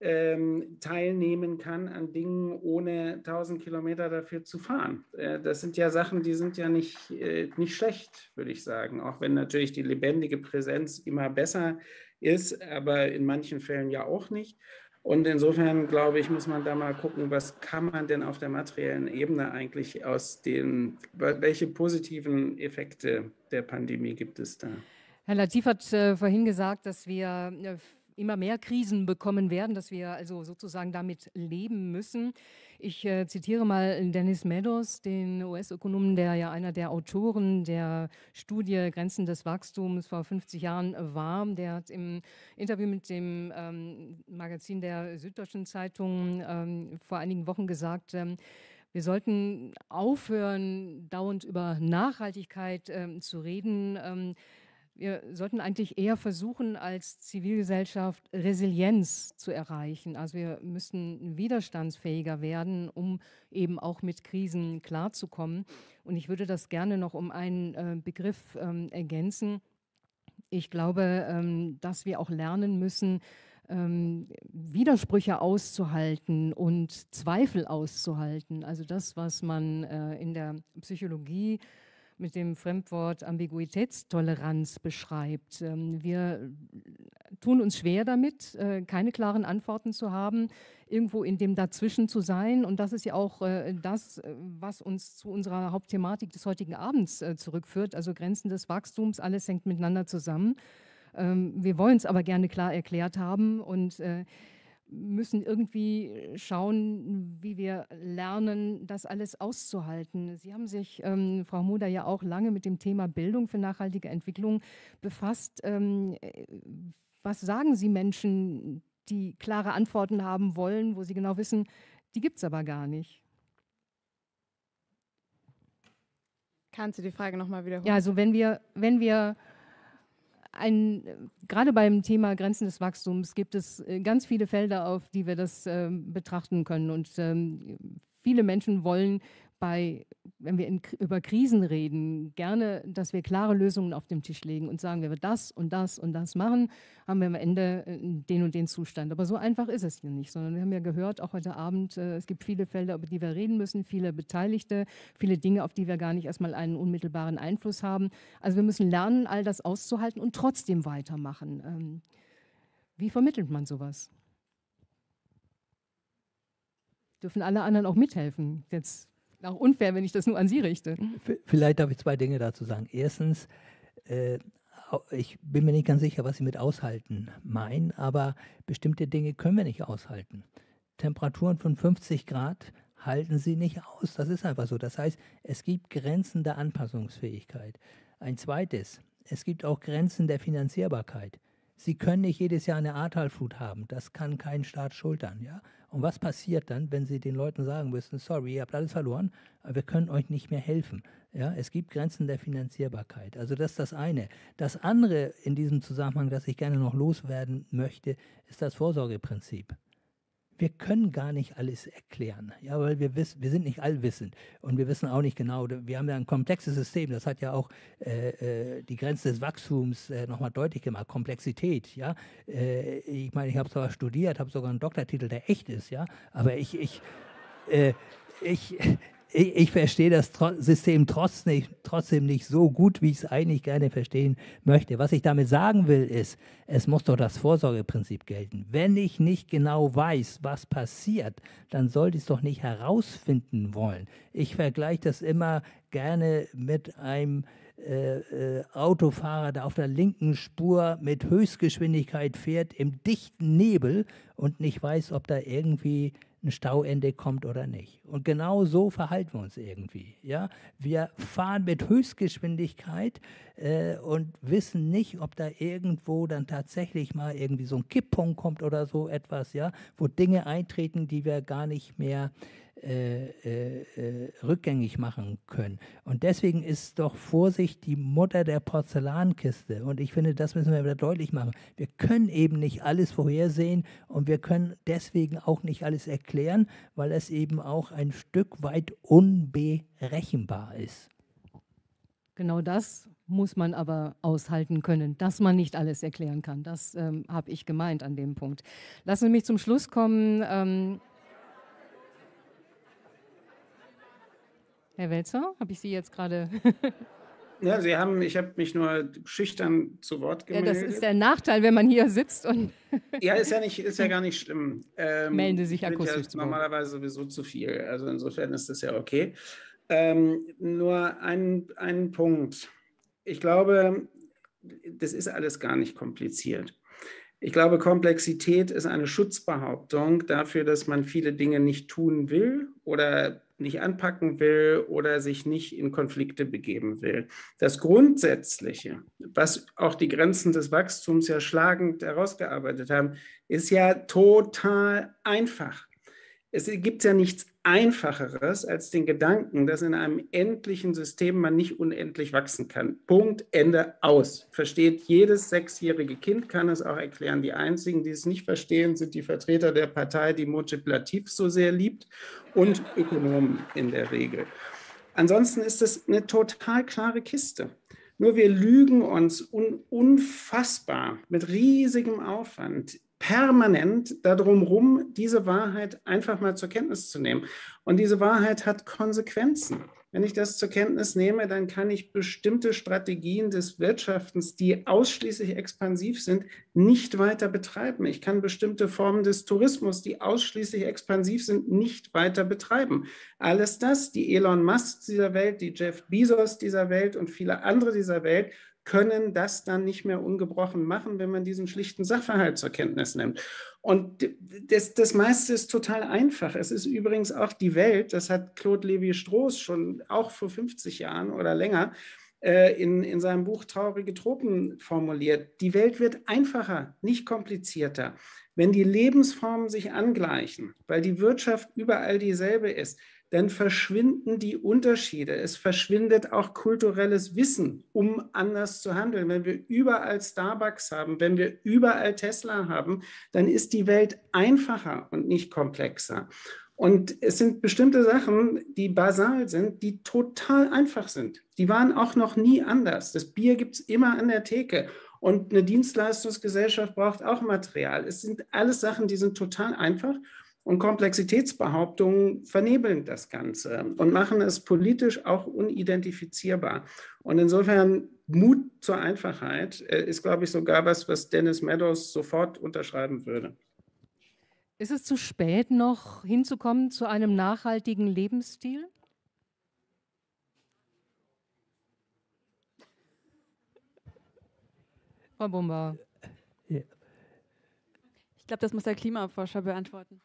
Ähm, teilnehmen kann an Dingen, ohne tausend Kilometer dafür zu fahren. Äh, das sind ja Sachen, die sind ja nicht, äh, nicht schlecht, würde ich sagen. Auch wenn natürlich die lebendige Präsenz immer besser ist, aber in manchen Fällen ja auch nicht. Und insofern, glaube ich, muss man da mal gucken, was kann man denn auf der materiellen Ebene eigentlich aus den, welche positiven Effekte der Pandemie gibt es da? Herr Latif hat äh, vorhin gesagt, dass wir äh, immer mehr Krisen bekommen werden, dass wir also sozusagen damit leben müssen. Ich äh, zitiere mal Dennis Meadows, den U S-Ökonomen, der ja einer der Autoren der Studie Grenzen des Wachstums vor fünfzig Jahren war. Der hat im Interview mit dem ähm, Magazin der Süddeutschen Zeitung ähm, vor einigen Wochen gesagt, ähm, wir sollten aufhören, dauernd über Nachhaltigkeit ähm, zu reden. Ähm, Wir sollten eigentlich eher versuchen, als Zivilgesellschaft Resilienz zu erreichen. Also wir müssen widerstandsfähiger werden, um eben auch mit Krisen klarzukommen. Und ich würde das gerne noch um einen äh, Begriff ähm, ergänzen. Ich glaube, ähm, dass wir auch lernen müssen, ähm, Widersprüche auszuhalten und Zweifel auszuhalten. Also das, was man äh, in der Psychologie mit dem Fremdwort Ambiguitätstoleranz beschreibt. Ähm, wir tun uns schwer damit, äh, keine klaren Antworten zu haben, irgendwo in dem Dazwischen zu sein. Und das ist ja auch äh, das, was uns zu unserer Hauptthematik des heutigen Abends äh, zurückführt, also Grenzen des Wachstums, alles hängt miteinander zusammen. Ähm, wir wollen es aber gerne klar erklärt haben und äh, müssen irgendwie schauen, wie wir lernen, das alles auszuhalten. Sie haben sich, ähm, Frau Moder, ja auch lange mit dem Thema Bildung für nachhaltige Entwicklung befasst. Ähm, was sagen Sie Menschen, die klare Antworten haben wollen, wo sie genau wissen, die gibt es aber gar nicht? Kannst du die Frage nochmal wiederholen? Ja, also wenn wir, wenn wir Ein, gerade beim Thema Grenzen des Wachstums gibt es ganz viele Felder, auf die wir das äh, betrachten können. Und ähm, viele Menschen wollen bei, wenn wir in, über Krisen reden, gerne, dass wir klare Lösungen auf den Tisch legen und sagen, wenn wir das und das und das machen, haben wir am Ende den und den Zustand. Aber so einfach ist es ja nicht, sondern wir haben ja gehört, auch heute Abend, äh, es gibt viele Felder, über die wir reden müssen, viele Beteiligte, viele Dinge, auf die wir gar nicht erstmal einen unmittelbaren Einfluss haben. Also wir müssen lernen, all das auszuhalten und trotzdem weitermachen. Ähm, wie vermittelt man sowas? Dürfen alle anderen auch mithelfen? Jetzt auch unfair, wenn ich das nur an Sie richte. Vielleicht darf ich zwei Dinge dazu sagen. Erstens, äh, ich bin mir nicht ganz sicher, was Sie mit aushalten meinen, aber bestimmte Dinge können wir nicht aushalten. Temperaturen von fünfzig Grad halten Sie nicht aus. Das ist einfach so. Das heißt, es gibt Grenzen der Anpassungsfähigkeit. Ein zweites, es gibt auch Grenzen der Finanzierbarkeit. Sie können nicht jedes Jahr eine Ahrtalflut haben. Das kann kein Staat schultern. Ja? Und was passiert dann, wenn Sie den Leuten sagen müssen, sorry, ihr habt alles verloren, aber wir können euch nicht mehr helfen. Ja? Es gibt Grenzen der Finanzierbarkeit. Also das ist das eine. Das andere in diesem Zusammenhang, das ich gerne noch loswerden möchte, ist das Vorsorgeprinzip. Wir können gar nicht alles erklären, ja, weil wir wissen, wir sind nicht allwissend und wir wissen auch nicht genau, wir haben ja ein komplexes System, das hat ja auch äh, äh, die Grenze des Wachstums äh, nochmal deutlich gemacht, Komplexität, ja. Äh, ich meine, ich habe zwar studiert, habe sogar einen Doktortitel, der echt ist, ja, aber ich, ich, äh, ich, ich, ich verstehe das Tro- System trotz nicht, trotzdem nicht so gut, wie ich es eigentlich gerne verstehen möchte. Was ich damit sagen will, ist, es muss doch das Vorsorgeprinzip gelten. Wenn ich nicht genau weiß, was passiert, dann sollte ich es doch nicht herausfinden wollen. Ich vergleiche das immer gerne mit einem äh, äh, Autofahrer, der auf der linken Spur mit Höchstgeschwindigkeit fährt, im dichten Nebel und nicht weiß, ob da irgendwie ein Stauende kommt oder nicht. Und genau so verhalten wir uns irgendwie. Ja? Wir fahren mit Höchstgeschwindigkeit äh, und wissen nicht, ob da irgendwo dann tatsächlich mal irgendwie so ein Kipppunkt kommt oder so etwas, ja? Wo Dinge eintreten, die wir gar nicht mehr Äh, äh, äh, rückgängig machen können. Und deswegen ist doch Vorsicht die Mutter der Porzellankiste. Und ich finde, das müssen wir wieder deutlich machen. Wir können eben nicht alles vorhersehen und wir können deswegen auch nicht alles erklären, weil es eben auch ein Stück weit unberechenbar ist. Genau das muss man aber aushalten können, dass man nicht alles erklären kann. Das ähm, habe ich gemeint an dem Punkt. Lassen Sie mich zum Schluss kommen. Ähm, Herr Welzer, habe ich Sie jetzt gerade... Ja, Sie haben, ich habe mich nur schüchtern zu Wort Ja, gemeldet. das ist der Nachteil, wenn man hier sitzt und Ja, ist ja, nicht, ist ja gar nicht schlimm. Ähm, melden Sie sich ich bin akustisch ja zu Wort. normalerweise sowieso zu viel. Also insofern ist das ja okay. Ähm, nur ein, ein Punkt. Ich glaube, das ist alles gar nicht kompliziert. Ich glaube, Komplexität ist eine Schutzbehauptung dafür, dass man viele Dinge nicht tun will oder nicht anpacken will oder sich nicht in Konflikte begeben will. Das Grundsätzliche, was auch die Grenzen des Wachstums ja schlagend herausgearbeitet haben, ist ja total einfach. Es gibt ja nichts Einfacheres als den Gedanken, dass in einem endlichen System man nicht unendlich wachsen kann. Punkt, Ende, aus. Versteht jedes sechsjährige Kind, kann es auch erklären. Die einzigen, die es nicht verstehen, sind die Vertreter der Partei, die Mojib Latif so sehr liebt und Ökonomen in der Regel. Ansonsten ist es eine total klare Kiste. Nur wir lügen uns un- unfassbar mit riesigem Aufwand permanent darum rum, diese Wahrheit einfach mal zur Kenntnis zu nehmen. Und diese Wahrheit hat Konsequenzen. Wenn ich das zur Kenntnis nehme, dann kann ich bestimmte Strategien des Wirtschaftens, die ausschließlich expansiv sind, nicht weiter betreiben. Ich kann bestimmte Formen des Tourismus, die ausschließlich expansiv sind, nicht weiter betreiben. Alles das, die Elon Musk dieser Welt, die Jeff Bezos dieser Welt und viele andere dieser Welt, können das dann nicht mehr ungebrochen machen, wenn man diesen schlichten Sachverhalt zur Kenntnis nimmt. Und das, das meiste ist total einfach. Es ist übrigens auch die Welt, das hat Claude Lévi-Strauss schon auch vor fünfzig Jahren oder länger äh, in, in seinem Buch Traurige Tropen formuliert. Die Welt wird einfacher, nicht komplizierter. Wenn die Lebensformen sich angleichen, weil die Wirtschaft überall dieselbe ist, dann verschwinden die Unterschiede. Es verschwindet auch kulturelles Wissen, um anders zu handeln. Wenn wir überall Starbucks haben, wenn wir überall Tesla haben, dann ist die Welt einfacher und nicht komplexer. Und es sind bestimmte Sachen, die basal sind, die total einfach sind. Die waren auch noch nie anders. Das Bier gibt es immer an der Theke. Und eine Dienstleistungsgesellschaft braucht auch Material. Es sind alles Sachen, die sind total einfach. Und Komplexitätsbehauptungen vernebeln das Ganze und machen es politisch auch unidentifizierbar. Und insofern Mut zur Einfachheit ist, glaube ich, sogar was, was Dennis Meadows sofort unterschreiben würde. Ist es zu spät, noch hinzukommen zu einem nachhaltigen Lebensstil? Frau Bumba. Ich glaube, das muss der Klimaforscher beantworten.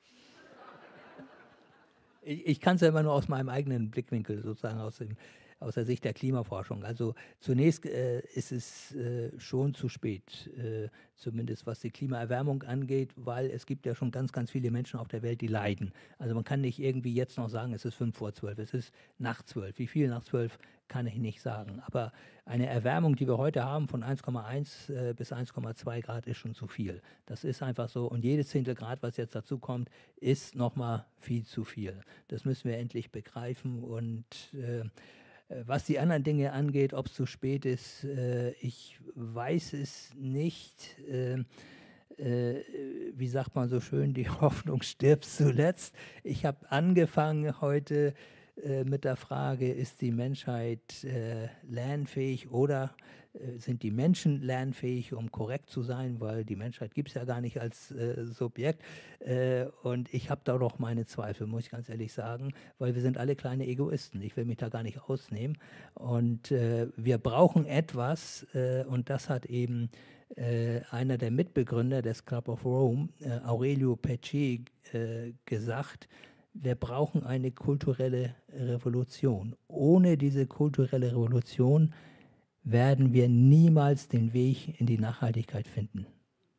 Ich, ich kann es ja immer nur aus meinem eigenen Blickwinkel, sozusagen aus, dem, aus der Sicht der Klimaforschung. Also zunächst äh, ist es äh, schon zu spät, äh, zumindest was die Klimaerwärmung angeht, weil es gibt ja schon ganz, ganz viele Menschen auf der Welt, die leiden. Also man kann nicht irgendwie jetzt noch sagen, es ist fünf vor zwölf, es ist nach zwölf. Wie viel nach zwölf kann ich nicht sagen. Aber eine Erwärmung, die wir heute haben, von eins Komma eins äh, bis eins Komma zwei Grad, ist schon zu viel. Das ist einfach so. Und jedes Zehntel Grad, was jetzt dazu kommt, ist nochmal viel zu viel. Das müssen wir endlich begreifen. Und äh, was die anderen Dinge angeht, ob es zu spät ist, äh, ich weiß es nicht. Äh, äh, wie sagt man so schön, die Hoffnung stirbt zuletzt. Ich habe angefangen heute mit der Frage, ist die Menschheit äh, lernfähig oder äh, sind die Menschen lernfähig, um korrekt zu sein, weil die Menschheit gibt es ja gar nicht als äh, Subjekt. Äh, und ich habe da doch meine Zweifel, muss ich ganz ehrlich sagen, weil wir sind alle kleine Egoisten. Ich will mich da gar nicht ausnehmen. Und äh, wir brauchen etwas, äh, und das hat eben äh, einer der Mitbegründer des Club of Rome, äh, Aurelio Peccei, äh, gesagt: Wir brauchen eine kulturelle Revolution. Ohne diese kulturelle Revolution werden wir niemals den Weg in die Nachhaltigkeit finden.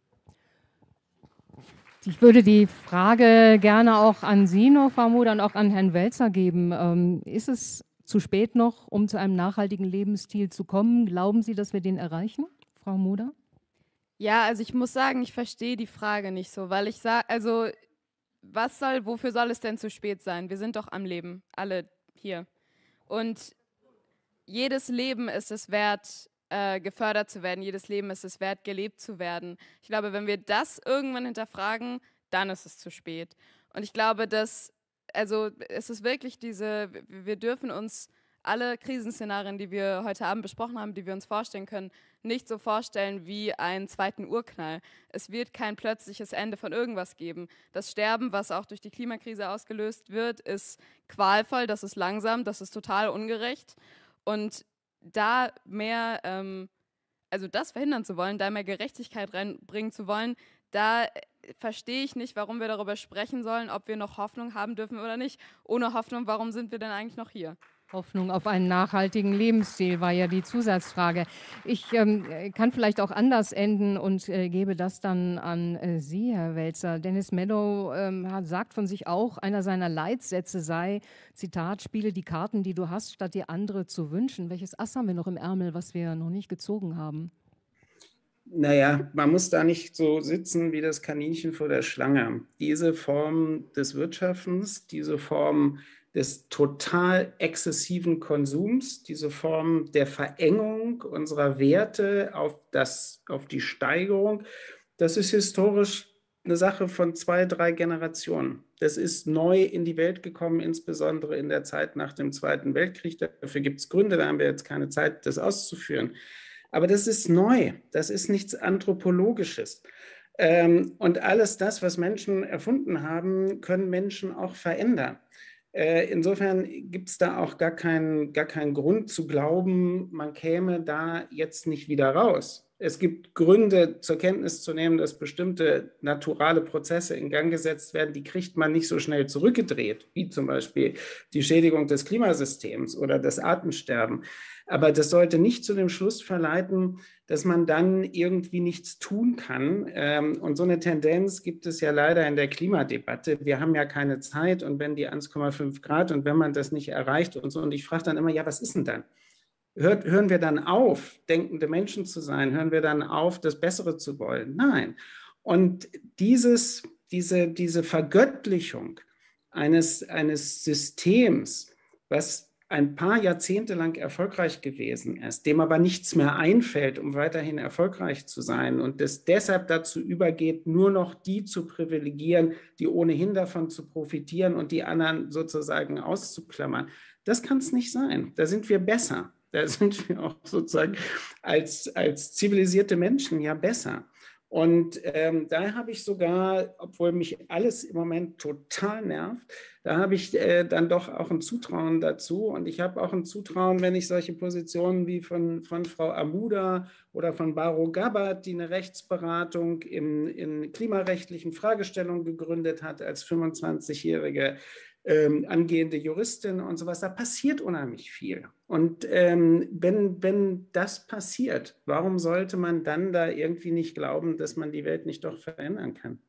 Ich würde die Frage gerne auch an Sie noch, Frau Moder, und auch an Herrn Welzer geben. Ähm, ist es zu spät noch, um zu einem nachhaltigen Lebensstil zu kommen? Glauben Sie, dass wir den erreichen, Frau Moder? Ja, also ich muss sagen, ich verstehe die Frage nicht so, weil ich sage, also was soll, wofür soll es denn zu spät sein? Wir sind doch am Leben, alle hier. Und jedes Leben ist es wert, äh, gefördert zu werden. Jedes Leben ist es wert, gelebt zu werden. Ich glaube, wenn wir das irgendwann hinterfragen, dann ist es zu spät. Und ich glaube, dass, also es ist wirklich diese, wir dürfen uns alle Krisenszenarien, die wir heute Abend besprochen haben, die wir uns vorstellen können, nicht so vorstellen wie einen zweiten Urknall. Es wird kein plötzliches Ende von irgendwas geben. Das Sterben, was auch durch die Klimakrise ausgelöst wird, ist qualvoll, das ist langsam, das ist total ungerecht. Und da mehr, ähm, also das verhindern zu wollen, da mehr Gerechtigkeit reinbringen zu wollen, da verstehe ich nicht, warum wir darüber sprechen sollen, ob wir noch Hoffnung haben dürfen oder nicht. Ohne Hoffnung, warum sind wir denn eigentlich noch hier? Hoffnung auf einen nachhaltigen Lebensstil war ja die Zusatzfrage. Ich ähm, kann vielleicht auch anders enden und äh, gebe das dann an äh, Sie, Herr Welzer. Dennis Meadows ähm, hat, sagt von sich auch, einer seiner Leitsätze sei, Zitat, spiele die Karten, die du hast, statt dir andere zu wünschen. Welches Ass haben wir noch im Ärmel, was wir noch nicht gezogen haben? Naja, man muss da nicht so sitzen wie das Kaninchen vor der Schlange. Diese Form des Wirtschaftens, diese Form des total exzessiven Konsums, diese Form der Verengung unserer Werte auf, das, auf die Steigerung, das ist historisch eine Sache von zwei, drei Generationen. Das ist neu in die Welt gekommen, insbesondere in der Zeit nach dem Zweiten Weltkrieg. Dafür gibt es Gründe, da haben wir jetzt keine Zeit, das auszuführen. Aber das ist neu, das ist nichts Anthropologisches. Ähm, und alles das, was Menschen erfunden haben, können Menschen auch verändern. Äh, insofern gibt es da auch gar keinen, gar keinen Grund zu glauben, man käme da jetzt nicht wieder raus. Es gibt Gründe, zur Kenntnis zu nehmen, dass bestimmte naturale Prozesse in Gang gesetzt werden, die kriegt man nicht so schnell zurückgedreht, wie zum Beispiel die Schädigung des Klimasystems oder das Artensterben. Aber das sollte nicht zu dem Schluss verleiten, dass man dann irgendwie nichts tun kann. Und so eine Tendenz gibt es ja leider in der Klimadebatte. Wir haben ja keine Zeit und wenn die eins Komma fünf Grad und wenn man das nicht erreicht und so. Und ich frage dann immer, ja, was ist denn dann? Hört, hören wir dann auf, denkende Menschen zu sein? Hören wir dann auf, das Bessere zu wollen? Nein. Und dieses, diese, diese Vergöttlichung eines, eines Systems, was ein paar Jahrzehnte lang erfolgreich gewesen ist, dem aber nichts mehr einfällt, um weiterhin erfolgreich zu sein und das deshalb dazu übergeht, nur noch die zu privilegieren, die ohnehin davon zu profitieren und die anderen sozusagen auszuklammern. Das kann es nicht sein. Da sind wir besser. Da sind wir auch sozusagen als, als zivilisierte Menschen ja besser. Und ähm, da habe ich sogar, obwohl mich alles im Moment total nervt, da habe ich äh, dann doch auch ein Zutrauen dazu. Und ich habe auch ein Zutrauen, wenn ich solche Positionen wie von, von Frau Amuda oder von Baro Gabbard, die eine Rechtsberatung in, in klimarechtlichen Fragestellungen gegründet hat als fünfundzwanzigjährige Ähm, angehende Juristin und sowas, da passiert unheimlich viel. Und ähm, wenn, wenn das passiert, warum sollte man dann da irgendwie nicht glauben, dass man die Welt nicht doch verändern kann?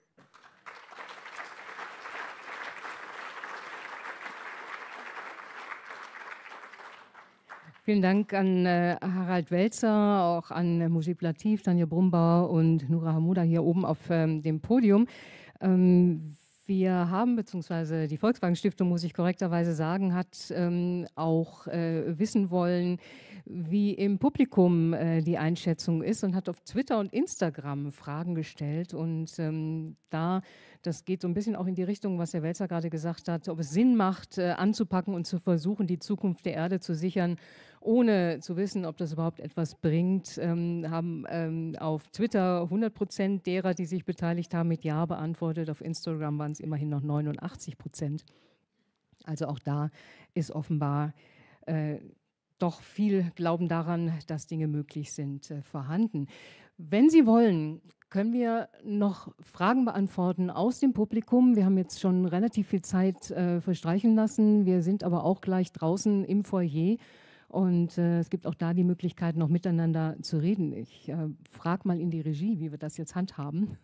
Vielen Dank an äh, Harald Welzer, auch an äh, Mujib Latif, Tanja Brumbauer und Nura Hamuda hier oben auf ähm, dem Podium. Ähm, Wir haben, beziehungsweise die Volkswagen Stiftung, muss ich korrekterweise sagen, hat ähm, auch äh, wissen wollen, wie im Publikum äh, die Einschätzung ist und hat auf Twitter und Instagram Fragen gestellt. Und ähm, da, das geht so ein bisschen auch in die Richtung, was Herr Welzer gerade gesagt hat, ob es Sinn macht, äh, anzupacken und zu versuchen, die Zukunft der Erde zu sichern, ohne zu wissen, ob das überhaupt etwas bringt, ähm, haben ähm, auf Twitter hundert Prozent derer, die sich beteiligt haben, mit Ja beantwortet. Auf Instagram waren es immerhin noch neunundachtzig Prozent. Also auch da ist offenbar äh, doch viel Glauben daran, dass Dinge möglich sind, äh, vorhanden. Wenn Sie wollen, können wir noch Fragen beantworten aus dem Publikum. Wir haben jetzt schon relativ viel Zeit äh, verstreichen lassen. Wir sind aber auch gleich draußen im Foyer. Und äh, es gibt auch da die Möglichkeit, noch miteinander zu reden. Ich äh, frage mal in die Regie, wie wir das jetzt handhaben.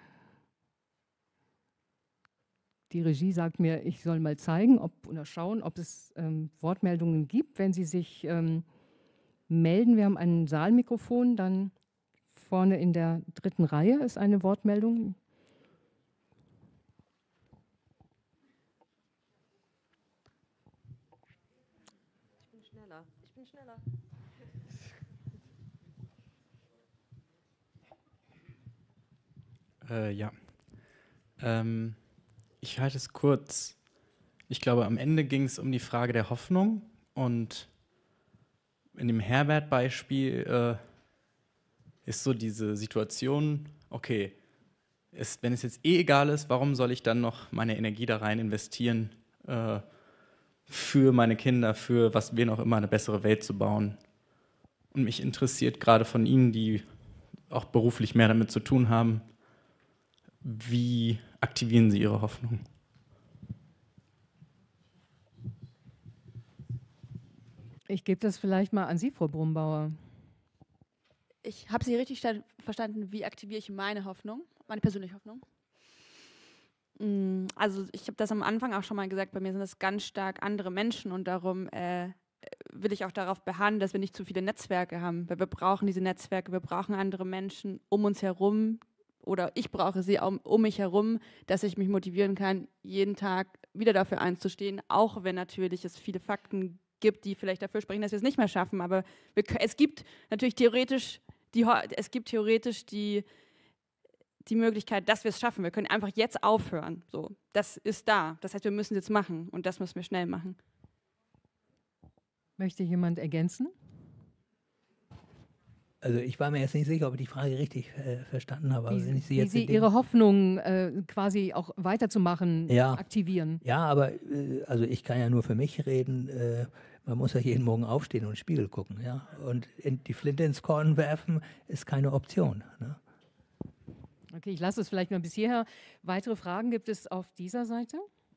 Die Regie sagt mir, ich soll mal zeigen ob, oder schauen, ob es ähm, Wortmeldungen gibt. Wenn Sie sich ähm, melden, wir haben ein Saalmikrofon, dann vorne in der dritten Reihe ist eine Wortmeldung. Schneller. Ich bin schneller. Äh, ja. Ähm, ich halte es kurz. Ich glaube, am Ende ging es um die Frage der Hoffnung. Und in dem Herbert-Beispiel äh, ist so diese Situation, okay, es, wenn es jetzt eh egal ist, warum soll ich dann noch meine Energie da rein investieren, äh, für meine Kinder, für was wen auch immer, eine bessere Welt zu bauen. Und mich interessiert gerade von Ihnen, die auch beruflich mehr damit zu tun haben, wie aktivieren Sie Ihre Hoffnung? Ich gebe das vielleicht mal an Sie, Frau Brumbauer. Ich habe Sie richtig verstanden, wie aktiviere ich meine Hoffnung, meine persönliche Hoffnung? Also ich habe das am Anfang auch schon mal gesagt, bei mir sind das ganz stark andere Menschen und darum äh, will ich auch darauf beharren, dass wir nicht zu viele Netzwerke haben, weil wir brauchen diese Netzwerke, wir brauchen andere Menschen um uns herum oder ich brauche sie um, um mich herum, dass ich mich motivieren kann, jeden Tag wieder dafür einzustehen, auch wenn natürlich es viele Fakten gibt, die vielleicht dafür sprechen, dass wir es nicht mehr schaffen, aber wir, es gibt natürlich theoretisch die, es gibt theoretisch die die Möglichkeit, dass wir es schaffen. Wir können einfach jetzt aufhören. So, das ist da. Das heißt, wir müssen es jetzt machen und das müssen wir schnell machen. Möchte jemand ergänzen? Also ich war mir jetzt nicht sicher, ob ich die Frage richtig äh, verstanden habe. Wie, wenn ich sie wie jetzt Sie Ihre Hoffnung äh, quasi auch weiterzumachen ja. aktivieren. Ja, aber äh, also ich kann ja nur für mich reden. Äh, man muss ja jeden Morgen aufstehen und in den Spiegel gucken. Ja? Und in die Flinte ins Korn werfen ist keine Option. Ne? Okay, ich lasse es vielleicht mal bis hierher. Weitere Fragen gibt es auf dieser Seite?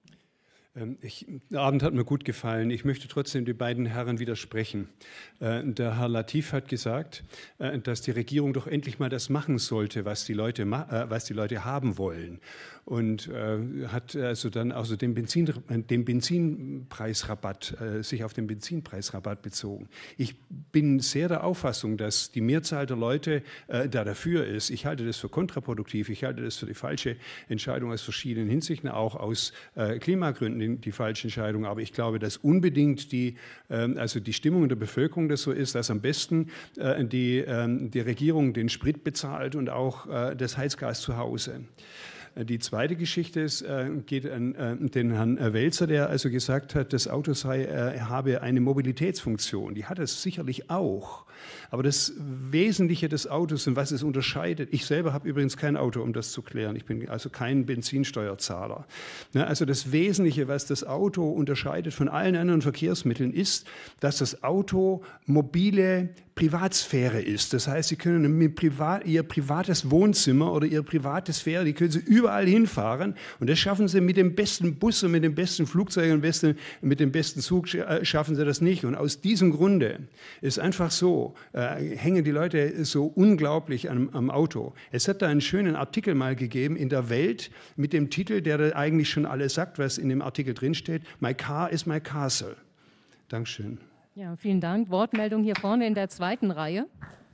Ich, der Abend hat mir gut gefallen. Ich möchte trotzdem den beiden Herren widersprechen. Äh, der Herr Latif hat gesagt, äh, dass die Regierung doch endlich mal das machen sollte, was die Leute, äh, was die Leute haben wollen. Und äh, hat also dann also den, Benzin, den Benzinpreisrabatt, äh, sich auf den Benzinpreisrabatt bezogen. Ich bin sehr der Auffassung, dass die Mehrzahl der Leute äh, da dafür ist. Ich halte das für kontraproduktiv. Ich halte das für die falsche Entscheidung aus verschiedenen Hinsichten, auch aus äh, Klimagründen die falsche Entscheidung. Aber ich glaube, dass unbedingt die, äh, also die Stimmung in der Bevölkerung das so ist, dass am besten äh, die, äh, die Regierung den Sprit bezahlt und auch äh, das Heizgas zu Hause. Die zweite Geschichte ist, äh, geht an äh, den Herrn Welzer, der also gesagt hat, das Auto sei, äh, habe eine Mobilitätsfunktion. Die hat es sicherlich auch. Aber das Wesentliche des Autos und was es unterscheidet, ich selber habe übrigens kein Auto, um das zu klären. Ich bin also kein Benzinsteuerzahler. Ja, also das Wesentliche, was das Auto unterscheidet von allen anderen Verkehrsmitteln, ist, dass das Auto mobile Privatsphäre ist. Das heißt, Sie können mit Privat, Ihr privates Wohnzimmer oder Ihre private Sphäre, die können Sie überall hinfahren und das schaffen Sie mit dem besten Bus und mit dem besten Flugzeug und besten, mit dem besten Zug schaffen Sie das nicht. Und aus diesem Grunde ist einfach so, äh, hängen die Leute so unglaublich am, am Auto. Es hat da einen schönen Artikel mal gegeben in der Welt mit dem Titel, der da eigentlich schon alles sagt, was in dem Artikel drinsteht, My car is my castle. Dankeschön. Ja, vielen Dank. Wortmeldung hier vorne in der zweiten Reihe.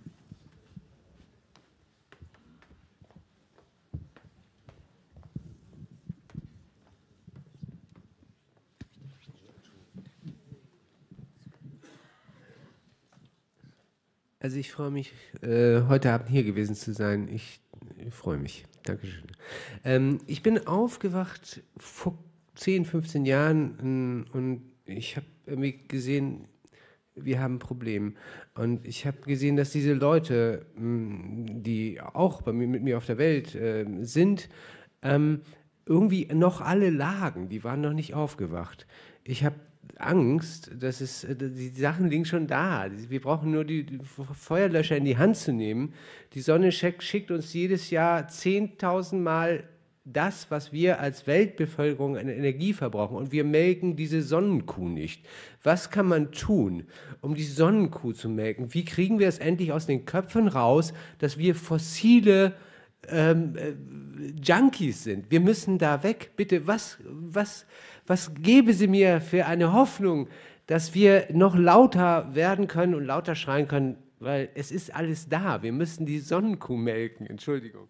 Also ich freue mich, äh, heute Abend hier gewesen zu sein. Ich, ich freue mich. Dankeschön. Ähm, ich bin aufgewacht vor zehn, fünfzehn Jahren äh, und ich habe irgendwie gesehen, wir haben ein Problem. Und ich habe gesehen, dass diese Leute, die auch bei mir, mit mir auf der Welt äh, sind, ähm, irgendwie noch alle lagen. Die waren noch nicht aufgewacht. Ich habe Angst, dass es, die Sachen liegen schon da. Wir brauchen nur die Feuerlöscher in die Hand zu nehmen. Die Sonne schickt uns jedes Jahr zehntausend Mal das, was wir als Weltbevölkerung an Energie verbrauchen. Und wir melken diese Sonnenkuh nicht. Was kann man tun, um die Sonnenkuh zu melken? Wie kriegen wir es endlich aus den Köpfen raus, dass wir fossile ähm, äh, Junkies sind? Wir müssen da weg. Bitte, was, was, was gebe Sie mir für eine Hoffnung, dass wir noch lauter werden können und lauter schreien können? Weil es ist alles da. Wir müssen die Sonnenkuh melken. Entschuldigung.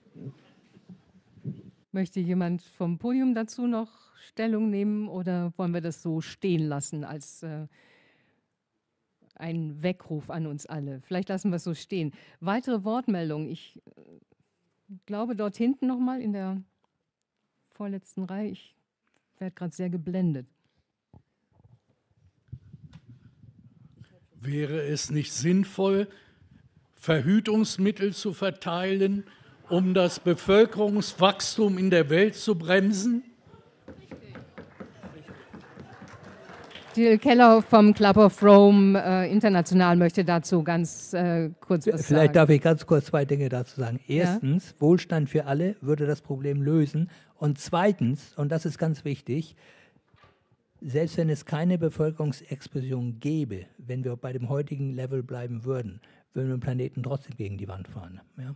Möchte jemand vom Podium dazu noch Stellung nehmen oder wollen wir das so stehen lassen als äh, ein Weckruf an uns alle? Vielleicht lassen wir es so stehen. Weitere Wortmeldungen. Ich äh, glaube dort hinten nochmal in der vorletzten Reihe. Ich werde gerade sehr geblendet. Wäre es nicht sinnvoll, Verhütungsmittel zu verteilen, um das Bevölkerungswachstum in der Welt zu bremsen? Jill Keller vom Club of Rome äh, International möchte dazu ganz äh, kurz was Vielleicht sagen. darf ich ganz kurz zwei Dinge dazu sagen. Erstens, ja? Wohlstand für alle würde das Problem lösen. Und zweitens, und das ist ganz wichtig, selbst wenn es keine Bevölkerungsexplosion gäbe, wenn wir bei dem heutigen Level bleiben würden, würden wir den Planeten trotzdem gegen die Wand fahren. Ja?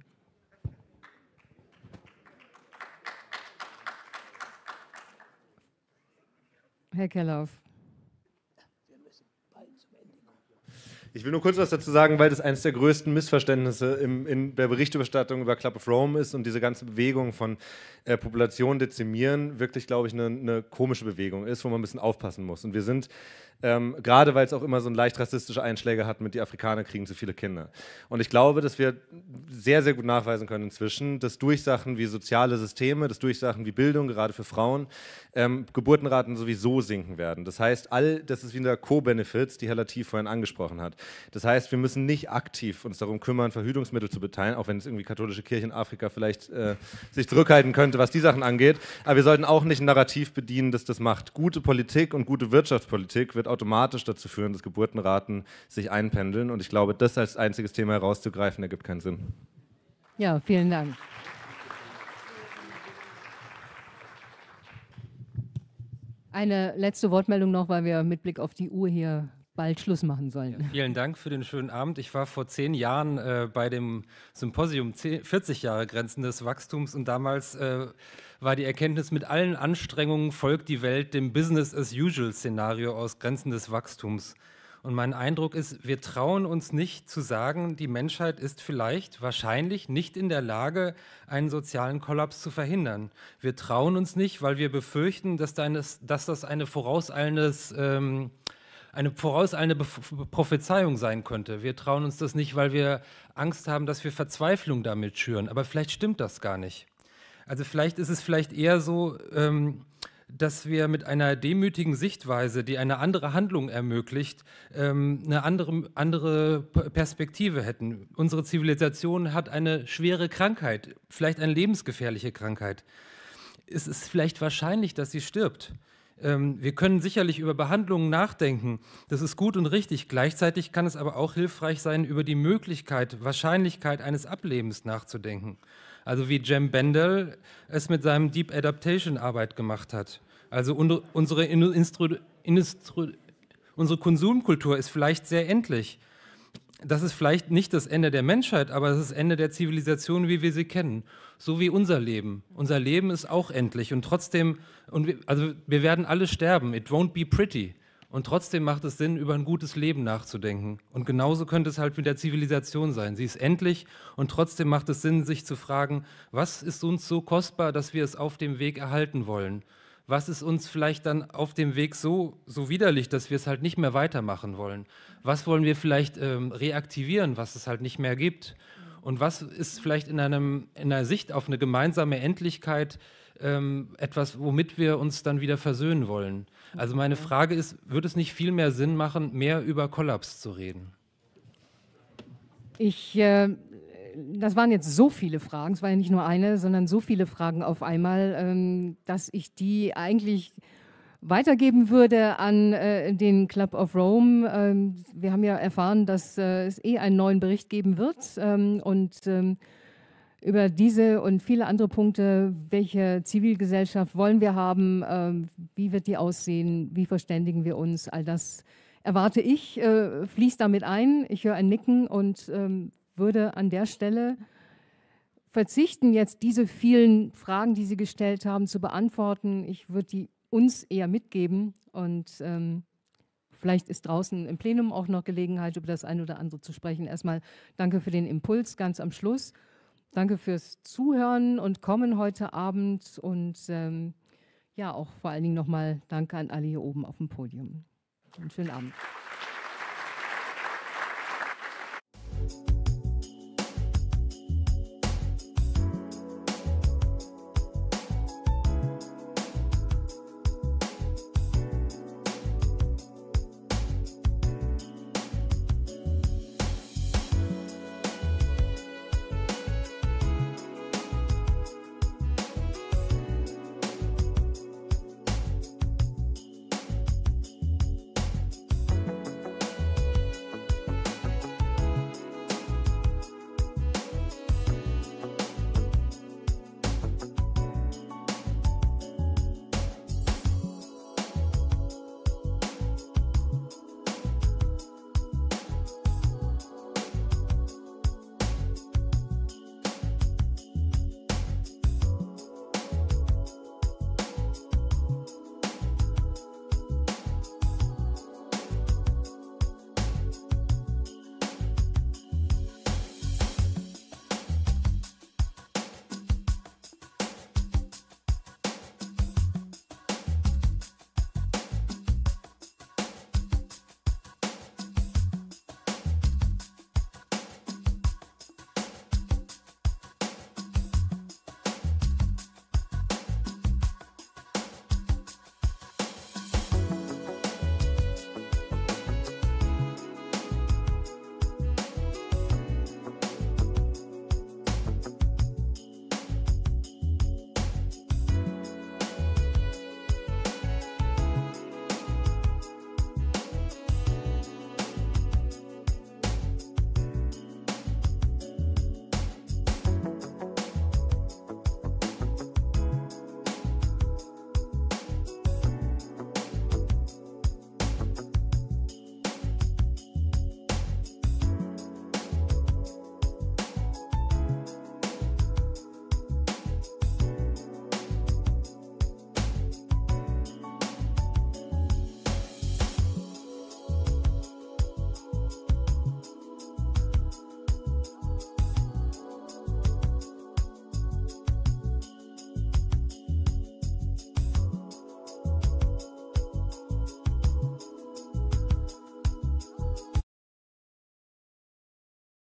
Herr Kelloff. Ich will nur kurz was dazu sagen, weil das eines der größten Missverständnisse im, in der Berichterstattung über Club of Rome ist und diese ganze Bewegung von äh, Population dezimieren wirklich, glaube ich, eine, eine komische Bewegung ist, wo man ein bisschen aufpassen muss. Und wir sind, ähm, gerade weil es auch immer so ein leicht rassistische Einschläge hat mit die Afrikaner kriegen zu viele Kinder. Und ich glaube, dass wir sehr, sehr gut nachweisen können inzwischen, dass durch Sachen wie soziale Systeme, dass durch Sachen wie Bildung, gerade für Frauen, ähm, Geburtenraten sowieso sinken werden. Das heißt, all das ist wieder Co-Benefits, die Herr Latif vorhin angesprochen hat. Das heißt, wir müssen nicht aktiv uns darum kümmern, Verhütungsmittel zu beteilen, auch wenn es irgendwie katholische Kirche in Afrika vielleicht äh, sich zurückhalten könnte, was die Sachen angeht. Aber wir sollten auch nicht ein Narrativ bedienen, das das macht. Gute Politik und gute Wirtschaftspolitik wird automatisch dazu führen, dass Geburtenraten sich einpendeln. Und ich glaube, das als einziges Thema herauszugreifen, ergibt keinen Sinn. Ja, vielen Dank. Eine letzte Wortmeldung noch, weil wir mit Blick auf die Uhr hier bald Schluss machen sollen. Ja, vielen Dank für den schönen Abend. Ich war vor zehn Jahren äh, bei dem Symposium vierzig Jahre Grenzen des Wachstums und damals äh, war die Erkenntnis, mit allen Anstrengungen folgt die Welt dem Business-as-usual-Szenario aus Grenzen des Wachstums. Und mein Eindruck ist, wir trauen uns nicht zu sagen, die Menschheit ist vielleicht, wahrscheinlich nicht in der Lage, einen sozialen Kollaps zu verhindern. Wir trauen uns nicht, weil wir befürchten, dass, deines, dass das eine vorauseilendes... Ähm, eine vorauseilende Prophezeiung sein könnte. Wir trauen uns das nicht, weil wir Angst haben, dass wir Verzweiflung damit schüren. Aber vielleicht stimmt das gar nicht. Also vielleicht ist es vielleicht eher so, ähm, dass wir mit einer demütigen Sichtweise, die eine andere Handlung ermöglicht, ähm, eine andere, andere Perspektive hätten. Unsere Zivilisation hat eine schwere Krankheit, vielleicht eine lebensgefährliche Krankheit. Es ist vielleicht wahrscheinlich, dass sie stirbt. Wir können sicherlich über Behandlungen nachdenken, das ist gut und richtig. Gleichzeitig kann es aber auch hilfreich sein, über die Möglichkeit, Wahrscheinlichkeit eines Ablebens nachzudenken. Also wie Jem Bendell es mit seinem Deep Adaptation Arbeit gemacht hat. Also unsere, Instru Instru unsere Konsumkultur ist vielleicht sehr endlich. Das ist vielleicht nicht das Ende der Menschheit, aber das ist das Ende der Zivilisation, wie wir sie kennen. So wie unser Leben. Unser Leben ist auch endlich und trotzdem, und wir, also wir werden alle sterben. It won't be pretty. Und trotzdem macht es Sinn, über ein gutes Leben nachzudenken. Und genauso könnte es halt mit der Zivilisation sein. Sie ist endlich und trotzdem macht es Sinn, sich zu fragen, was ist uns so kostbar, dass wir es auf dem Weg erhalten wollen? Was ist uns vielleicht dann auf dem Weg so, so widerlich, dass wir es halt nicht mehr weitermachen wollen? Was wollen wir vielleicht ähm, reaktivieren, was es halt nicht mehr gibt? Und was ist vielleicht in, einem, in einer Sicht auf eine gemeinsame Endlichkeit ähm, etwas, womit wir uns dann wieder versöhnen wollen? Also meine Frage ist, würde es nicht viel mehr Sinn machen, mehr über Kollaps zu reden? Ich, äh, das waren jetzt so viele Fragen, es war ja nicht nur eine, sondern so viele Fragen auf einmal, ähm, dass ich die eigentlich weitergeben würde an äh, den Club of Rome. Ähm, wir haben ja erfahren, dass äh, es eh einen neuen Bericht geben wird ähm, und ähm, über diese und viele andere Punkte, welche Zivilgesellschaft wollen wir haben, ähm, wie wird die aussehen, wie verständigen wir uns, all das erwarte ich, äh, fließt damit ein. Ich höre ein Nicken und ähm, würde an der Stelle verzichten, jetzt diese vielen Fragen, die Sie gestellt haben, zu beantworten. Ich würde die uns eher mitgeben und ähm, vielleicht ist draußen im Plenum auch noch Gelegenheit, über das eine oder andere zu sprechen. Erstmal danke für den Impuls ganz am Schluss. Danke fürs Zuhören und Kommen heute Abend und ähm, ja, auch vor allen Dingen nochmal danke an alle hier oben auf dem Podium. Einen schönen Abend.